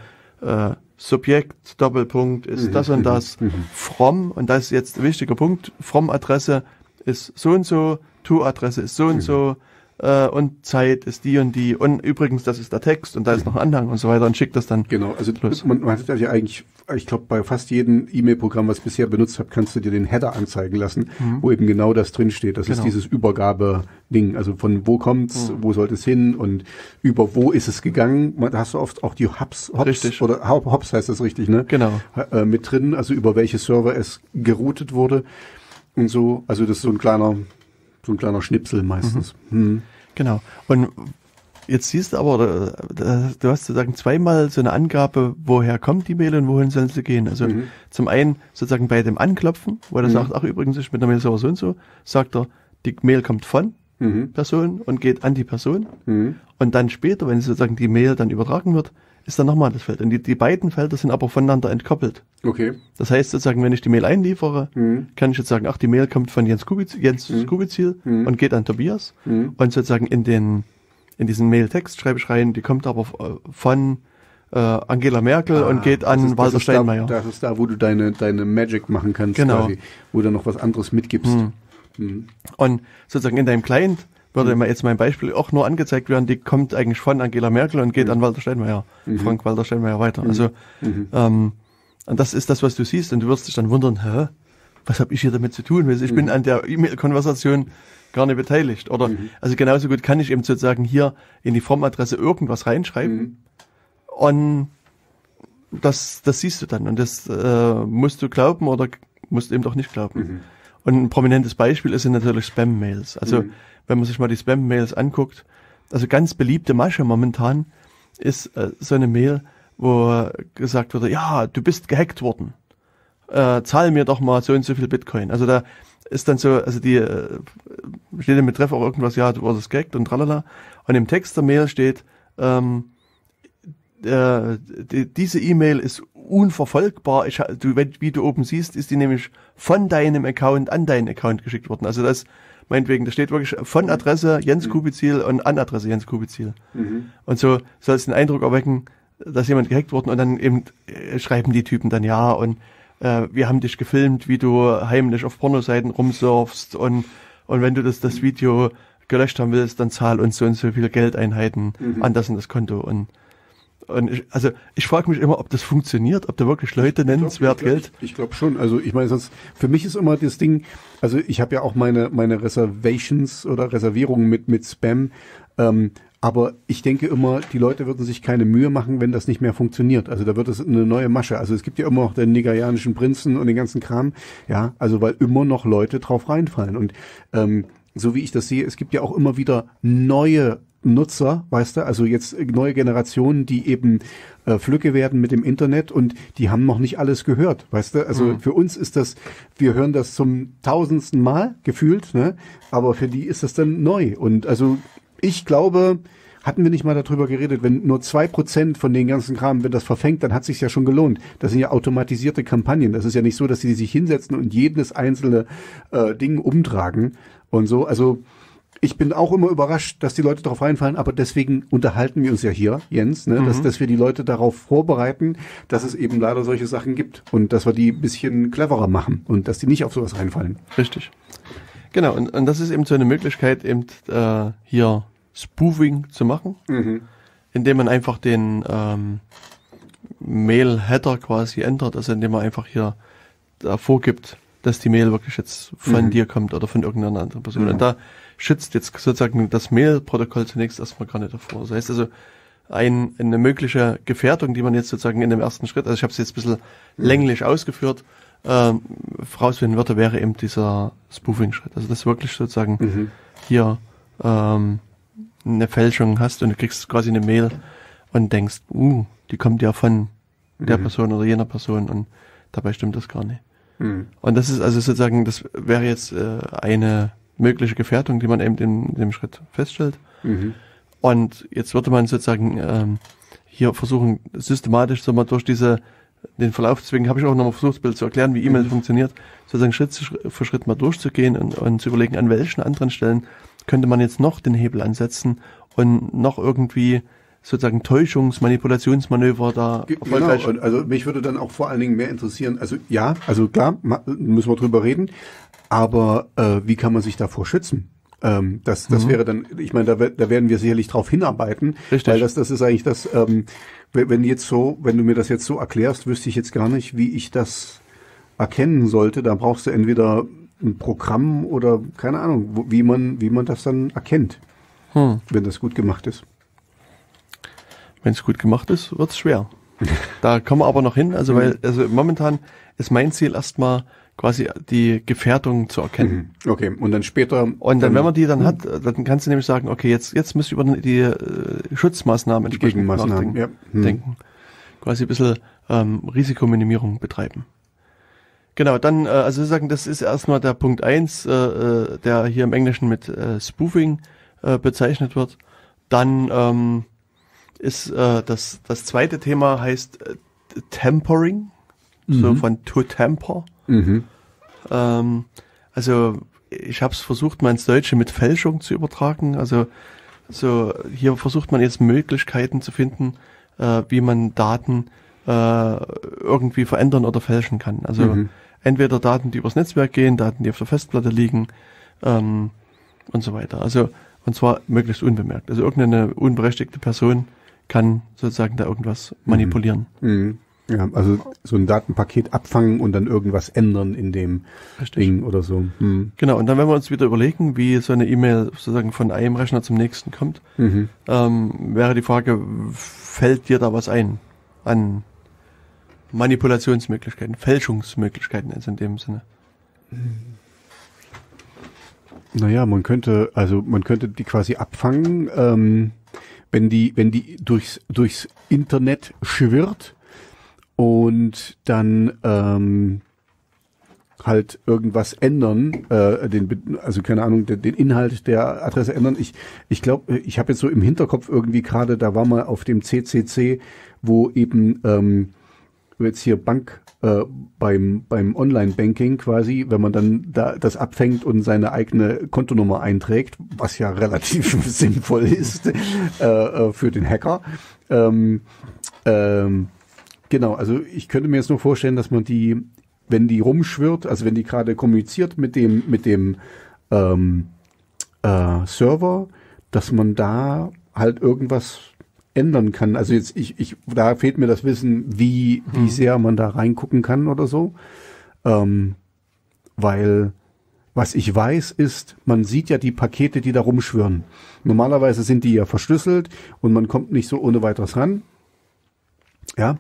Subjekt, Doppelpunkt ist das und das, from, und das ist jetzt ein wichtiger Punkt, from-Adresse ist so und so, to-Adresse ist so und so, und Zeit ist die und die, und übrigens, das ist der Text, und da ist noch ein Anhang und so weiter, und schickt das dann. Genau, also man hat das ja eigentlich, ich glaube, bei fast jedem E-Mail-Programm, was ich bisher benutzt habe, kannst du dir den Header anzeigen lassen, wo eben genau das drinsteht. Das ist dieses Übergabe-Ding, also von wo kommt's, wo sollte es hin und über wo ist es gegangen. Da hast du oft auch die Hops oder Hops heißt das richtig, ne? Genau. Mit drin, also über welche Server es geroutet wurde und so. Also das ist so ein kleiner Schnipsel meistens. Genau. Und jetzt siehst du aber, du hast sozusagen zweimal so eine Angabe, woher kommt die Mail und wohin soll sie gehen. Also zum einen sozusagen bei dem Anklopfen, wo er sagt, ach übrigens, ich bin der Mail-Server so und so, sagt er, die Mail kommt von Person und geht an die Person. Und dann später, wenn sozusagen die Mail dann übertragen wird, ist dann nochmal das Feld. Und die beiden Felder sind aber voneinander entkoppelt. Okay. Das heißt sozusagen, wenn ich die Mail einliefere, kann ich jetzt sagen, ach, die Mail kommt von Jens Kubizil und geht an Tobias. Und sozusagen in diesen Mail-Text schreibe ich rein, die kommt aber von Angela Merkel und geht an Walter Steinmeier. Das ist da, wo du deine Magic machen kannst, quasi, wo du noch was anderes mitgibst. Und sozusagen in deinem Client würde jetzt mein Beispiel auch nur angezeigt werden, die kommt eigentlich von Angela Merkel und geht an Walter Steinmeier, Frank-Walter Steinmeier weiter. Also und das ist das, was du siehst, und du wirst dich dann wundern, was habe ich hier damit zu tun? Ich bin an der E-Mail-Konversation gar nicht beteiligt. Oder also genauso gut kann ich eben sozusagen hier in die Formadresse irgendwas reinschreiben und das siehst du dann, und das musst du glauben oder musst eben doch nicht glauben. Und ein prominentes Beispiel sind natürlich Spam-Mails. Also wenn man sich mal die Spam-Mails anguckt, also ganz beliebte Masche momentan ist so eine Mail, wo gesagt wurde, ja, du bist gehackt worden. Zahl mir doch mal so und so viel Bitcoin. Also da ist dann so, also die steht im Betreff auch irgendwas, ja, du wurdest gehackt und tralala. Und im Text der Mail steht, diese E-Mail ist unverfolgbar. Wie du oben siehst, ist die nämlich von deinem Account an deinen Account geschickt worden. Also das meinetwegen, da steht wirklich von Adresse Jens Kubizil und an Adresse Jens Kubizil. Und so soll es den Eindruck erwecken, dass jemand gehackt worden, und dann eben schreiben die Typen dann, ja, und wir haben dich gefilmt, wie du heimlich auf Pornoseiten rumsurfst, und wenn du das Video gelöscht haben willst, dann zahl uns so und so viele Geldeinheiten an das und das Konto. Und ich frage mich immer, ob das funktioniert, ob da wirklich Leute nennenswert Geld. Ich glaube schon. Also ich meine, sonst für mich ist immer das Ding, also ich habe ja auch meine Reservations oder Reservierungen mit Spam, aber ich denke immer, die Leute würden sich keine Mühe machen, wenn das nicht mehr funktioniert. Also da wird es eine neue Masche. Also es gibt ja immer noch den nigerianischen Prinzen und den ganzen Kram. Ja, also weil immer noch Leute drauf reinfallen. Und so wie ich das sehe, es gibt ja auch immer wieder neue Nutzer, weißt du, also jetzt neue Generationen, die eben Flügge werden mit dem Internet, und die haben noch nicht alles gehört, weißt du, also für uns ist das, wir hören das zum 1000. Mal gefühlt, ne, aber für die ist das dann neu. Und also ich glaube, hatten wir nicht mal darüber geredet, wenn nur 2% von den ganzen Kram, wenn das verfängt, dann hat sich's ja schon gelohnt. Das sind ja automatisierte Kampagnen. Das ist ja nicht so, dass die sich hinsetzen und jedes einzelne Ding umtragen und so. Also ich bin auch immer überrascht, dass die Leute darauf reinfallen, aber deswegen unterhalten wir uns ja hier, Jens, ne, dass wir die Leute darauf vorbereiten, dass es eben leider solche Sachen gibt und dass wir die ein bisschen cleverer machen und dass die nicht auf sowas reinfallen. Richtig. Genau, und das ist eben so eine Möglichkeit, eben hier Spoofing zu machen, indem man einfach den Mail-Header quasi ändert, also indem man einfach hier vorgibt, dass die Mail wirklich jetzt von dir kommt oder von irgendeiner anderen Person. Und da schützt jetzt sozusagen das Mail-Protokoll zunächst erstmal gar nicht davor. Das heißt also, eine mögliche Gefährdung, die man jetzt sozusagen in dem ersten Schritt, also ich habe es jetzt ein bisschen länglich ausgeführt, rausfinden würde, wäre eben dieser Spoofing-Schritt. Also dass du wirklich sozusagen hier eine Fälschung hast und du kriegst quasi eine Mail und denkst, die kommt ja von der Person oder jener Person und dabei stimmt das gar nicht. Und das ist also sozusagen, das wäre jetzt eine mögliche Gefährdung, die man eben in dem Schritt feststellt. Und jetzt würde man sozusagen hier versuchen, systematisch so mal durch den Verlauf, deswegen habe ich auch nochmal versucht, das Bild zu erklären, wie E-Mail funktioniert, sozusagen Schritt für Schritt mal durchzugehen und zu überlegen, an welchen anderen Stellen könnte man jetzt noch den Hebel ansetzen und noch irgendwie sozusagen Manipulationsmanöver da erfolgreich. Genau, also mich würde dann auch vor allen Dingen mehr interessieren, also klar, müssen wir drüber reden, aber wie kann man sich davor schützen? Das wäre dann, ich meine, da werden wir sicherlich drauf hinarbeiten, Richtig. Weil das ist eigentlich das, wenn du mir das jetzt so erklärst, wüsste ich jetzt gar nicht, wie ich das erkennen sollte. Da brauchst du entweder ein Programm oder keine Ahnung, wie man das dann erkennt, wenn das gut gemacht ist. Wenn es gut gemacht ist, wird's schwer. Da kommen wir aber noch hin, also momentan ist mein Ziel erstmal quasi die Gefährdung zu erkennen. Okay, und dann später... Und dann, wenn man die dann hat, dann kannst du nämlich sagen, okay, jetzt müsst ihr über die Schutzmaßnahmen entsprechend denken. Quasi ein bisschen Risikominimierung betreiben. Genau, dann, also sozusagen, das ist erstmal der Punkt 1, der hier im Englischen mit Spoofing bezeichnet wird. Dann ist das zweite Thema heißt Tampering, so von to tamper. Also ich habe es versucht, mal ins Deutsche mit Fälschung zu übertragen. Also so hier versucht man jetzt Möglichkeiten zu finden, wie man Daten irgendwie verändern oder fälschen kann. Also entweder Daten, die übers Netzwerk gehen, Daten, die auf der Festplatte liegen und so weiter. Also und zwar möglichst unbemerkt. Also irgendeine unberechtigte Person kann sozusagen da irgendwas manipulieren. Ja, also so ein Datenpaket abfangen und dann irgendwas ändern in dem Ding oder so. Genau, und dann, wenn wir uns wieder überlegen, wie so eine E-Mail sozusagen von einem Rechner zum nächsten kommt, wäre die Frage, fällt dir da was ein an Manipulationsmöglichkeiten, Fälschungsmöglichkeiten, also in dem Sinne? Naja, man könnte die quasi abfangen, wenn die durchs Internet schwirrt und dann halt irgendwas ändern, also keine Ahnung, den Inhalt der Adresse ändern. Ich glaube, ich habe jetzt so im Hinterkopf irgendwie gerade, da war mal auf dem CCC, wo eben jetzt hier Bank beim Online-Banking quasi, wenn man dann da das abfängt und seine eigene Kontonummer einträgt, was ja relativ sinnvoll ist für den Hacker. Genau, also ich könnte mir jetzt nur vorstellen, dass man die, wenn die rumschwirrt, also wenn die gerade kommuniziert mit dem Server, dass man da halt irgendwas ändern kann. Also jetzt da fehlt mir das Wissen, wie sehr man da reingucken kann oder so. Weil was ich weiß ist, man sieht ja die Pakete, die da rumschwirren. Normalerweise sind die ja verschlüsselt und man kommt nicht so ohne weiteres ran. Ja.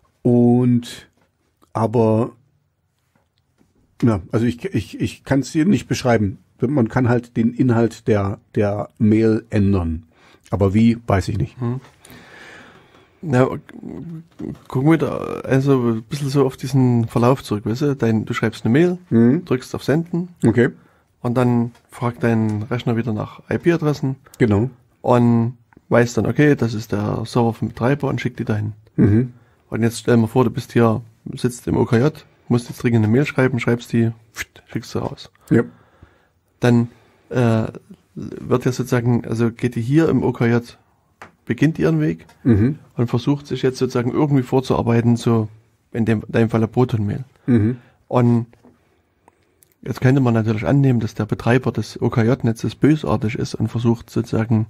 Aber ja, also ich kann es dir nicht beschreiben. Man kann halt den Inhalt der Mail ändern. Aber wie, weiß ich nicht. Na, gucken wir da also ein bisschen so auf diesen Verlauf zurück, weißt du? Du schreibst eine Mail, drückst auf Senden. Okay. Und dann fragt dein Rechner wieder nach IP-Adressen. Genau. Und weiß dann, okay, das ist der Server vom Betreiber und schickt die dahin. Und jetzt stell dir mal vor, du sitzt im OKJ, musst jetzt dringend eine Mail schreiben, schreibst die, schickst du raus. Ja. Dann wird ja sozusagen, also geht die hier im OKJ, beginnt ihren Weg und versucht sich jetzt sozusagen irgendwie vorzuarbeiten, so in deinem Fall eine Proton-Mail. Und jetzt könnte man natürlich annehmen, dass der Betreiber des OKJ-Netzes bösartig ist und versucht sozusagen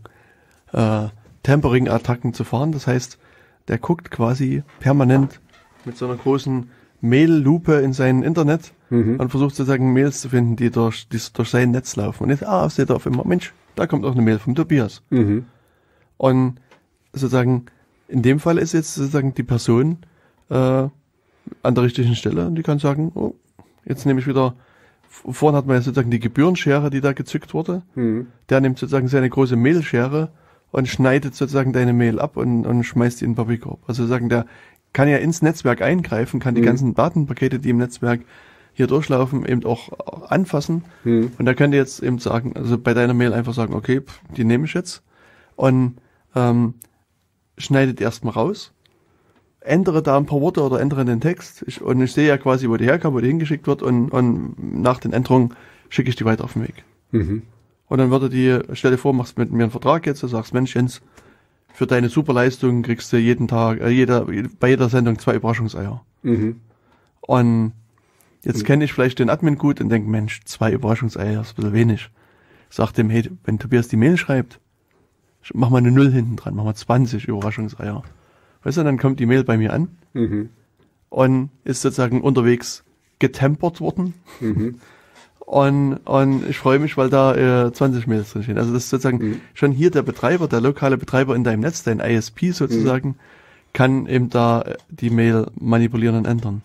Tampering-Attacken zu fahren. Das heißt, der guckt quasi permanent mit so einer großen Mail-Lupe in sein Internet und versucht sozusagen Mails zu finden, die durch sein Netz laufen. Und jetzt, seht ihr auf immer, Mensch, da kommt auch eine Mail vom Tobias. Und sozusagen, in dem Fall ist jetzt sozusagen die Person an der richtigen Stelle und die kann sagen, oh, jetzt nehme ich wieder, vorhin hat man ja sozusagen die Gebührenschere, die da gezückt wurde. Der nimmt sozusagen seine große Mailschere und schneidet sozusagen deine Mail ab und schmeißt die in den Papierkorb. Also sozusagen, der kann ja ins Netzwerk eingreifen, kann die ganzen Datenpakete, die im Netzwerk hier durchlaufen, eben auch anfassen. Und da könnt ihr jetzt eben sagen, also bei deiner Mail einfach sagen, okay, die nehme ich jetzt und schneidet erstmal raus, ändere da ein paar Worte oder ändere den Text. Ich sehe ja quasi, wo die herkam, wo die hingeschickt wird und nach den Änderungen schicke ich die weiter auf den Weg. Und dann stell dir vor, machst mit mir einen Vertrag jetzt, du sagst, Mensch Jens, für deine Superleistung kriegst du jeden Tag, bei jeder Sendung 2 Überraschungseier. Und jetzt kenne ich vielleicht den Admin gut und denke, Mensch, 2 Überraschungseier ist ein bisschen wenig. Sag dem, hey, wenn Tobias die Mail schreibt, mach mal eine 0 hinten dran, mach mal 20 Überraschungseier. Weißt du, dann kommt die Mail bei mir an und ist sozusagen unterwegs getempert worden. Und ich freue mich, weil da 20 Mails drin stehen. Also das ist sozusagen schon hier der lokale Betreiber in deinem Netz, dein ISP sozusagen, kann eben da die Mail manipulieren und ändern.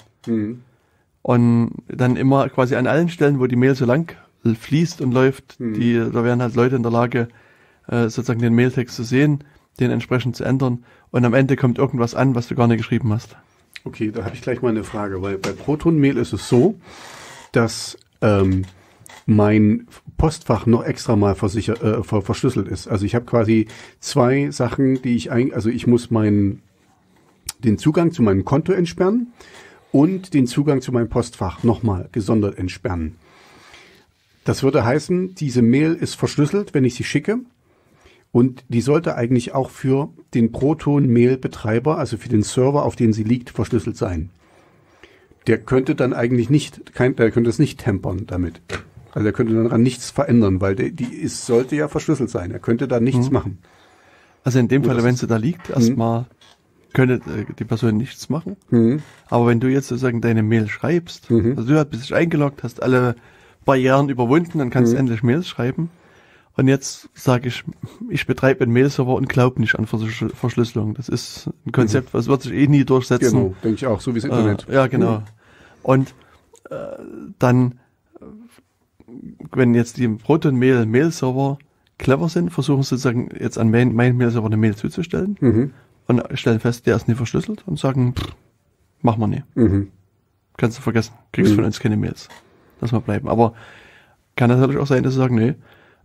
Und dann immer quasi an allen Stellen, wo die Mail so lang fließt und läuft, da wären halt Leute in der Lage, sozusagen den Mailtext zu sehen, den entsprechend zu ändern. Und am Ende kommt irgendwas an, was du gar nicht geschrieben hast. Okay, da habe ich gleich mal eine Frage, weil bei Proton-Mail ist es so, dass mein Postfach noch extra mal verschlüsselt ist. Also ich habe quasi 2 Sachen, die ich muss den Zugang zu meinem Konto entsperren und den Zugang zu meinem Postfach nochmal gesondert entsperren. Das würde heißen, diese Mail ist verschlüsselt, wenn ich sie schicke. Und die sollte eigentlich auch für den Proton-Mail-Betreiber, also für den Server, auf dem sie liegt, verschlüsselt sein. Der könnte dann eigentlich der könnte es nicht tempern damit. Also der könnte daran nichts verändern, weil sollte ja verschlüsselt sein. Er könnte da nichts machen. Also in dem Fall, wenn sie da liegt, erstmal könnte die Person nichts machen. Aber wenn du jetzt sozusagen deine Mail schreibst, also du bist dich eingeloggt, hast alle Barrieren überwunden, dann kannst du endlich Mails schreiben. Und jetzt sage ich betreibe einen Mail-Server und glaube nicht an Verschlüsselung. Das ist ein Konzept, was wird sich nie durchsetzen. Genau, denke ich auch, so wie das Internet. Ja, genau. Und dann, wenn jetzt die Proton-Mail-Server clever sind, versuchen sie sozusagen jetzt an meinen Mail-Server eine Mail zuzustellen und stellen fest, der ist nicht verschlüsselt und sagen, mach mal nicht. Kannst du vergessen, kriegst von uns keine Mails. Lass mal bleiben. Aber kann natürlich auch sein, dass sie sagen, nee,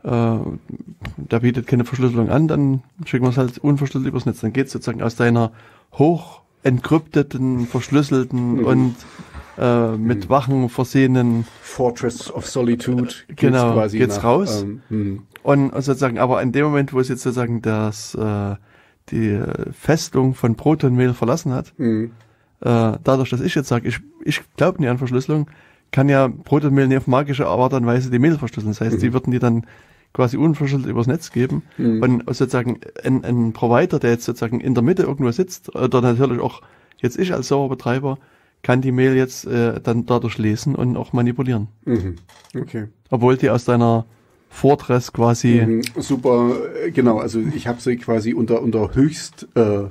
da bietet keine Verschlüsselung an, dann schicken wir es halt unverschlüsselt übers Netz. Dann geht es sozusagen aus deiner hoch entkrypteten, verschlüsselten und mit Wachen versehenen Fortress of Solitude geht's raus. Und sozusagen, aber in dem Moment, wo es jetzt sozusagen die Festung von Proton-Mail verlassen hat, dadurch, dass ich jetzt sage, ich glaube nicht an Verschlüsselung, kann ja Proton-Mail nicht auf magische Art und Weise die Mail verschlüsseln. Das heißt, die würden die dann quasi unverschlüsselt übers Netz geben. Und sozusagen ein Provider, der jetzt sozusagen in der Mitte irgendwo sitzt, oder natürlich auch jetzt ich als Serverbetreiber, kann die Mail jetzt dann dadurch lesen und auch manipulieren. Okay. Obwohl die aus deiner Fortress quasi... Super, genau. Also ich habe sie quasi unter höchst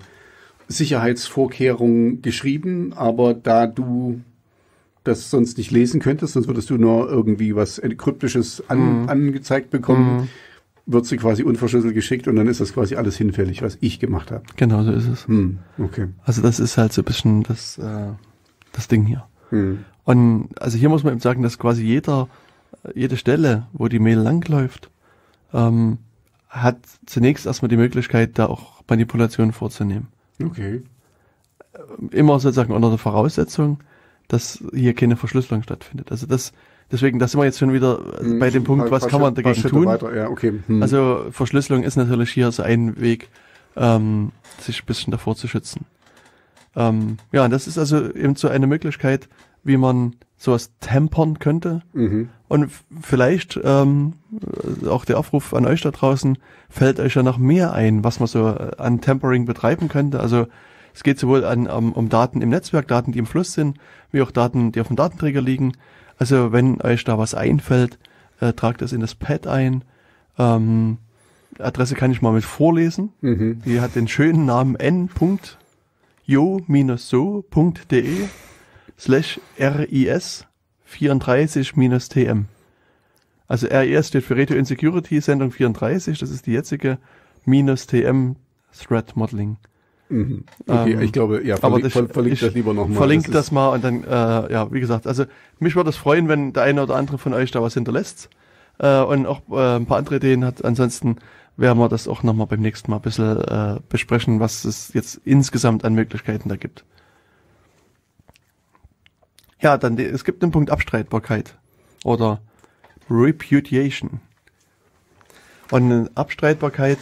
Sicherheitsvorkehrungen geschrieben, aber da du das sonst nicht lesen könntest, sonst würdest du nur irgendwie was Kryptisches angezeigt bekommen, wird sie quasi unverschlüsselt geschickt und dann ist das quasi alles hinfällig, was ich gemacht habe. Genau, so ist es. Okay. Also das ist halt so ein bisschen das Ding hier. Und also hier muss man eben sagen, dass quasi jede Stelle, wo die Mail langläuft, hat zunächst erstmal die Möglichkeit, da auch Manipulationen vorzunehmen. Okay. Immer sozusagen unter der Voraussetzung, dass hier keine Verschlüsselung stattfindet. Also deswegen, da sind wir jetzt schon wieder bei dem Punkt, was kann man dagegen tun? Ja, okay. Also Verschlüsselung ist natürlich hier so ein Weg, sich ein bisschen davor zu schützen. Ja, das ist also eben so eine Möglichkeit, wie man sowas tempern könnte. Und vielleicht auch der Aufruf an euch da draußen, fällt euch ja noch mehr ein, was man so an Tempering betreiben könnte. Also Es geht sowohl um Daten im Netzwerk, Daten, die im Fluss sind, wie auch Daten, die auf dem Datenträger liegen. Also wenn euch da was einfällt, tragt das in das Pad ein. Adresse kann ich mal mit vorlesen. Die hat den schönen Namen n.jo-so.de/RIS34-TM. Also RIS steht für Radio Insecurity Sendung 34, das ist die jetzige, -TM Threat Modeling. Okay, ich glaube, ja, verlinkt das lieber nochmal. Verlinkt das mal und dann, wie gesagt, also mich würde es freuen, wenn der eine oder andere von euch da was hinterlässt und auch ein paar andere Ideen hat. Ansonsten werden wir das auch nochmal beim nächsten Mal ein bisschen besprechen, was es jetzt insgesamt an Möglichkeiten da gibt. Ja, dann es gibt den Punkt Abstreitbarkeit oder Repudiation. Und Abstreitbarkeit,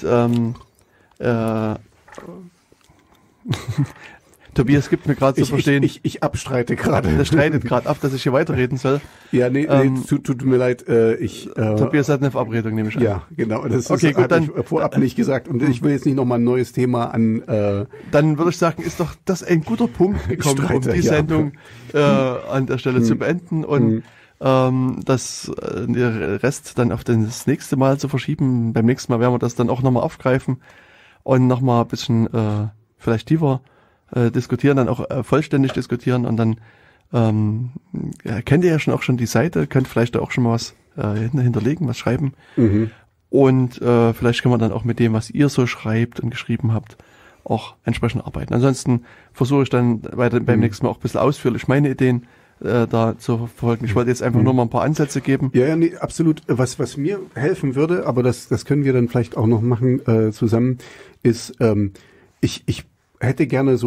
Tobias gibt mir gerade zu verstehen. Ich abstreite gerade. Der streitet gerade ab, dass ich hier weiterreden soll. Ja, tut mir leid. Tobias hat eine Verabredung, nehme ich an. Ja, genau. Das okay, gut, hatte ich vorab nicht gesagt. Und ich will jetzt nicht nochmal ein neues Thema an... Dann würde ich sagen, ist doch das ein guter Punkt gekommen, um die Sendung an der Stelle zu beenden und das der Rest dann auf das nächste Mal zu verschieben. Beim nächsten Mal werden wir das dann auch nochmal aufgreifen und nochmal ein bisschen vielleicht tiefer diskutieren, dann auch vollständig diskutieren und dann kennt ihr ja schon die Seite, könnt vielleicht auch schon mal was hinterlegen, was schreiben und vielleicht können wir dann auch mit dem, was ihr so schreibt und geschrieben habt, auch entsprechend arbeiten. Ansonsten versuche ich dann beim nächsten Mal auch ein bisschen ausführlich meine Ideen da zu verfolgen. Ich wollte jetzt einfach nur mal ein paar Ansätze geben. Ja, nee, absolut. Was mir helfen würde, aber das können wir dann vielleicht auch noch machen zusammen, ist, ich hätte gerne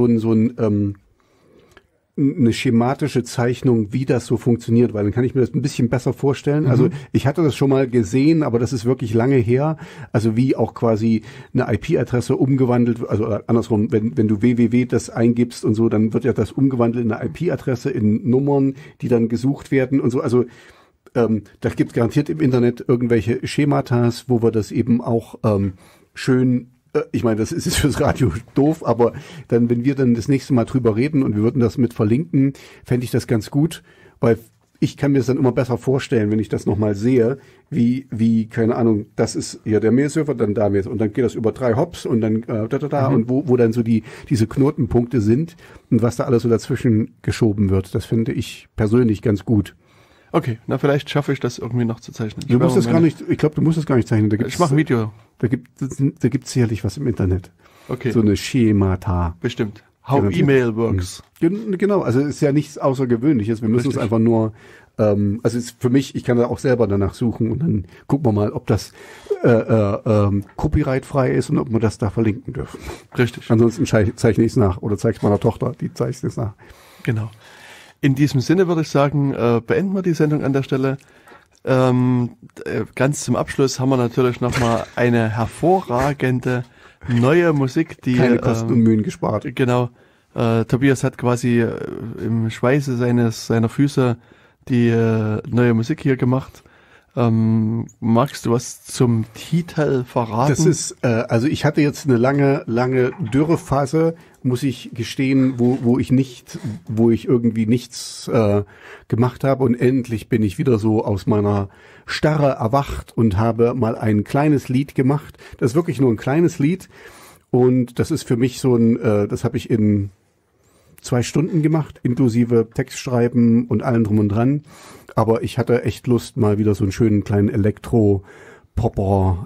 eine schematische Zeichnung, wie das so funktioniert, weil dann kann ich mir das ein bisschen besser vorstellen. Also ich hatte das schon mal gesehen, aber das ist wirklich lange her. Also wie auch quasi eine IP-Adresse umgewandelt, also andersrum, wenn du www das eingibst und so, dann wird ja das umgewandelt in eine IP-Adresse, in Nummern, die dann gesucht werden und so. Also da gibt es garantiert im Internet irgendwelche Schematas, wo wir das eben auch schön, ich meine, das ist fürs Radio doof, aber dann, wenn wir dann das nächste Mal drüber reden und wir würden das mit verlinken, fände ich das ganz gut, weil ich kann mir das dann immer besser vorstellen, wenn ich das nochmal sehe, wie, keine Ahnung, das ist hier der Mail-Server, dann da und dann geht das über 3 Hops und dann und wo dann so diese Knotenpunkte sind und was da alles so dazwischen geschoben wird. Das finde ich persönlich ganz gut. Okay, na vielleicht schaffe ich das irgendwie noch zu zeichnen. Du musst es gar nicht, ich glaube, du musst es gar nicht zeichnen. Ich mache ein Video. Da gibt's sicherlich was im Internet. Okay. So eine Schemata. Bestimmt. How E-Mail works. Genau, also es ist ja nichts Außergewöhnliches. Wir müssen es einfach nur, also ist für mich, ich kann da auch selber danach suchen und dann gucken wir mal, ob das copyrightfrei ist und ob wir das da verlinken dürfen. Richtig. Ansonsten zeichne ich es nach oder zeige es meiner Tochter, die zeichnet es nach. Genau. In diesem Sinne würde ich sagen, beenden wir die Sendung an der Stelle. Ganz zum Abschluss haben wir natürlich nochmal eine hervorragende neue Musik, die... Keine Kosten und Mühen gespart. Genau. Tobias hat quasi im Schweiße seiner Füße die neue Musik hier gemacht. Magst du was zum Titel verraten? Das ist, also ich hatte jetzt eine lange Dürrephase, muss ich gestehen, wo ich irgendwie nichts gemacht habe und endlich bin ich wieder so aus meiner Starre erwacht und habe mal ein kleines Lied gemacht. Das ist wirklich nur ein kleines Lied und das ist für mich so das habe ich in 2 Stunden gemacht, inklusive Textschreiben und allem drum und dran. Aber ich hatte echt Lust, mal wieder so einen schönen kleinen Elektro-Popper,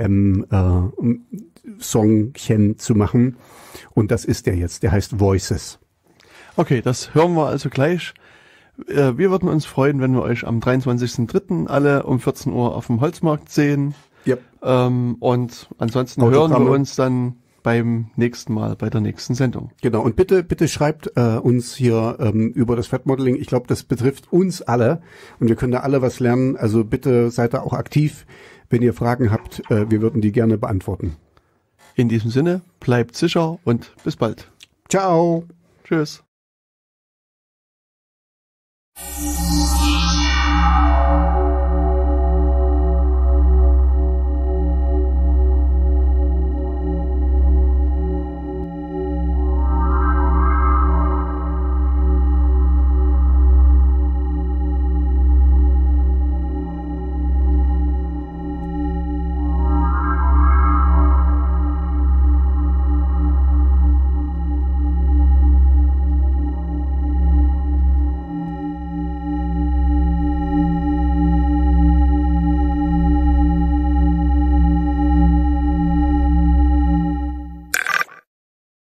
IBM-Songchen zu machen. Und das ist der jetzt. Der heißt Voices. Okay, das hören wir also gleich. Wir würden uns freuen, wenn wir euch am 23.03. alle um 14 Uhr auf dem Holzmarkt sehen. Yep. Und ansonsten hören wir uns dann beim nächsten Mal, bei der nächsten Sendung. Genau, und bitte schreibt uns hier über das Threat Modeling. Ich glaube, das betrifft uns alle und wir können da alle was lernen. Also bitte seid da auch aktiv, wenn ihr Fragen habt. Wir würden die gerne beantworten. In diesem Sinne, bleibt sicher und bis bald. Ciao. Tschüss.